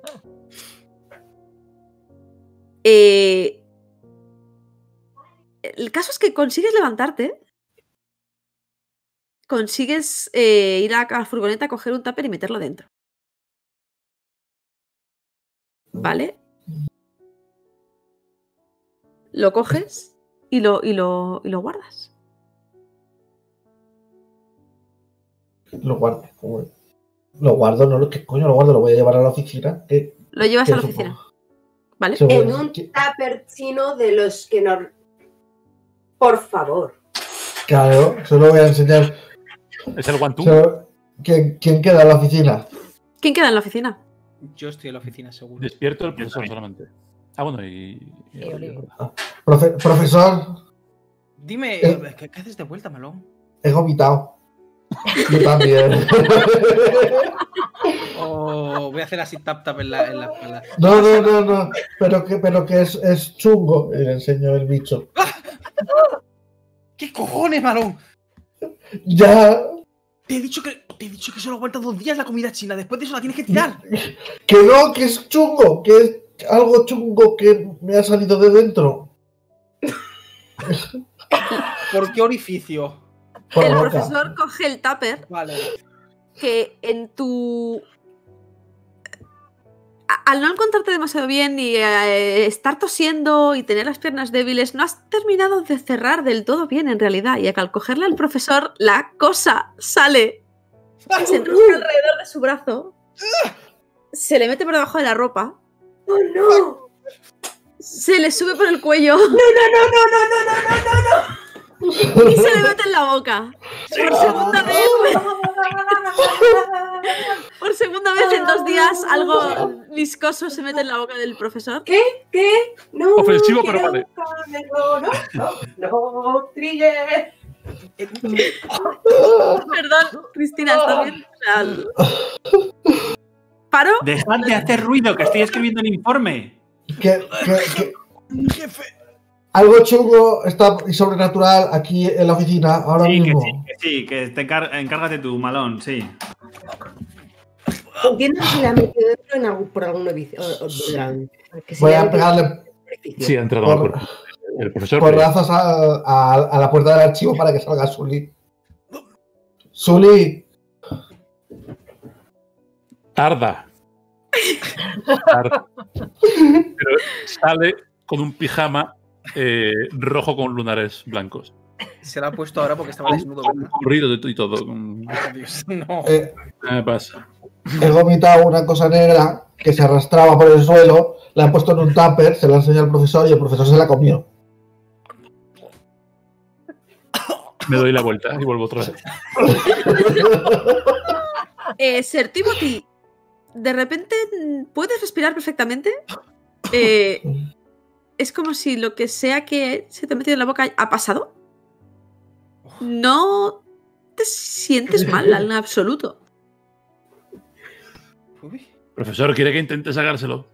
El caso es que consigues levantarte, consigues ir a la furgoneta, coger un tupper y meterlo dentro. ¿Vale? Lo coges y lo guardas. Lo guardo. Lo guardo, no, ¿qué coño lo guardo? Lo voy a llevar a la oficina. Lo llevas a la oficina. ¿Vale? En un tupper chino de los que no... Por favor. Claro, se lo voy a enseñar. Es el one-two. ¿Quién queda en la oficina? ¿Quién queda en la oficina? Yo estoy en la oficina, seguro. Despierto el profesor solamente. Ah, bueno, y Oliver. Profesor, Dime, ¿qué haces de vuelta, Malón? he vomitado. Yo también. Voy a hacer así tap en la espalda. No. Pero que es chungo. Y le enseño el bicho. ¿Qué cojones, Malón? Ya. Te he dicho que solo aguanta 2 días la comida china. Después de eso la tienes que tirar. Que no, que es chungo. Que es algo chungo que me ha salido de dentro. ¿Por qué orificio? Por El la boca. profesor coge el tupper Vale. que en tu... Al no encontrarte demasiado bien y estar tosiendo y tener las piernas débiles, no has terminado de cerrar del todo bien en realidad. Y al cogerle al profesor, la cosa sale, se enrosca alrededor de su brazo, se le mete por debajo de la ropa ¡Oh, no! Se le sube por el cuello ¡No, no, no, no, no, no, no, no, no! y se le mete en la boca. Por segunda vez. Por segunda vez en 2 días, algo viscoso se mete en la boca del profesor. ¿Qué? No. Ofensivo, pero quiero vale. buscarlo. No, Trille. Perdón, Cristina, ¿está bien? O sea, ¿paro? Dejad de hacer ruido, que estoy escribiendo el informe. Que Jefe. algo chungo está y sobrenatural aquí en la oficina ahora mismo. Que te encárgate tú, Malón, sí. Entiendo que se le ha metido dentro por algún edificio. Voy a pegarle Sí, ha entrado Por- el profesor. porrazos a la puerta del archivo para que salga Sully. Sully, Tarda. Pero sale con un pijama rojo con lunares blancos. Se la ha puesto ahora porque estaba desnudo, ¿verdad? Corrido y todo. Oh, Dios, no. ¿Qué pasa? he vomitado una cosa negra que se arrastraba por el suelo, la he puesto en un tupper, se la enseñó al profesor y el profesor se la comió. Me doy la vuelta y vuelvo otra vez. Ser Timothy, de repente puedes respirar perfectamente. Es como si lo que sea que se te ha metido en la boca ha pasado. No te sientes mal en absoluto. Uy. Profesor, ¿quiere que intente sacárselo?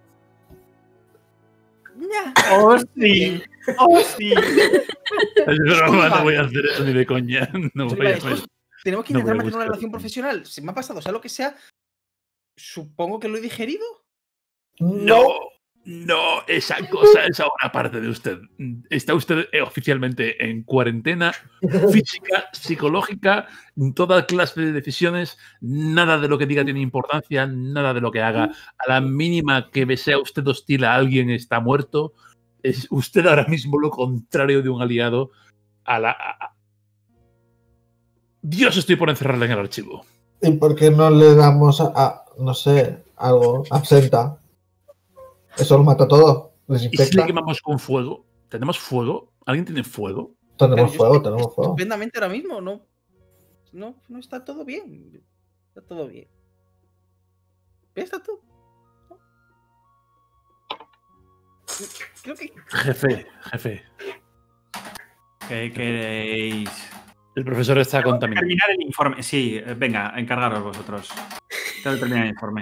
¡Oh, sí! ¡Oh, sí! Es broma, no voy a hacer eso ni de coña. No voy a hacer eso. Tenemos que No intentar voy a mantener una buscar. relación profesional. Se me ha pasado, sea lo que sea. Supongo que lo he digerido. No, no, esa cosa es ahora parte de usted. Está usted oficialmente en cuarentena física, psicológica, toda clase de decisiones, nada de lo que diga tiene importancia, nada de lo que haga. A la mínima que sea usted hostil a alguien está muerto. Es usted ahora mismo lo contrario de un aliado a la... Dios, estoy por encerrarle en el archivo. ¿Y por qué no le damos no sé, algo, absenta? Eso lo mata todo, ¿Y si le desinfecta. quemamos con fuego? ¿Tenemos fuego? ¿Alguien tiene fuego? Tenemos Pero yo fuego, estoy tenemos fuego. estupendamente ahora mismo. No está todo bien. Está todo bien. ¿Ves? Está todo. Creo que. Jefe. ¿Qué queréis? El profesor está contaminado. Terminar el informe. Sí, venga, encargaros vosotros. Tengo que terminar el informe.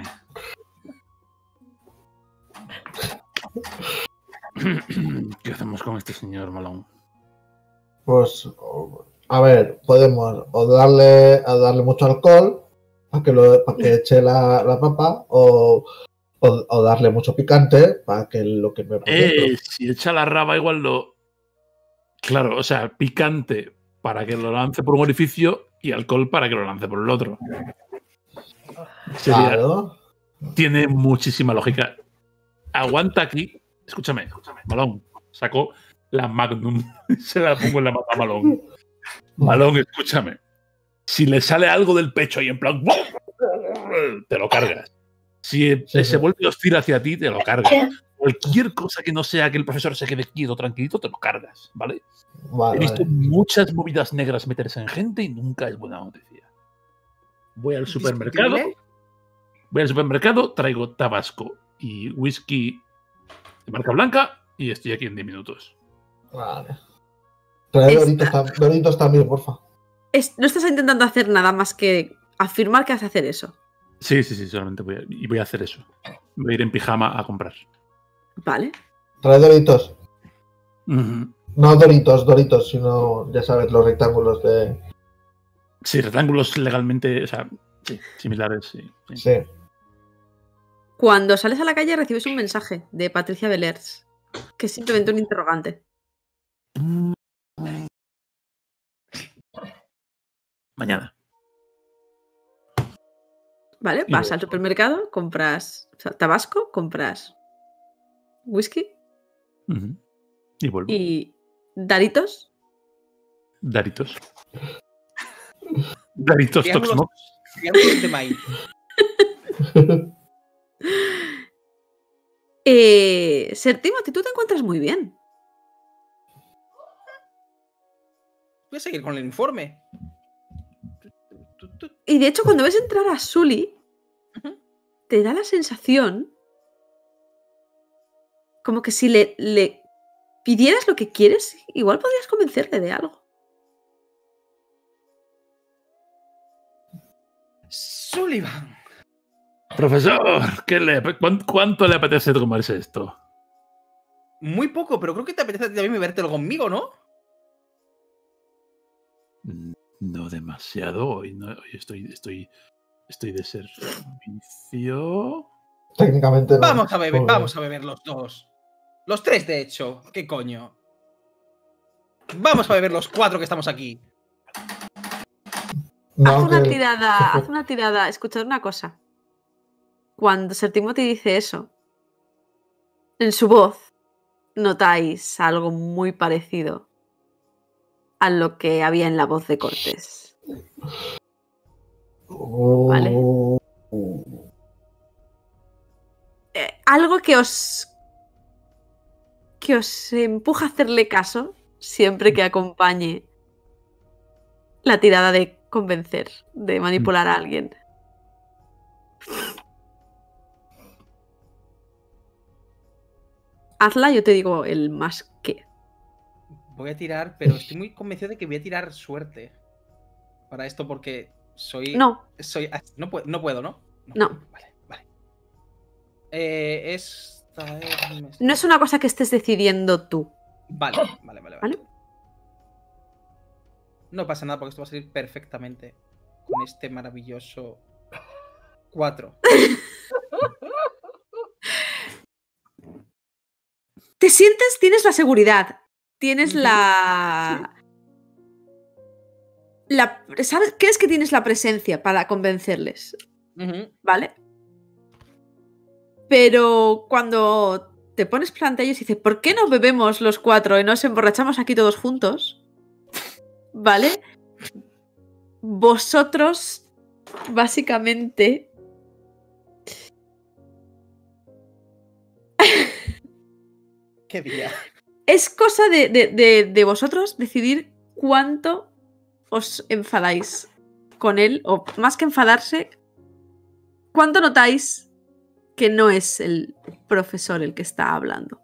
¿Qué hacemos con este señor Malone? Pues, a ver, podemos o darle mucho alcohol para que eche la papa o darle mucho picante para que lo que me Si echa la raba igual lo... Claro, o sea, picante para que lo lance por un orificio y alcohol para que lo lance por el otro. Sería- Claro. Tiene muchísima lógica. Aguanta aquí. Escúchame, Malone. Saco la Magnum y se la pongo en la mano a Malone. Malone, escúchame. Si le sale algo del pecho y en plan... te lo cargas. Si se vuelve hostil hacia ti, te lo cargas. Cualquier cosa que no sea que el profesor se quede quieto, tranquilito, te lo cargas, ¿vale? He visto muchas movidas negras meterse en gente y nunca es buena noticia. Voy al supermercado, traigo tabasco y whisky de marca blanca y estoy aquí en 10 minutos. Vale. Trae Doritos también, porfa. No estás intentando hacer nada más que afirmar que vas a hacer eso. Sí, solamente voy a hacer eso. Voy a ir en pijama a comprar. Vale. Trae Doritos. Uh-huh. No Doritos, sino, ya sabes, los rectángulos de... Sí, rectángulos legalmente, o sea, sí, similares, sí. Sí. Cuando sales a la calle recibes un mensaje de Patricia Belers, que es simplemente un interrogante. Mañana. Vale, vas al supermercado, compras tabasco, compras whisky Y vuelvo. y Doritos. Doritos Toxmox. Triángulos de maíz. Sir Timothy, tú te encuentras muy bien. Voy a seguir con el informe. Y de hecho, cuando ves entrar a Sully, Ujú. te da la sensación como que si le pidieras lo que quieres, igual podrías convencerle de algo. Sullivan. Profesor, ¿cuánto le apetece tomarse esto? Muy poco, pero creo que te apetece a ti también bebértelo conmigo, ¿no? No demasiado. Hoy estoy de servicio. Técnicamente no. Vamos a beber, Joder. vamos a beber los dos. Los tres, de hecho. ¿Qué coño? Vamos a beber los 4 que estamos aquí. No, Haz una que- tirada, haz una tirada. Escuchad una cosa. Cuando Sir Timothy dice eso, en su voz notáis algo muy parecido a lo que había en la voz de Cortés. Vale. Algo que os empuja a hacerle caso siempre que acompañe la tirada de convencer, de manipular a alguien. Hazla, yo te digo el más que. Voy a tirar, pero estoy muy convencido de que voy a tirar suerte. Para esto porque soy... No, No puedo, ¿no? No. Vale, vale. Esta es... no es una cosa que estés decidiendo tú. Vale. ¿Vale? No pasa nada porque esto va a salir perfectamente con este maravilloso 4. Te sientes, tienes la seguridad, tienes Ujú. ¿Sabes? ¿Crees que tienes la presencia para convencerles? ¿Vale? Pero cuando te pones frente a ellos y dices, ¿por qué no bebemos los 4 y nos emborrachamos aquí todos juntos? ¿Vale? Vosotros, básicamente... ¿Qué día? Es cosa de vosotros decidir cuánto os enfadáis con él, o más que enfadarse, cuánto notáis que no es el profesor el que está hablando.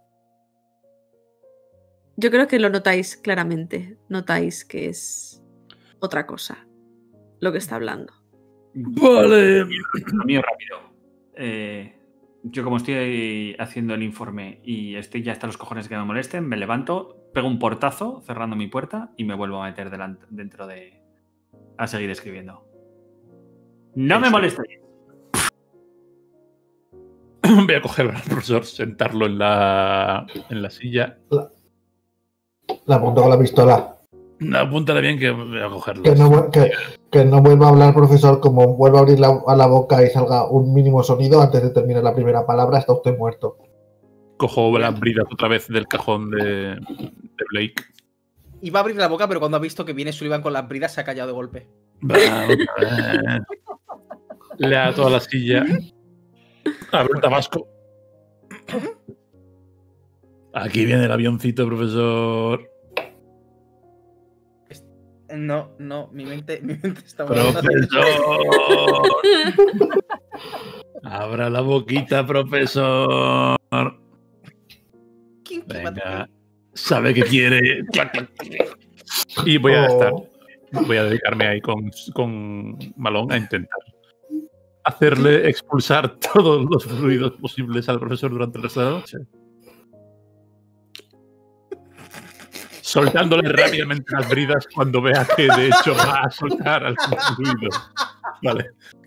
Yo creo que lo notáis claramente, notáis que es otra cosa lo que está hablando. Vale. Lo mío rápido. Yo como estoy haciendo el informe y estoy ya hasta los cojones que me molesten, me levanto, pego un portazo cerrando mi puerta y me vuelvo a meter dentro de... a seguir escribiendo. ¡No me Eso. molestéis! Voy a coger al profesor, sentarlo en la silla. La apunto con la pistola. Apúntale bien que voy a cogerlo. Que no vuelva a hablar, profesor. Como vuelva a abrir la boca y salga un mínimo sonido antes de terminar la primera palabra, está usted muerto. Cojo las bridas otra vez del cajón de Blake. Iba a abrir la boca, pero cuando ha visto que viene Sullivan con las bridas se ha callado de golpe. Vamos a ver. Le ato a la silla. Abre el tabasco. Aquí viene el avioncito, profesor. No, mi mente está ¡Profesor! Abra la boquita, profesor. ¿Quién Venga. Sabe que quiere. Clac, clac, clac. Y voy a dedicarme ahí con Malón a intentar hacerle expulsar todos los fluidos posibles al profesor durante el resto de la noche. Soltándole rápidamente las bridas cuando vea que de hecho va a soltar algún fluido. Vale.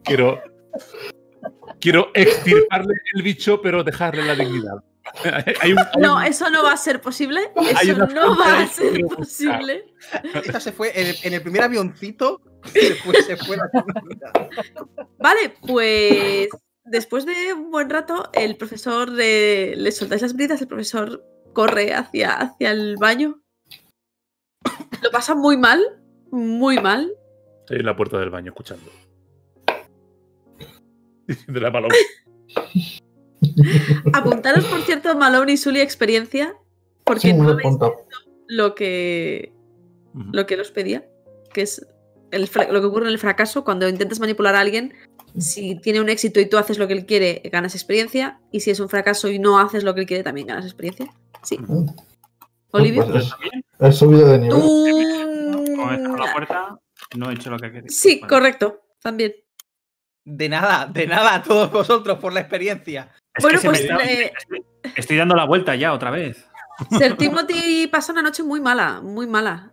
Quiero extirparle el bicho, pero dejarle la dignidad. No, eso no va a ser posible. Hay Eso una no fuente va ahí a ser que posible. Esta se fue en el primer avioncito y después se fue la segunda. Vale, pues después de un buen rato, el profesor le soltáis las bridas, el profesor corre hacia el baño. Lo pasa muy mal, muy mal. Estoy en la puerta del baño escuchando. Diciéndole a Malón. Apuntaros, por cierto, Malone y Sully experiencia, porque Sí, me no lo he habéis apuntado. lo que os pedía, que es lo que ocurre en el fracaso cuando intentas manipular a alguien. Si tiene un éxito y tú haces lo que él quiere, ganas experiencia, y si es un fracaso y no haces lo que él quiere, también ganas experiencia. Sí. Olivia, Pues he subido de nivel. Como he cerrado la puerta, no he hecho lo que quería. sí, Vale. correcto, también. De nada a todos vosotros por la experiencia. Es Bueno, que se pues me estoy dando la vuelta ya otra vez. Sir Timothy pasa una noche muy mala, muy mala.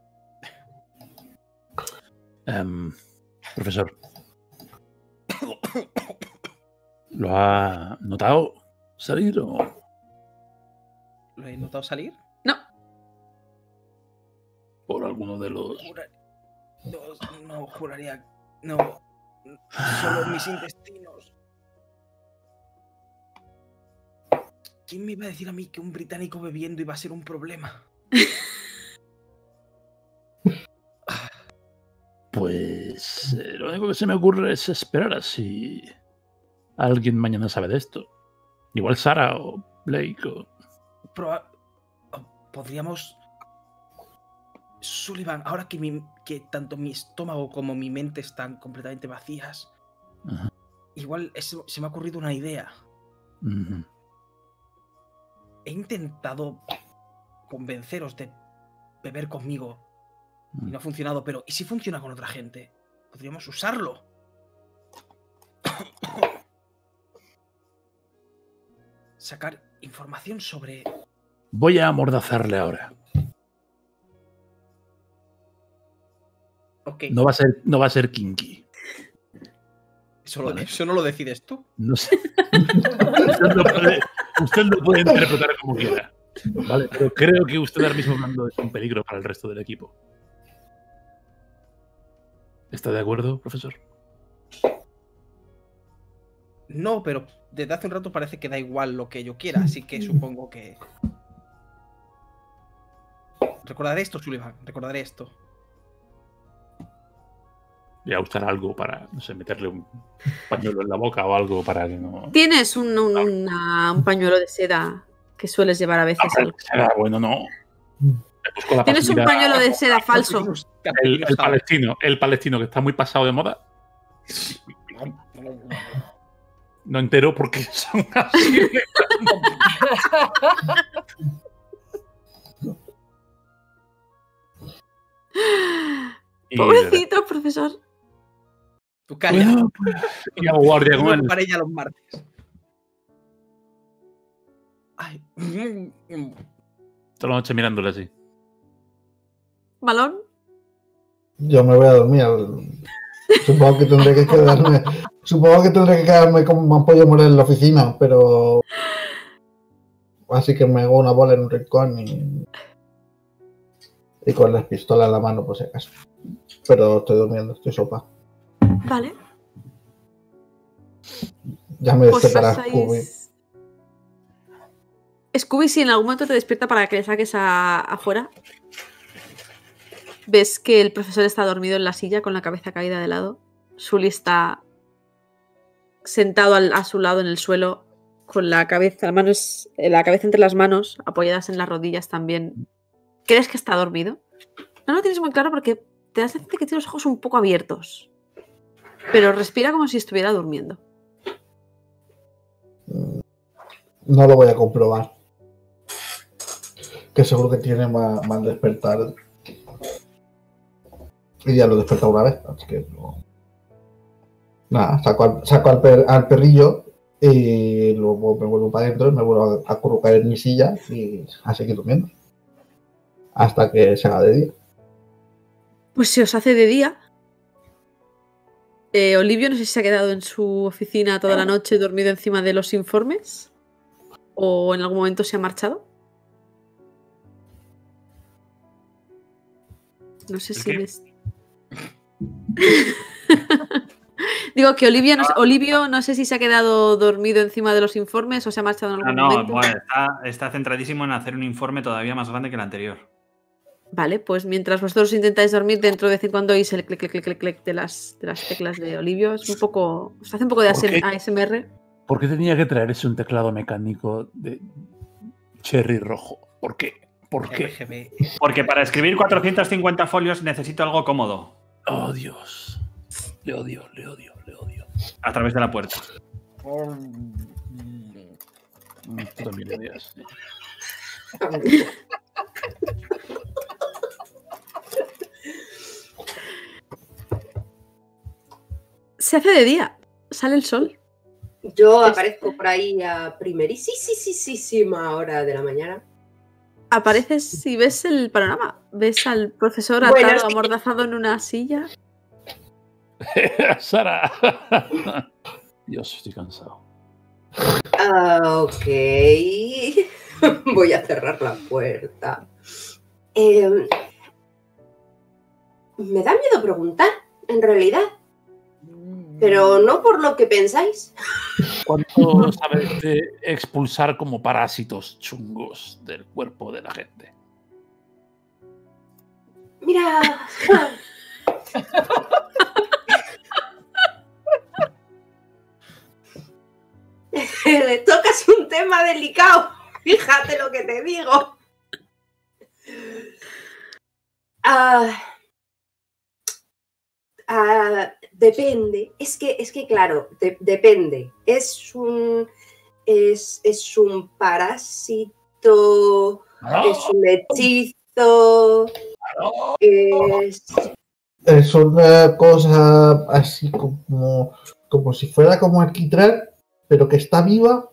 Profesor. ¿Lo ha notado salir o...? ¿Lo he notado salir? No, por alguno de los... No, juraría. No. Solo mis intestinos. ¿Quién me iba a decir a mí que un británico bebiendo iba a ser un problema? Pues lo único que se me ocurre es esperar a si alguien mañana sabe de esto. Igual Sara o Blake o... Podríamos... Sullivan, ahora que tanto mi estómago como mi mente están completamente vacías, Ajá. igual se me ha ocurrido una idea. Ujú. He intentado convenceros de beber conmigo y no ha funcionado, pero ¿y si funciona con otra gente? Podríamos usarlo. Sacar información sobre... Voy a amordazarle ahora. Ok, No va a ser kinky. eso no lo decides tú. No sé. usted lo puede interpretar como quiera. Vale, pero creo que usted ahora mismo hablando es un peligro para el resto del equipo. ¿Está de acuerdo, profesor? No, pero desde hace un rato parece que da igual lo que yo quiera, así que supongo que... Recordaré esto, Sullivan, recordaré esto. Voy a buscar algo para, no sé, meterle un pañuelo en la boca o algo para que no... tienes un pañuelo de seda que sueles llevar a veces. Bueno, no. Le busco la Tienes un pastilla- pañuelo de seda falso. el palestino que está muy pasado de moda. No entero porque son así. Y- Pobrecito, profesor. Tú calla. Bueno, pues, y hago guardia con él. Para ella los martes. Ay. Toda la noche mirándole así. Malón. Yo me voy a dormir. Supongo que tendré que quedarme. Supongo que tendré que quedarme como un pollo moral en la oficina, pero. Así que me hago una bola en un rincón y con las pistolas en la mano, por si acaso. Pero estoy durmiendo, estoy sopa. Vale. Ya me Pues despertará Scooby. pasáis. Scooby, si en algún momento te despierta para que le saques afuera, ves que el profesor está dormido en la silla con la cabeza caída de lado. Sully está sentado a su lado en el suelo con la cabeza entre las manos, apoyadas en las rodillas también. ¿Crees que está dormido? No lo tienes muy claro porque te das cuenta que tiene los ojos un poco abiertos. Pero respira como si estuviera durmiendo. No lo voy a comprobar. Que seguro que tiene mal despertar. Y ya lo he despertado una vez, así que no. Nada, saco al perrillo y luego me vuelvo para adentro y me vuelvo a acurrucar en mi silla y a seguir durmiendo. Hasta que se haga de día. Pues se os hace de día. Olivio, no sé si se ha quedado en su oficina toda la noche dormido encima de los informes o en algún momento se ha marchado. No sé si ves. Digo que Olivio no sé si se ha quedado dormido encima de los informes o se ha marchado en algún momento. Bueno, está centradísimo en hacer un informe todavía más grande que el anterior. Vale, pues mientras vosotros intentáis dormir, dentro de vez en cuando oís el clic, clic, clic, clic, clic de las teclas de Olivio. Es un poco. Os hace un poco de ¿Por qué? ASMR. ¿Por qué tenía que traerse un teclado mecánico de cherry rojo? ¿Por qué? ¿Por qué? RGB. Porque para escribir 450 folios necesito algo cómodo. Oh, Dios. Le odio, le odio, le odio. A través de la puerta. Tú también le odias. Se hace de día. Sale el sol. Yo aparezco por ahí a primerísima hora de la mañana. Apareces y ves el panorama. Ves al profesor Bueno, atado, sí. amordazado en una silla. Sara. Dios, estoy cansado. Ok. Voy a cerrar la puerta. Me da miedo preguntar, en realidad. Pero no por lo que pensáis. ¿Cuánto sabes de expulsar como parásitos chungos del cuerpo de la gente? Mira. Tocas un tema delicado. Fíjate lo que te digo. Depende. Es que claro, depende. Es un parásito. Es un hechizo. Es una cosa así como si fuera como alquitrán, pero que está viva.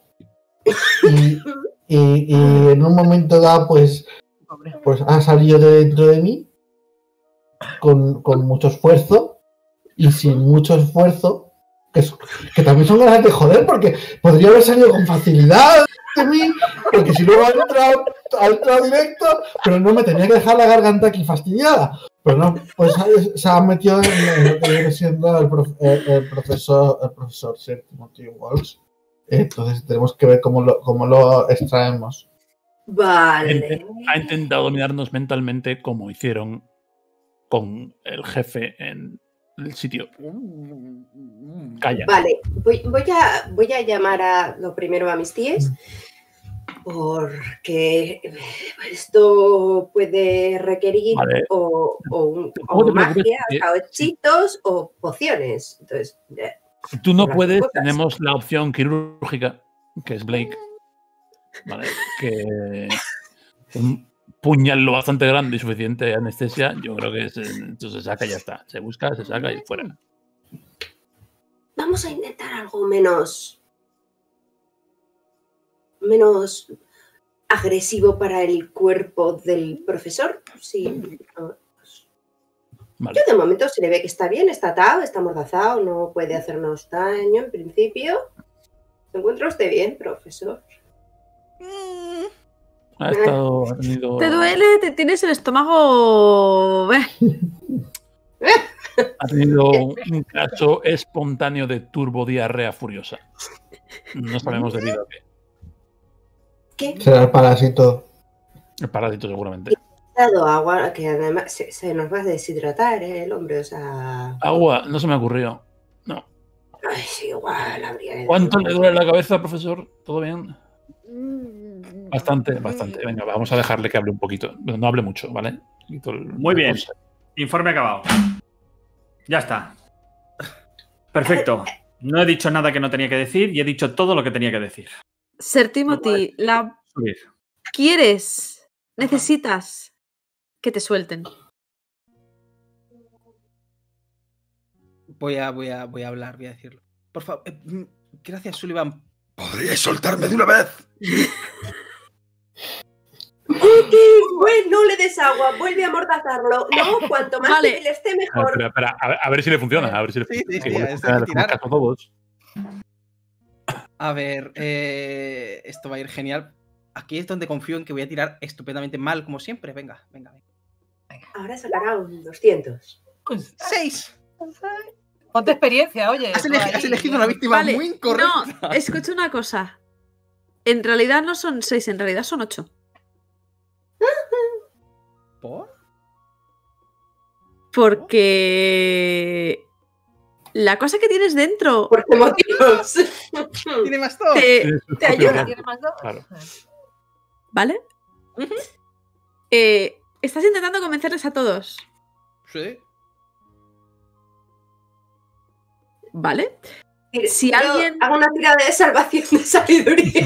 Y en un momento dado, pues ha salido de dentro de mí con mucho esfuerzo y sin mucho esfuerzo, que también son ganas de joder, porque podría haber salido con facilidad de mí, porque si luego ha entrado directo, pero no me tenía que dejar la garganta aquí fastidiada. Pero no, pues se ha metido en lo que viene siendo el profesor séptimo T. Walsh. Entonces tenemos que ver cómo lo extraemos. Vale. Ha intentado dominarnos mentalmente como hicieron con el jefe en el sitio. Calla. Vale, voy a llamar lo primero a mis tías, porque esto puede requerir Vale. o te magia, preocupes, o hechizos, o pociones. Entonces, Si tú no las puedes, cosas. tenemos la opción quirúrgica, que es Blake. Vale, que un puñal lo bastante grande y suficiente anestesia, yo creo que se saca y ya está. Se busca, se saca y fuera. Vamos a intentar algo menos agresivo para el cuerpo del profesor. Sí. Vale. Yo de momento se le ve que está bien, está atado, está amordazado, no puede hacernos daño en principio. ¿Se encuentra usted bien, profesor? Ha tenido. ¿Te duele? ¿Te tienes el estómago? Ha tenido un caso espontáneo de turbodiarrea furiosa. No sabemos debido a qué. ¿Qué? Será el parásito. El parásito, seguramente. Ha dado agua, que además se nos va a deshidratar el hombre, o sea... Agua, no se me ocurrió. No. Ay, sí, igual habría... ¿Cuánto le duele la cabeza, profesor? ¿Todo bien? Bastante. Venga, vamos a dejarle que hable un poquito. No hable mucho, ¿vale? Muy bien. Informe acabado. Ya está. Perfecto. No he dicho nada que no tenía que decir y he dicho todo lo que tenía que decir. Sir Timothy, Subir. necesitas que te suelten. Voy a hablar, voy a decirlo. Por favor, gracias, Sullivan. ¿Podríais soltarme de una vez? Ok, bueno, no le des agua, vuelve a amordazarlo. No, cuanto más Vale. débil esté, mejor. Espera, a ver si le funciona. A ver si le Sí, funciona. sí, Igual es le funciona, de tirar. le hacemos caso a todos. A ver, esto va a ir genial. Aquí es donde confío en que voy a tirar estupendamente mal, como siempre. Venga. Ahora sacará un 200. 6. Ponte experiencia, oye. Has tú ahí. elegido una víctima Vale, muy incorrecta. no, escucha una cosa. En realidad no son 6, en realidad son 8. ¿Por? Porque La cosa que tienes dentro ¿Por qué motivos? ¿Tiene más dos? Tiene sus te propios ayuda. gastos, ¿Tienes más dos? Claro. ¿Vale? Ujú. Estás intentando convencerles a todos, Sí. ¿vale? Si Yo alguien- hago una tirada de salvación de sabiduría.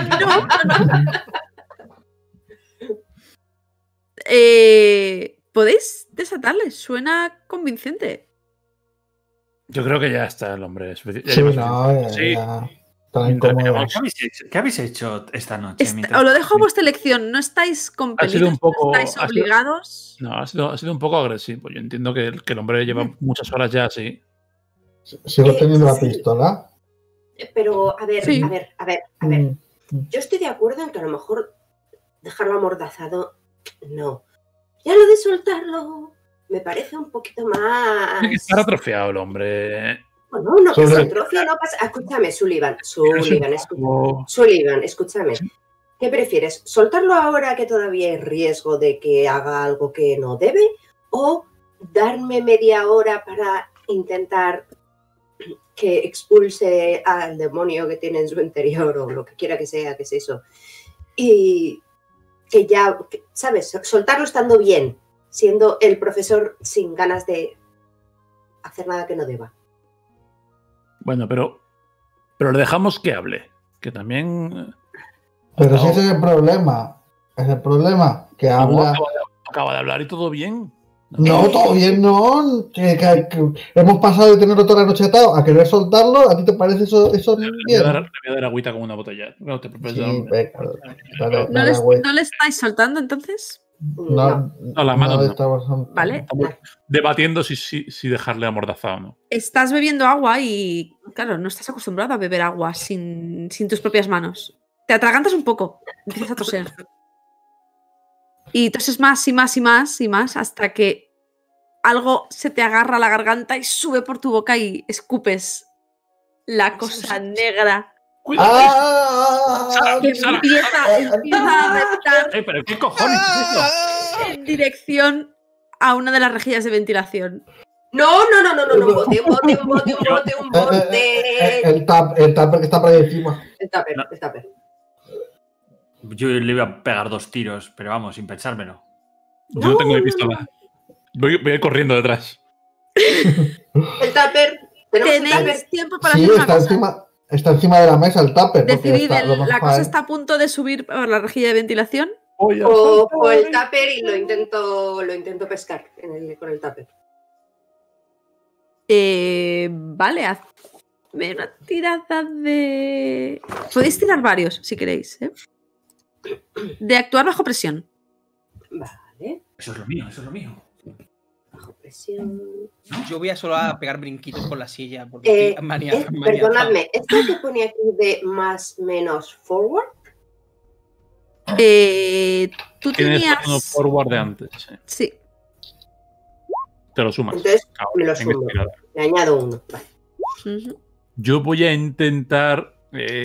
Podéis desatarles, suena convincente. Yo creo que ya está el hombre. Ya Sí, lleva no, suficiente. ya. Están Mientras incómodos. ¿Qué habéis hecho esta noche? Os lo dejo a vuestra elección, no estáis compelidos, un poco- no estáis ha sido- obligados. No, ha sido un poco agresivo. Yo entiendo que el hombre lleva muchas horas ya así. Sigo teniendo la Sí. pistola. Pero, a ver, Sí. a ver. Mm. Yo estoy de acuerdo en que a lo mejor dejarlo amordazado, no. Ya lo de soltarlo me parece un poquito más... Tiene que estar atrofiado el hombre. Bueno, no Sobre- pasa atrofia, no pasa... Escúchame, Sullivan, Oh, Sullivan, escúchame. ¿Qué prefieres? ¿Soltarlo ahora que todavía hay riesgo de que haga algo que no debe? ¿O darme media hora para intentar que expulse al demonio que tiene en su interior o lo que quiera que sea, que es eso? Y que ya, ¿sabes? Soltarlo estando bien, siendo el profesor sin ganas de hacer nada que no deba. Bueno, pero le dejamos que hable. Que también. Pero si No. ese es el problema. Es el problema. Que No, habla. acaba de hablar y todo bien. No, todo bien, no. Que hemos pasado de tenerlo toda la noche atado a querer soltarlo. ¿A ti te parece eso Le voy bien? a dar agüita con una botella. No te preocupes. Sí, hombre. venga, dale, ¿No dale, les, güey. no le estáis soltando entonces? No, la mano no. estamos- Vale. Estamos debatiendo si dejarle amordazado o no. Estás bebiendo agua y, claro, no estás acostumbrado a beber agua sin tus propias manos. Te atragantas un poco, empiezas a toser. Y toses más y más y más y más hasta que algo se te agarra a la garganta y sube por tu boca y escupes la cosa negra ¡Ah! que empieza a reventar ¿Pero qué cojones es eso? en dirección a una de las rejillas de ventilación. No, un bote. El tupper que está por ahí encima. El tupper. Yo le iba a pegar 2 tiros, pero vamos, sin pensármelo. Yo no tengo mi pistola. Voy a ir corriendo detrás. El tupper. Tenemos el tupper. Tenéis tiempo para Sí, hacer una está cosa. encima de la mesa el tupper. porque Decidid, está- lo la mejor cosa es- está a punto de subir por la rejilla de ventilación. Cojo el tupper y lo intento pescar con el tupper. Vale, hazme una tirada de... Podéis tirar varios, si queréis. De actuar bajo presión. Vale. Eso es lo mío, eso es lo mío. Bajo presión. Yo voy a solo a pegar brinquitos con la silla. Porque estoy maniatado. Perdonadme, ¿esto que pone aquí de más menos forward? Tú Tienes tenías... uno forward de antes. Sí. Sí. Te lo sumas. Entonces me lo Venga, sumo. tirada. Le añado uno. Vale. Ujú. Yo voy a intentar.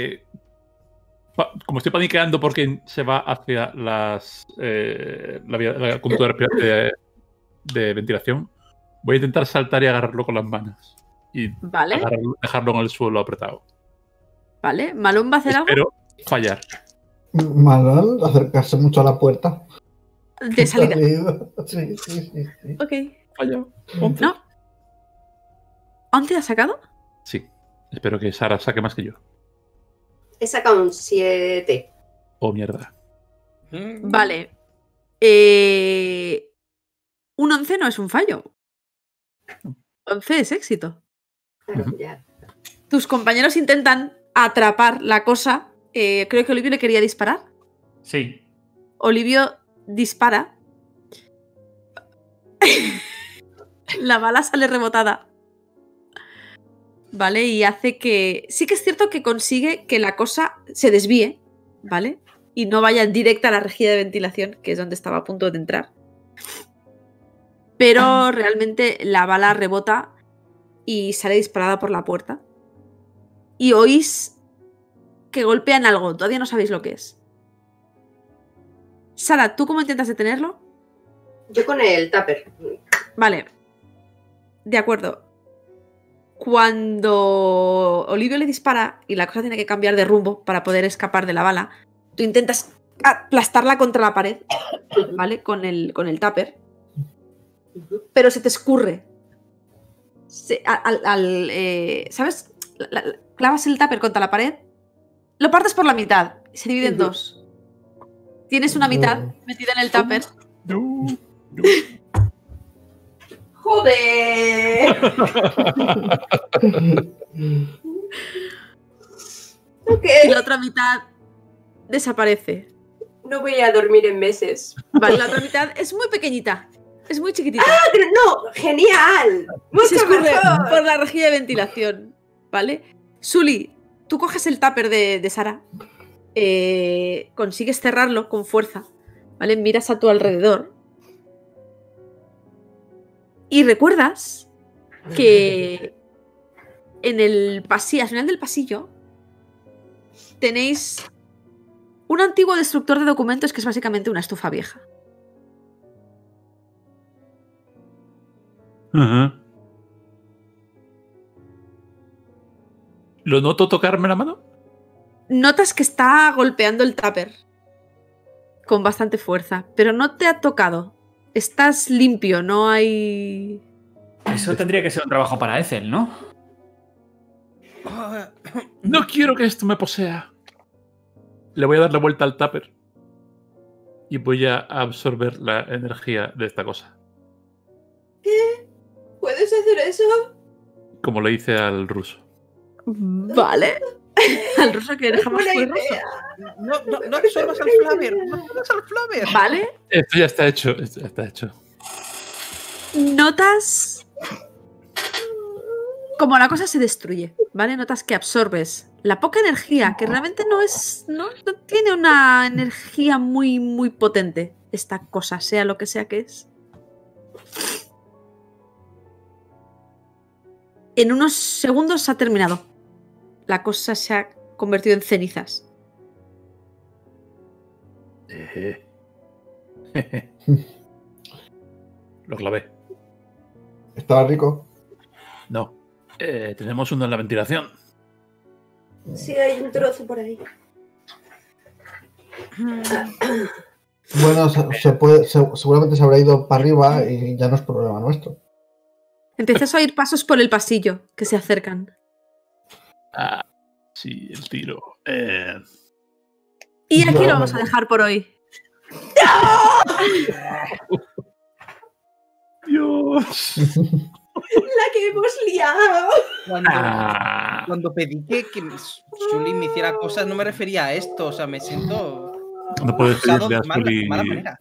Como estoy paniqueando porque se va hacia la conducta de ventilación, voy a intentar saltar y agarrarlo con las manos. Y Vale, dejarlo en el suelo apretado. vale. ¿Malón va a hacer algo? Espero fallar. Malón, acercarse mucho a la puerta. De salida. Sí. Ok. Fallado. ¿No? ¿11 has sacado? Sí. Espero que Sara saque más que yo. He sacado un 7. Oh, mierda. Vale. Un 11 no es un fallo. 11 es éxito. Claro, Ujú. ya. Tus compañeros intentan atrapar la cosa. Creo que Olivio le quería disparar. Sí. Olivio dispara. La bala sale rebotada. ¿Vale? Y hace que... Sí que es cierto que consigue que la cosa se desvíe, ¿vale? Y no vaya directa a la rejilla de ventilación, que es donde estaba a punto de entrar. Pero realmente la bala rebota y sale disparada por la puerta. Y oís que golpean algo. Todavía no sabéis lo que es. Sara, ¿tú cómo intentas detenerlo? Yo con el tupper. Vale. De acuerdo. Cuando Olivio le dispara y la cosa tiene que cambiar de rumbo para poder escapar de la bala, tú intentas aplastarla contra la pared, ¿vale? Con el tupper. Pero se te escurre. ¿Sabes? Clavas el tupper contra la pared, lo partes por la mitad y se divide en dos. Tienes una mitad metida en el tupper. ¡Joder! Ok. Y la otra mitad desaparece. No voy a dormir en meses. Vale, la otra mitad es muy pequeñita. Es muy chiquitita. ¡Ah, pero no! ¡Genial! Se ¡Mucho escurre mejor! por la rejilla de ventilación. ¿Vale? Sully, tú coges el tupper de Sara. Consigues cerrarlo con fuerza. ¿Vale? Miras a tu alrededor. Y recuerdas que en el pasillo, al final del pasillo, tenéis un antiguo destructor de documentos que es básicamente una estufa vieja. Ajá. ¿Lo noto tocarme la mano? Notas que está golpeando el tupper con bastante fuerza, pero no te ha tocado. Estás limpio, no hay... Eso tendría que ser un trabajo para Ethel, ¿no? No quiero que esto me posea. Le voy a dar la vuelta al tupper y voy a absorber la energía de esta cosa. ¿Qué? ¿Puedes hacer eso? Como le hice al ruso. Vale. Al ruso que Es jamás buena fue ruso. idea. No absorbas al Flaver. No absorbas al Flaver. Vale. Esto ya está hecho. Esto ya está hecho. Notas como la cosa se destruye, ¿vale? Notas que absorbes la poca energía, que realmente no tiene una energía muy, muy potente esta cosa, sea lo que sea que es. En unos segundos ha terminado. La cosa se ha convertido en cenizas. Lo clavé. ¿Estaba rico? No. Tenemos uno en la ventilación. Sí, hay un trozo por ahí. Bueno, seguramente se habrá ido para arriba y ya no es problema nuestro. Empiezas a oír pasos por el pasillo que se acercan. Ah, sí, el tiro. Y aquí No, lo vamos a no. dejar por hoy. Dios. ¡La que hemos liado! Cuando pedí que Sully me hiciera cosas, no me refería a esto. O sea, me siento. No puedes Usado pedirle a de mala- Sully. mala manera.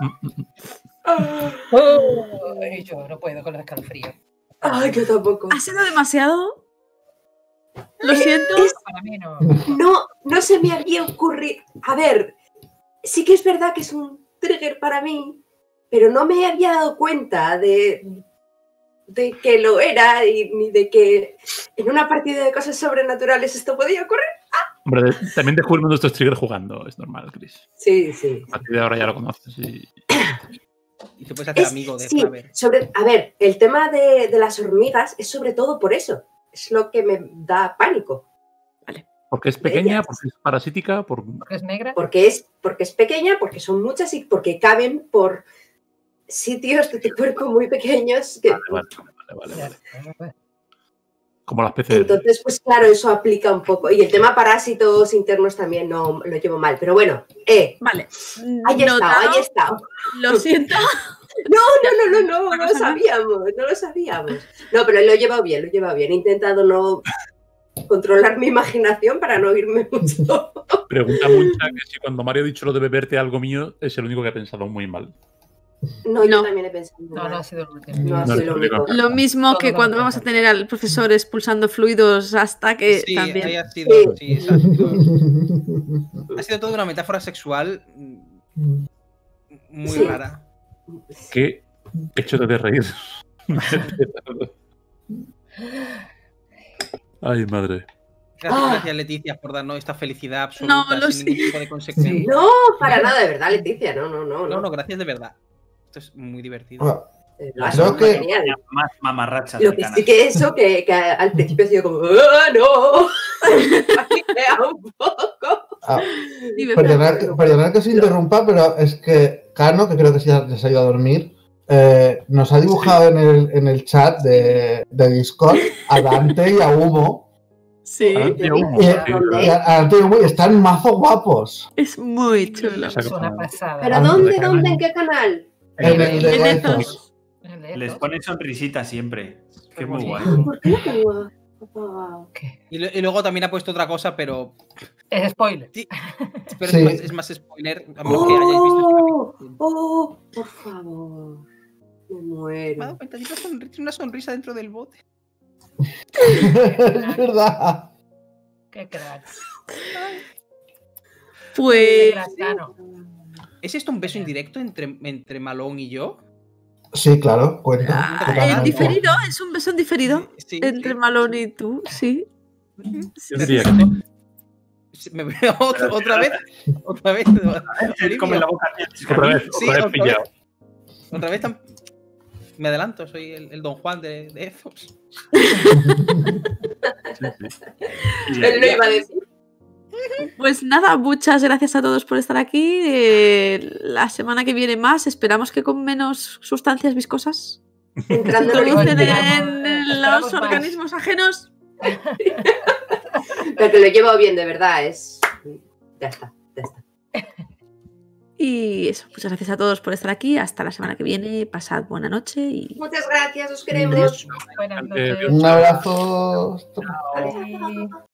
Yo no puedo con los escalofríos. Ay, yo tampoco. ¿Ha sido demasiado? Lo siento. Para mí no. No se me había ocurrido. A ver, sí que es verdad que es un trigger para mí, pero no me había dado cuenta de que lo era ni de que en una partida de cosas sobrenaturales esto podía ocurrir. Hombre, también de jugar nuestros triggers jugando, es normal, Chris. Sí, sí. A partir de ahora ya lo conoces y... Y te puedes hacer amigo de sí, Flaver. a ver, el tema de las hormigas es sobre todo por eso. Es lo que me da pánico. Porque es pequeña, Ellas. porque es parasítica, por... Porque es negra. Porque es pequeña, porque son muchas y porque caben por sitios de tu cuerpo muy pequeños. Que, Vale. Como las peces. entonces, pues claro, eso aplica un poco. Y el tema parásitos internos también no lo llevo mal. Pero bueno, Vale. ahí Notado. está. Lo siento. No lo sabíamos. No, pero lo he llevado bien. He intentado no controlar mi imaginación para no irme mucho. Pregunta mucha que si cuando Mario ha dicho lo de beberte algo mío, es el único que ha pensado muy mal. No, yo No. también he pensado. No ha sido el último. No ha No, sido lo no, no. único. Lo mismo que cuando vamos a tener al profesor expulsando fluidos hasta que Sí, también. ahí ha sido. Sí, exacto. Ha sido toda una metáfora sexual muy Sí. rara. Qué hecho de reír. Ay, madre. Gracias, Leticia, por darnos esta felicidad absoluta No, lo sin ningún sé. tipo de consecuencia. No, para nada, de verdad, Leticia. No. No, gracias de verdad. Esto es muy divertido. Bueno, Creo que- genial. Más mamarracha Lo que sí que eso, que al principio ha sido como, ¡ah, no! Paniquea un poco. Ah, Dime, perdonad que se interrumpa, pero es que Cano, que creo que sí ya se ha ido a dormir, nos ha dibujado en el chat de Discord a Dante y a Humo. Sí, Dante Humo, Y, sí, a Dante y Humo, y están mazo guapos. es muy chulo. O sea, Es una pasada. ¿Pero Ah, dónde? de ¿Dónde? canal. ¿En qué canal? En el de En Ethos. Ethos. El de Les estos. pone sonrisita siempre. Qué muy guay. ¿Por qué lo tengo apagado? ¿Qué? Y luego también ha puesto otra cosa, pero Es spoiler. pero Sí. es más spoiler a menos que hayáis visto este capítulo. ¡Oh! Por favor. Me Me he muero. dado cuenta, tiene una sonrisa dentro del bote. Es verdad. Qué crack. Pues Gracano. ¿Es esto un beso indirecto entre Malone y yo? Sí, claro, cuenta. en totalmente. diferido, es un beso en diferido Sí, entre sí. Malone y tú, sí. Yo diría que sí. Me veo otra vez. Otra vez. Come la boca. Otra vez, Sí, otra vez otra pillado. Otra vez me adelanto, soy el Don Juan de Ethos. Él lo iba a decir. Pues nada, muchas gracias a todos por estar aquí. La semana que viene más, esperamos que con menos sustancias viscosas Entrando en el introducen Esperamos, en esperamos los más. organismos ajenos. Pero que lo llevo bien, de verdad. Ya está. Y eso, muchas gracias a todos por estar aquí. Hasta la semana que viene. Pasad buena noche y Muchas gracias, os queremos. Buenas Adiós. noches. Un abrazo. Adiós. Bye.